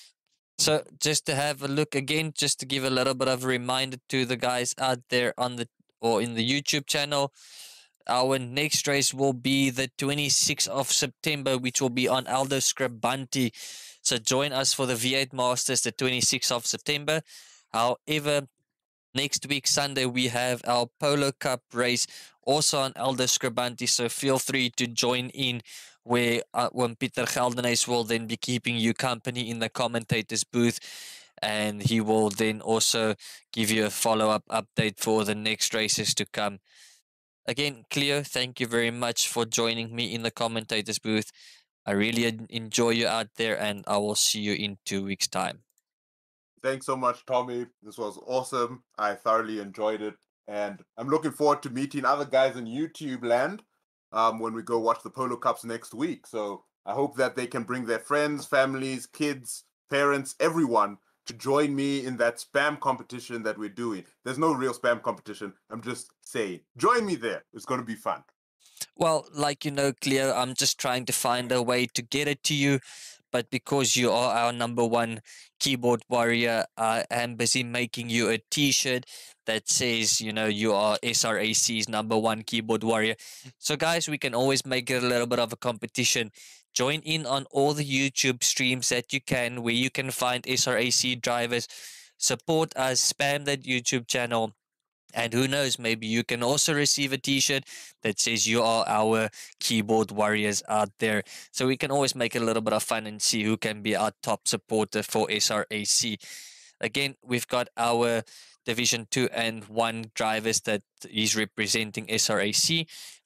So just to have a look again, just to give a little bit of a reminder to the guys out there in the YouTube channel, our next race will be the 26th of September, which will be on Aldo Scribante. So join us for the V8 Masters, the 26th of September. However, next week, Sunday, we have our Polo Cup race also on Aldo Scribante. So feel free to join in where when Pieter Geldenhuys will then be keeping you company in the commentators booth. And he will then also give you a follow-up update for the next races to come. Again, Cleo, thank you very much for joining me in the commentators booth. I really enjoy you out there, and I will see you in 2 weeks' time. Thanks so much, Tommy. This was awesome. I thoroughly enjoyed it. And I'm looking forward to meeting other guys in YouTube land when we go watch the Polo Cups next week. So I hope that they can bring their friends, families, kids, parents, everyone to join me in that spam competition that we're doing. There's no real spam competition. I'm just saying, join me there. It's going to be fun. Well, like you know, Cleo, I'm just trying to find a way to get it to you. But because you are our #1 keyboard warrior, I am busy making you a t-shirt that says, you know, you are SRAC's #1 keyboard warrior. So guys, we can always make it a little bit of a competition. Join in on all the YouTube streams that you can, where you can find SRAC drivers. Support us, spam that YouTube channel. And who knows, maybe you can also receive a t-shirt that says you are our keyboard warriors out there. So we can always make it a little bit of fun and see who can be our top supporter for SRAC. Again, we've got our Division 2 and 1 drivers that is representing SRAC.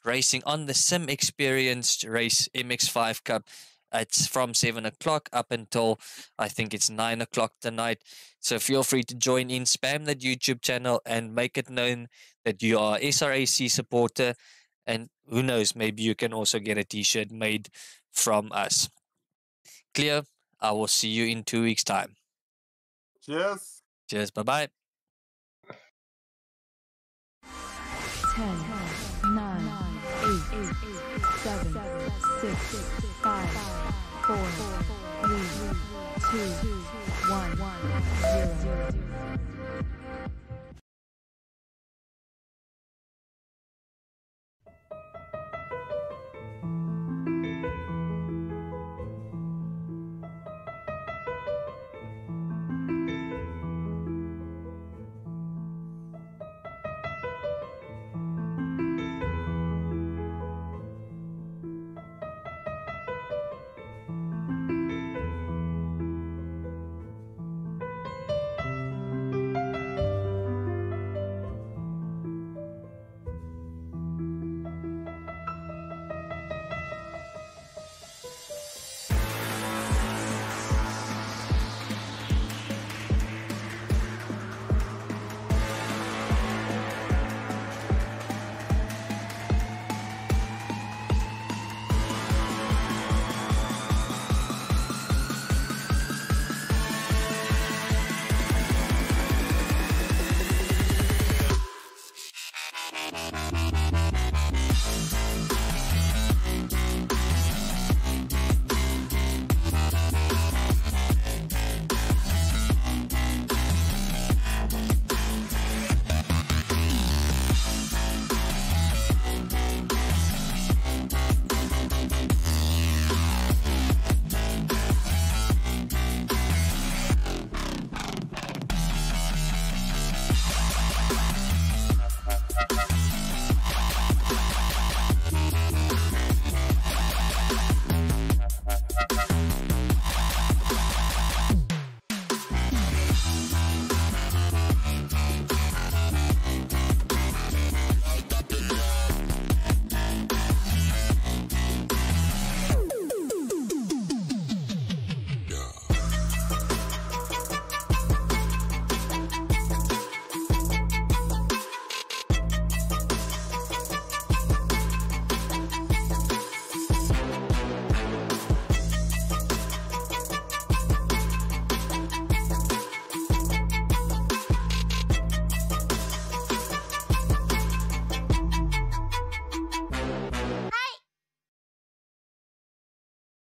racing on the Sim Experienced Race MX5 Cup. It's from 7 o'clock up until I think it's 9 o'clock tonight. So feel free to join in, spam that YouTube channel, and make it known that you are a SRAC supporter. And who knows, maybe you can also get a t-shirt made from us. Clear? I will see you in 2 weeks' time. Cheers. Cheers. Bye-bye. 10, 9, 8, 7, 6, 5, 4, 3, 2, 1, 0.